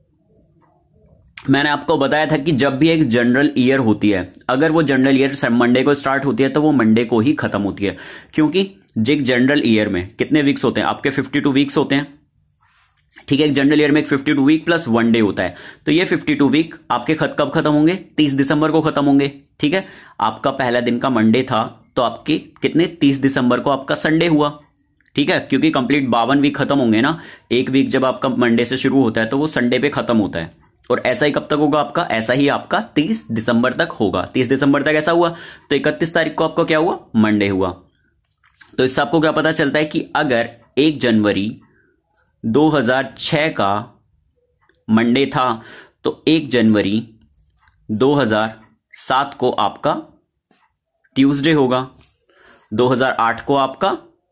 मैंने आपको बताया था कि जब भी एक जनरल ईयर होती है, अगर वो जनरल ईयर मंडे को स्टार्ट होती है तो वो मंडे को ही खत्म होती है, क्योंकि एक जनरल ईयर में कितने वीक्स होते हैं आपके, बावन वीक्स होते हैं। ठीक है, एक जनरल ईयर में एक बावन वीक प्लस वन डे होता है, तो ये बावन वीक आपके खत कब खत्म होंगे, तीस दिसंबर को खत्म होंगे। ठीक है, आपका पहला दिन का मंडे था तो आपके कितने, तीस दिसंबर को आपका संडे हुआ। ठीक है, क्योंकि कंप्लीट बावन वीक खत्म होंगे ना, एक वीक जब आपका मंडे से शुरू होता है तो वो संडे पे खत्म होता है। और ऐसा ही कब तक होगा आपका, ऐसा ही आपका तीस दिसंबर तक होगा। तीस दिसंबर तक ऐसा हुआ तो इकतीस तारीख को आपका क्या हुआ, मंडे हुआ। तो इससे आपको क्या पता चलता है कि अगर एक जनवरी दो हज़ार छह का मंडे था तो एक जनवरी दो हज़ार सात को आपका ट्यूसडे होगा, दो हज़ार आठ को आपका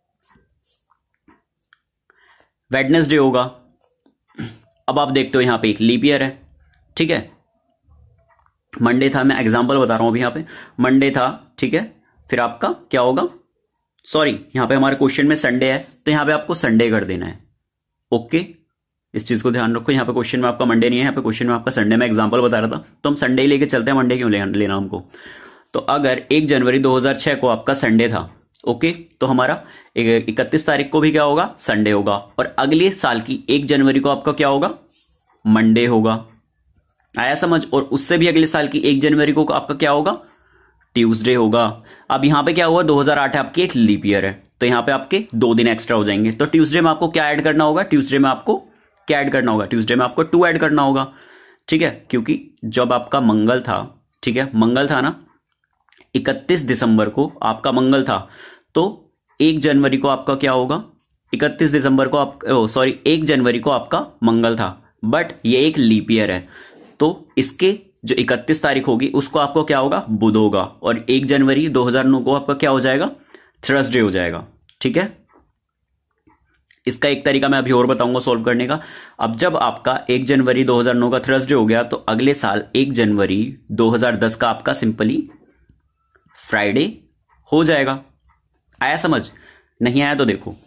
वेडनेसडे होगा। अब आप देखते हो यहां पे एक लीप ईयर है। ठीक है, मंडे था, मैं एग्जांपल बता रहा हूं अभी, यहां पे मंडे था। ठीक है, फिर आपका क्या होगा, सॉरी यहां पे हमारे क्वेश्चन में संडे है तो यहां पे आपको संडे कर देना है। ओके, इस चीज को ध्यान रखो, यहां पे क्वेश्चन में आपका मंडे नहीं है, यहां पे क्वेश्चन में आपका संडे। में एग्जांपल बता रहा था तो हम संडे ही लेके चलते हैं, मंडे क्यों लेना हमको। तो अगर एक जनवरी दो हज़ार छह को आपका संडे था, ओके, तो हमारा इकतीस तारीख को भी क्या होगा, संडे होगा। और अगले साल की एक जनवरी को आपका क्या होगा, मंडे होगा। आया समझ? और उससे भी अगले साल की एक जनवरी को आपका क्या होगा, ट्यूसडे होगा। अब यहां पे क्या हुआ, दो हज़ार आठ आपकी एक लीप ईयर है तो यहां पे आपके दो दिन एक्स्ट्रा हो जाएंगे। तो ट्यूसडे में आपको क्या ऐड करना होगा, ट्यूसडे में आपको क्या ऐड करना होगा, ट्यूसडे में आपको टू ऐड करना होगा। ठीक है, क्योंकि जब आपका मंगल था, ठीक है, मंगल था ना, इकतीस दिसंबर को आपका मंगल था, तो एक जनवरी को आपका क्या होगा, इकतीस दिसंबर को आप सॉरी एक जनवरी को आपका मंगल था, बट ये एक लीप ईयर है तो इसके जो इकतीस तारीख होगी उसको आपको क्या होगा, बुध होगा। और एक जनवरी दो हज़ार नौ को आपका क्या हो जाएगा, थर्सडे हो जाएगा। ठीक है, इसका एक तरीका मैं अभी और बताऊंगा सॉल्व करने का। अब जब आपका एक जनवरी दो हज़ार नौ का थर्सडे हो गया तो अगले साल एक जनवरी दो हज़ार दस का आपका सिंपली फ्राइडे हो जाएगा। आया समझ? नहीं आया तो देखो,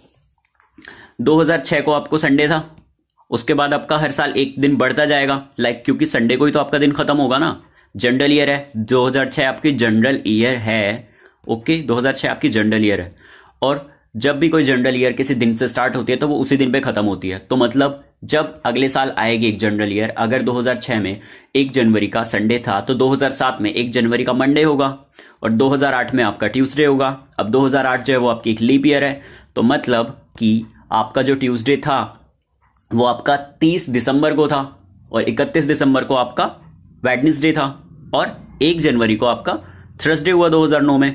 दो हज़ार छह को आपको संडे था, उसके बाद आपका हर साल एक दिन बढ़ता जाएगा, लाइक क्योंकि संडे को ही तो आपका दिन खत्म होगा ना। जनरल ईयर है, दो हज़ार छह आपकी जनरल ईयर है। ओके, दो हज़ार छह आपकी जनरल ईयर है, और जब भी कोई जनरल ईयर किसी दिन से स्टार्ट होती है तो वो उसी दिन पे खत्म होती है। तो मतलब जब अगले साल आएगी एक जनरल ईयर, अगर दो हज़ार छह में एक जनवरी का संडे था तो दो हज़ार सात में एक जनवरी का मंडे होगा, और दो हज़ार आठ में आपका ट्यूसडे होगा। अब दो हज़ार आठ जो है वो आपकी एक लीप ईयर है, तो मतलब कि आपका जो ट्यूसडे था वो आपका तीस दिसंबर को था, और इकतीस दिसंबर को आपका वेडनेसडे था, और एक जनवरी को आपका थर्सडे हुआ दो हज़ार नौ में।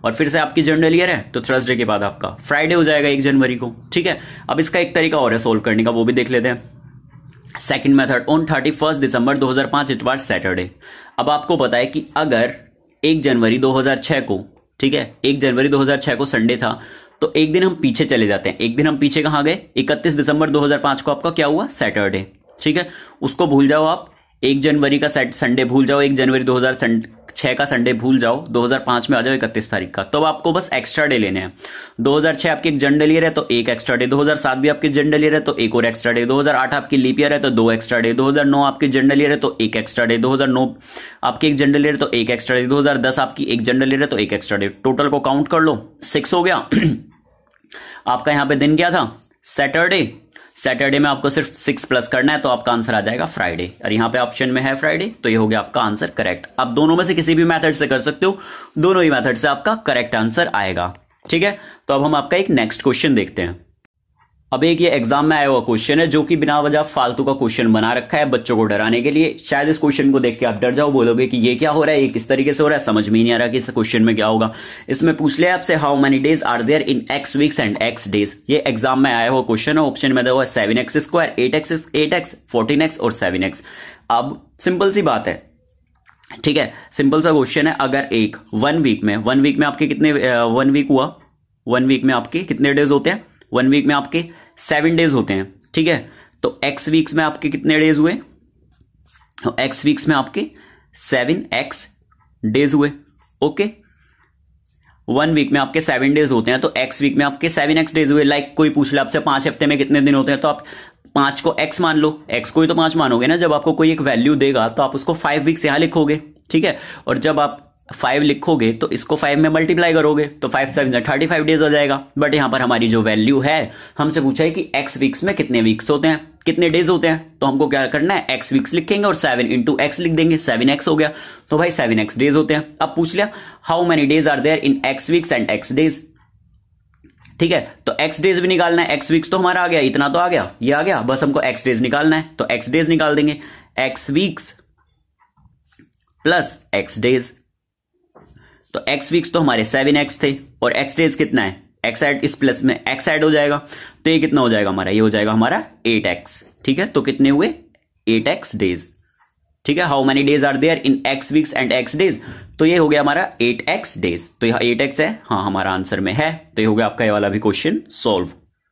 और फिर से आपकी जनरल ईयर है तो थर्सडे के बाद आपका फ्राइडे हो जाएगा एक जनवरी को। ठीक है, अब इसका एक तरीका और है सोल्व करने का, वो भी देख लेते हैं। Second method, on thirty first दिसंबर दो हजार पांच इट वाज सैटरडे। अब आपको पता है कि अगर एक जनवरी दो हजार छह को, ठीक है, एक जनवरी दो हजार छह को संडे था, तो एक दिन हम पीछे चले जाते हैं। एक दिन हम पीछे कहां गए, इकतीस दिसंबर दो हजार पांच को आपका क्या हुआ, सैटरडे। ठीक है, उसको भूल जाओ आप, एक जनवरी का संडे भूल जाओ, एक जनवरी दो हजार छह का संडे भूल जाओ, दो हजार पांच में आ जाओ इकतीस तारीख का। तो अब आपको बस एक्स्ट्रा डे लेने हैं। दो हजार छह आपकी एक जनरल ईयर है तो एक एक्स्ट्रा डे, दो हजार सात भी आपकी जनरल ईयर है तो एक और एक्स्ट्रा डे, दो हजार आठ आपकी लीप ईयर है तो दो एक्स्ट्रा डे, दो हजार नौ आपकी जनरल ईयर है तो एक एक्स्ट्रा डे, दो हजार नौ आपकी एक जनरल ईयर तो एक एक्स्ट्रा डे, दो हजार दस आपकी एक जनरल ईयर है तो एक एक्स्ट्रा डे। टोटल को काउंट कर लो, सिक्स हो गया। आपका यहां पे दिन क्या था, सैटरडे। सैटरडे में आपको सिर्फ सिक्स प्लस करना है तो आपका आंसर आ जाएगा फ्राइडे, और यहां पे ऑप्शन में है फ्राइडे, तो ये हो गया आपका आंसर करेक्ट। आप दोनों में से किसी भी मेथड से कर सकते हो, दोनों ही मेथड से आपका करेक्ट आंसर आएगा। ठीक है, तो अब हम आपका एक नेक्स्ट क्वेश्चन देखते हैं। अब एक ये एग्जाम में आया हुआ क्वेश्चन है जो कि बिना वजह फालतू का क्वेश्चन बना रखा है बच्चों को डराने के लिए। शायद इस क्वेश्चन को देख के आप डर जाओ, बोलोगे कि ये क्या हो रहा है, ये किस तरीके से हो रहा है, समझ में नहीं आ रहा कि इस क्वेश्चन में क्या होगा। इसमें पूछ लिया आपसे how many days are there in x weeks and x days. ये एग्जाम में आया हुआ क्वेश्चन है। ऑप्शन में दिया हुआ seven x square, eight x eight x fourteen x और सेवन एक्स। अब सिंपल सी बात है, ठीक है, सिंपल सा क्वेश्चन है। अगर एक वन वीक में वन वीक में आपके कितने वन वीक हुआ, वन वीक में आपके कितने डेज होते हैं, वन वीक में आपके सेवन डेज होते हैं। ठीक है, तो एक्स वीक्स में आपके कितने डेज हुए, एक्स वीक्स में आपके सेवन एक्स डेज हुए। ओके, वन वीक में आपके सेवन डेज होते हैं तो एक्स वीक में आपके सेवन एक्स डेज हुए। लाइक कोई पूछ ले आपसे पांच हफ्ते में कितने दिन होते हैं, तो आप पांच को एक्स मान लो, एक्स को ही तो पांच मानोगे ना। जब आपको कोई एक वैल्यू देगा तो आप उसको फाइव वीक्स यहां लिखोगे। ठीक है, और जब आप फाइव लिखोगे तो इसको फाइव में मल्टीप्लाई करोगे तो five seven thirty five days हो जाएगा। बट यहां पर हमारी जो वैल्यू है, हमसे पूछा है कि एक्स वीक्स में कितने वीक्स होते हैं, कितने डेज होते हैं। तो हमको क्या करना है, एक्स वीक्स लिखेंगे और सेवन इंटू एक्स लिख देंगे, सेवन एक्स हो गया। तो भाई सेवन एक्स डेज होते हैं। अब पूछ लिया how many days are there in x weeks and x days. ठीक है, तो एक्स डेज भी निकालना है, एक्स वीक्स तो हमारा आ गया, इतना तो आ गया, ये आ गया, बस हमको एक्स डेज निकालना है। तो एक्स डेज निकाल देंगे, x weeks plus x days. तो एक्स वीक्स तो हमारे सेवन एक्स थे और एक्स डेज कितना है, एक्स एड, इस प्लस में एक्स एड हो जाएगा तो ये कितना हो जाएगा हमारा, ये हो जाएगा हमारा एट एक्स। ठीक है, तो कितने हुए, एट एक्स डेज। ठीक है, how many days are there in x weeks and x days, तो ये हो गया हमारा एट एक्स डेज। तो यहां एट एक्स है, हाँ हमारा आंसर में है, तो ये हो गया आपका ये वाला भी क्वेश्चन सोल्व।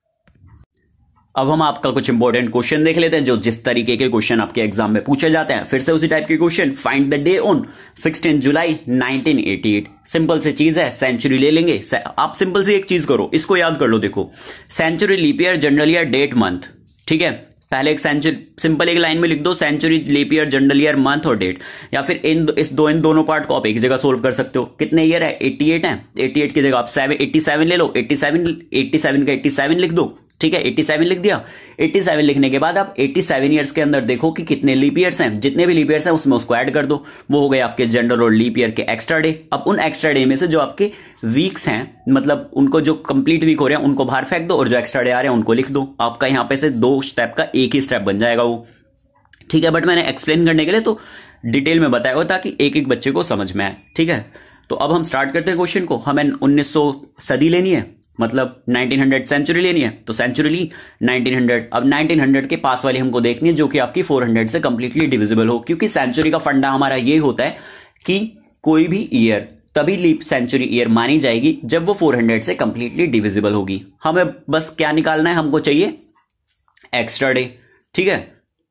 अब हम आपका कुछ इंपॉर्टेंट क्वेश्चन देख लेते हैं जो जिस तरीके के क्वेश्चन आपके एग्जाम में पूछे जाते हैं। फिर से उसी टाइप के question. Find the day on sixteen July nineteen eighty eight. Simple सी चीज है, सेंचुरी ले लेंगे। आप सिंपल सी एक चीज करो, इसको याद कर लो। देखो, century, leap year, general year, date, month. ठीक है, पहले एक सेंचुरी सिंपल एक लाइन में लिख दो, century, leap year, general year, month और डेट। या फिर इन इस दो इन दोनों पार्ट को आप एक जगह सोल्व कर सकते हो। कितने ईयर है, एटी एट है, एटी एट की जगह आप सेवन एटी सेवन ले लो, एटी सेवन एटी सेवन का एटी सेवन लिख दो। ठीक है, एटी सेवन लिख दिया। एटी सेवन लिखने के बाद आप एटी सेवन ईयर्स के अंदर देखो कि कितने लीप ईयर्स हैं, जितने भी लीप ईयर्स हैं उसमें उसको ऐड कर दो, वो हो गए आपके जनरल और लीप ईयर के एक्स्ट्रा डे। अब उन एक्स्ट्रा डे में से जो आपके वीक्स हैं, मतलब उनको जो कंप्लीट वीक हो रहे हैं उनको बाहर फेंक दो और जो एक्स्ट्रा डे आ रहे हैं उनको लिख दो। आपका यहां पे से दो स्टेप का एक ही स्टेप बन जाएगा वो। ठीक है, बट मैंने एक्सप्लेन करने के लिए तो डिटेल में बताया हुआ ताकि एक एक बच्चे को समझ में आए। ठीक है, तो अब हम स्टार्ट करते हैं क्वेश्चन को। हमें उन्नीस सौ सदी लेनी है, मतलब नाइनटीन हंड्रेड सेंचुरी लेनी है, तो सेंचुरी ली नाइनटीन हंड्रेड। अब नाइनटीन हंड्रेड के पास वाली हमको देखनी है जो कि आपकी फोर हंड्रेड से कंप्लीटली डिविजिबल हो, क्योंकि सेंचुरी का फंडा हमारा ये होता है कि कोई भी ईयर तभी लीप सेंचुरी ईयर मानी जाएगी जब वो फोर हंड्रेड से कंप्लीटली डिविजिबल होगी। हमें बस क्या निकालना है, हमको चाहिए एक्स्ट्रा डे। ठीक है,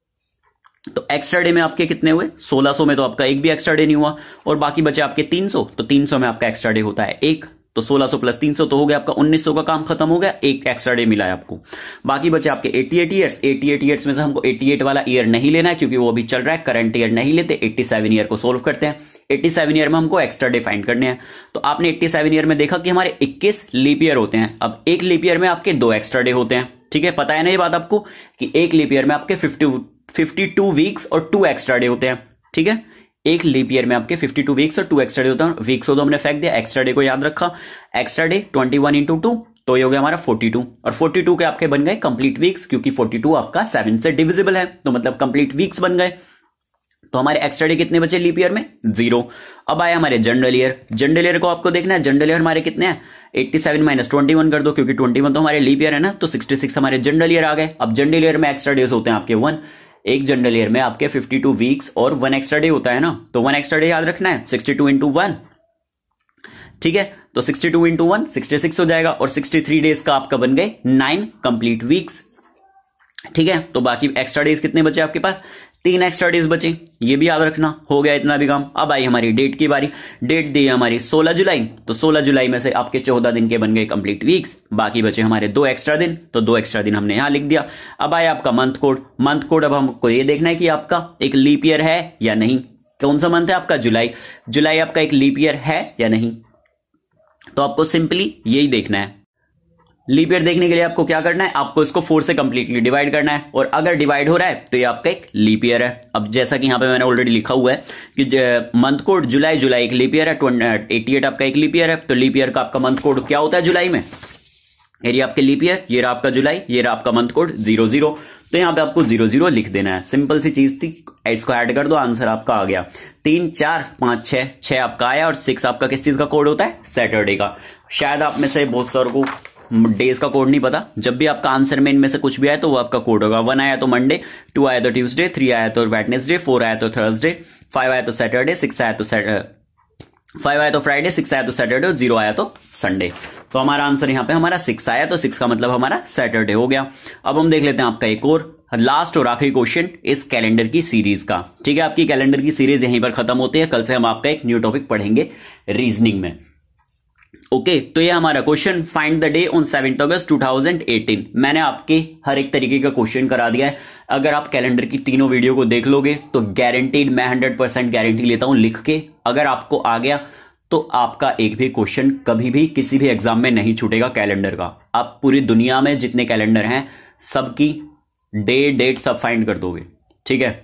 तो एक्स्ट्रा डे में आपके कितने हुए, सोलह सौ में तो आपका एक भी एक्स्ट्रा डे नहीं हुआ और बाकी बचे आपके तीन सौ। तो तीन सौ में आपका एक्स्ट्रा डे होता है एक, तो सोलह सौ प्लस तीन सौ तो हो गया आपका उन्नीस सौ का काम खत्म हो गया, एक एक्स्ट्रा डे मिला है आपको। बाकी बचे आपके अठासी ईयर्स। अठासी ईयर्स में से हमको अठासी वाला ईयर नहीं लेना है क्योंकि वो अभी चल रहा है, करंट ईयर नहीं लेते। सत्तासी ईयर को सोल्व करते हैं। सत्तासी ईयर में हमको एक्स्ट्रा डे फाइंड करने हैं। तो आपने सत्तासी ईयर में देखा कि हमारे इक्कीस लीप ईयर होते हैं। अब एक लीप ईयर में आपके दो एक्स्ट्रा डे होते हैं। ठीक है, पता है ना ये बात आपको कि एक लीप ईयर में आपके फिफ्टी फिफ्टी टू वीक्स और टू एक्स्ट्रा डे होते हैं। ठीक है, एक लीप ईयर में आपके बावन वीक्स और टू एक्स्ट्रा डे होता है। वीक्स हो तो हमने फेंक दिया, एक्स्ट्रा डे को याद रखा। एक्स्ट्रा डे इक्कीस इंटू टू तो ये हो गया हमारा बयालीस, और बयालीस के आपके बन गए कंप्लीट वीक्स क्योंकि बयालीस आपका सेवन से डिविजिबल है, तो मतलब कंप्लीट वीक्स बन गए। तो हमारे एक्स्ट्रा डे कितने बचे लीप ईयर में? जीरो। अब आए हमारे जनरल ईयर। जनरल ईयर को आपको देखना है, जनरल ईयर हमारे कितने हैं? सत्तासी माइनस इक्कीस कर दो, क्योंकि इक्कीस तो हमारे लीप ईयर है ना, तो छियासठ हमारे जनरल ईयर आ गए। अब जनरल ईयर में एक्स्ट्रा डेज होते हैं आपके वन, एक जनरल ईयर में आपके बावन वीक्स और वन एक्स्ट्रा डे होता है ना, तो वन एक्स्ट्रा डे याद रखना है, बासठ इंटू वन, ठीक है। तो बासठ इंटू वन छियासठ हो जाएगा, और तिरसठ डेज का आपका बन गए नाइन कंप्लीट वीक्स, ठीक है। तो बाकी एक्स्ट्रा डेज कितने बचे आपके पास? तीन एक्स्ट्रा डेज बचे, ये भी याद रखना। हो गया इतना भी काम। अब आई हमारी डेट की बारी। डेट दी है हमारी सोलह जुलाई, तो सोलह जुलाई में से आपके चौदह दिन के बन गए कंप्लीट वीक्स, बाकी बचे हमारे दो एक्स्ट्रा दिन, तो दो एक्स्ट्रा दिन हमने यहां लिख दिया। अब आया आपका मंथ कोड। मंथ कोड अब हमको ये देखना है कि आपका एक लीप ईयर है या नहीं। कौन सा मंथ है आपका? जुलाई। जुलाई आपका एक लीप ईयर है या नहीं, तो आपको सिंपली यही देखना है। लीप ईयर देखने के लिए आपको क्या करना है? आपको इसको फोर से कंप्लीटली डिवाइड करना है, और अगर डिवाइड हो रहा है तो ये आपका एक लीप ईयर है। अब जैसा कि यहां पे मैंने ऑलरेडी लिखा हुआ है कि मंथ कोड जुलाई, जुलाई एक लीप ईयर है, अठासी आपका एक लीप ईयर है, तो लीप ईयर का आपका मंथ कोड क्या होता है जुलाई में? ये आपके लीप ईयर, ये रहा आपका जुलाई, ये रहा आपका मंथ कोड जीरो जीरो, तो यहां पे आपको जीरो जीरो लिख देना है। सिंपल सी चीज थी, इसको ऐड कर दो, आंसर आपका आ गया। तीन चार पांच छह, छह आपका आया, और सिक्स आपका किस चीज का कोड होता है? सैटरडे का। शायद आप में से बहुत सारों को डेज का कोड नहीं पता। जब भी आपका आंसर में इनमें से कुछ भी आया तो वो आपका कोड होगा। वन आया तो मंडे, टू आया तो ट्यूसडे, थ्री आया तो वेडनेसडे, फोर आया तो थर्सडे, फाइव आया तो सैटरडे, सिक्स आया तो फाइव आया तो फ्राइडे, सिक्स आया तो सैटरडे, और जीरो आया तो संडे। तो हमारा आंसर यहां पे हमारा सिक्स आया, तो सिक्स का मतलब हमारा सैटरडे हो गया। अब हम देख लेते हैं आपका एक और लास्ट और आखिरी क्वेश्चन इस कैलेंडर की सीरीज का, ठीक है। आपकी कैलेंडर की सीरीज यहीं पर खत्म होती है। कल से हम आपका एक न्यू टॉपिक पढ़ेंगे रीजनिंग में। ओके okay, तो ये हमारा question, find the day on seventh August two thousand eighteen. मैंने आपके हर एक तरीके का क्वेश्चन करा दिया है। अगर आप कैलेंडर की तीनों वीडियो को देख लोगे तो गारंटीड, मैं हंड्रेड परसेंट गारंटी लेता हूं लिख के, अगर आपको आ गया तो आपका एक भी क्वेश्चन कभी भी किसी भी एग्जाम में नहीं छूटेगा कैलेंडर का। आप पूरी दुनिया में जितने कैलेंडर हैं सबकी डे डेट सब फाइंड कर दोगे, ठीक है।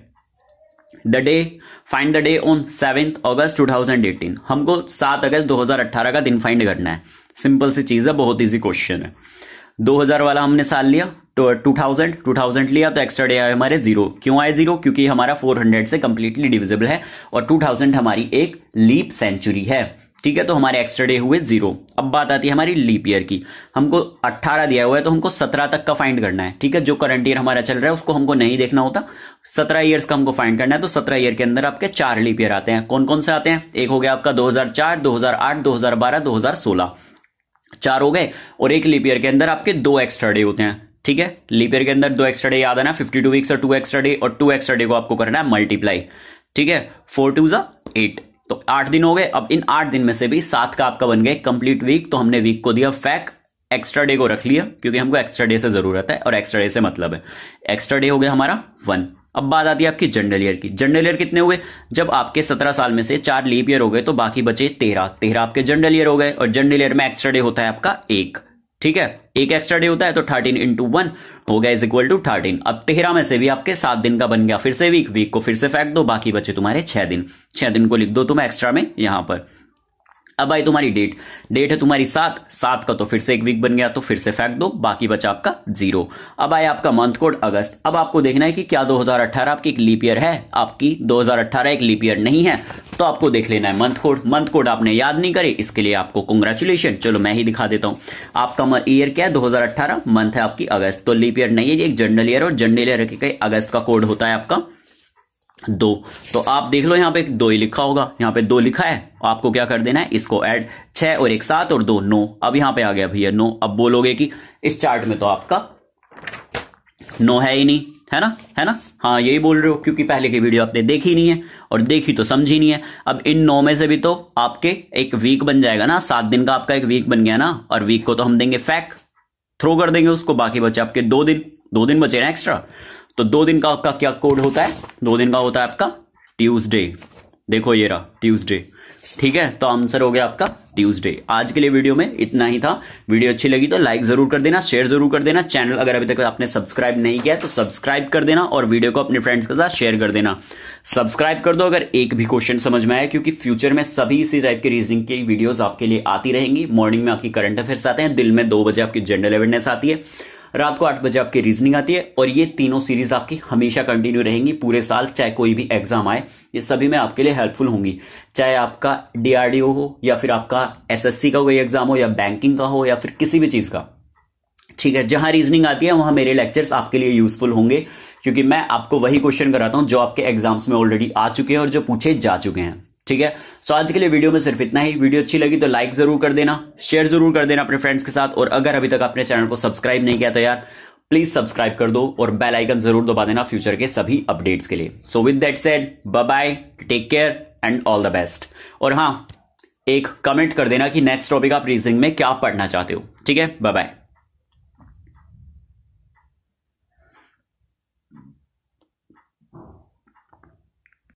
The day, find the day on seventh August two thousand eighteen. हमको सात अगस्त दो हज़ार अठारह का दिन फाइंड करना है। सिंपल सी चीज है, बहुत इजी क्वेश्चन है। दो हज़ार वाला हमने साल लिया, तो टू थाउजेंड टू थाउजेंड लिया, तो एक्स्ट्रा डे आए हमारे जीरो। क्यों आए जीरो? क्योंकि हमारा फोर हंड्रेड से कंप्लीटली डिविजिबल है, और टू थाउजेंड हमारी एक लीप सेंचुरी है, ठीक है। तो हमारे एक्स्ट्रा डे हुए जीरो। अब बात आती है हमारी लीप ईयर की। हमको अट्ठारह दिया हुआ है, तो हमको सत्रह तक का फाइंड करना है, ठीक है। जो करंट ईयर हमारा चल रहा है उसको हमको नहीं देखना होता, सत्रह ईयर्स का हमको फाइंड करना है। तो सत्रह ईयर के अंदर आपके चार लीप ईयर आते हैं। कौन कौन से आते हैं? एक हो गया आपका दो हज़ार चार, दो हज़ार आठ, दो हज़ार बारह, दो हज़ार सोलह, चार हो गए। और एक लीप ईयर के अंदर आपके दो एक्स्ट्रा डे होते हैं, ठीक है। लीप ईयर के अंदर दो एक्स्ट्रा डे याद आना, फिफ्टी टू वीक्स और टू एक्स्ट्रा डे, और टू एक्स्ट्रा डे को आपको करना है मल्टीप्लाई, ठीक है। फोर टू जा एट, तो आठ दिन हो गए। अब इन आठ दिन में से भी सात का आपका बन गए कंप्लीट वीक, तो हमने वीक को दिया फैक, एक्स्ट्रा डे को रख लिया क्योंकि हमको एक्स्ट्रा डे से जरूरत है, और एक्स्ट्रा डे से मतलब है। एक्स्ट्रा डे हो गया हमारा वन। अब बात आती है आपकी जनरल ईयर की। जनरल ईयर कितने हुए? जब आपके सत्रह साल में से चार लीप ईयर हो गए तो बाकी बचे तेरह, तेरह आपके जनरल ईयर हो गए। और जनरल ईयर में एक्स्ट्रा डे होता है आपका एक, ठीक है। एक एक्स्ट्रा डे होता है, तो थर्टीन इंटू वन हो गया इज इक्वल टू थर्टीन। अब तेरह में से भी आपके सात दिन का बन गया फिर से वीक, वीक को फिर से फेंक दो, बाकी बचे तुम्हारे छह दिन। छह दिन को लिख दो तुम एक्स्ट्रा में यहां पर। अब आई तुम्हारी डेट, डेट है तुम्हारी सात, सात का तो फिर से एक वीक बन गया, तो फिर से फेंक दो, बाकी बचा आपका जीरो। अब आया आपका मंथ कोड अगस्त। अब आपको देखना है कि क्या दो हज़ार अठारह आपकी एक लीप ईयर है। आपकी दो हज़ार अठारह एक लीप ईयर नहीं है, तो आपको देख लेना है मंथ कोड। मंथ कोड आपने याद नहीं करे, इसके लिए आपको कांग्रेचुलेशन। चलो मैं ही दिखा देता हूं। आपका ईयर क्या है? दो हज़ार अठारह, मंथ है आपकी अगस्त, तो लीप ईयर नहीं है, एक जनरल ईयर, और जनरल ईयर के अगस्त का कोड होता है आपका दो। तो आप देख लो यहां पे दो ही लिखा होगा, यहां पे दो लिखा है, आपको क्या कर देना है, इसको ऐड, छह और एक सात और दो नौ। अब यहां पे आ गया भैया नौ। अब बोलोगे कि इस चार्ट में तो आपका नौ है ही नहीं, है ना, है ना? हाँ यही बोल रहे हो, क्योंकि पहले की वीडियो आपने देखी नहीं है, और देखी तो समझी नहीं है। अब इन नौ में से भी तो आपके एक वीक बन जाएगा ना, सात दिन का आपका एक वीक बन गया ना, और वीक को तो हम देंगे फैक, थ्रो कर देंगे उसको, बाकी बचे आपके दो दिन, दो दिन बचे ना एक्स्ट्रा। तो दो दिन का आपका क्या कोड होता है? दो दिन का होता है आपका ट्यूसडे। देखो ये रहा ट्यूसडे, ठीक है। तो आंसर हो गया आपका ट्यूसडे। आज के लिए वीडियो में इतना ही था। वीडियो अच्छी लगी तो लाइक जरूर कर देना, शेयर जरूर कर देना। चैनल अगर अभी तक आपने सब्सक्राइब नहीं किया तो सब्सक्राइब कर देना, और वीडियो को अपने फ्रेंड्स के साथ शेयर कर देना। सब्सक्राइब कर दो अगर एक भी क्वेश्चन समझ में आया, क्योंकि फ्यूचर में सभी इसी टाइप की रीजनिंग की वीडियोस आपके लिए आती रहेंगी। मॉर्निंग में आपकी करंट अफेयर्स आते हैं, दिन में दो बजे आपकी जनरल अवेयरनेस आती है। रात को आठ बजे आपकी रीजनिंग आती है, और ये तीनों सीरीज आपकी हमेशा कंटिन्यू रहेंगी पूरे साल, चाहे कोई भी एग्जाम आए, ये सभी में आपके लिए हेल्पफुल होंगी। चाहे आपका डीआरडीओ हो, या फिर आपका एसएससी का कोई एग्जाम हो, या बैंकिंग का हो, या फिर किसी भी चीज का, ठीक है। जहां रीजनिंग आती है वहां मेरे लेक्चर्स आपके लिए यूजफुल होंगे, क्योंकि मैं आपको वही क्वेश्चन कराता हूं जो आपके एग्जाम्स में ऑलरेडी आ चुके हैं और जो पूछे जा चुके हैं, ठीक है। सो आज के लिए वीडियो में सिर्फ इतना ही। वीडियो अच्छी लगी तो लाइक जरूर कर देना, शेयर जरूर कर देना अपने फ्रेंड्स के साथ, और अगर अभी तक आपने चैनल को सब्सक्राइब नहीं किया तो यार प्लीज सब्सक्राइब कर दो, और बेल आइकन जरूर दबा देना फ्यूचर के सभी अपडेट्स के लिए। So with that said, bye bye, take care and all the best. और हाँ, एक कमेंट कर देना कि नेक्स्ट टॉपिक आप रीजनिंग में क्या पढ़ना चाहते हो, ठीक है। Bye bye.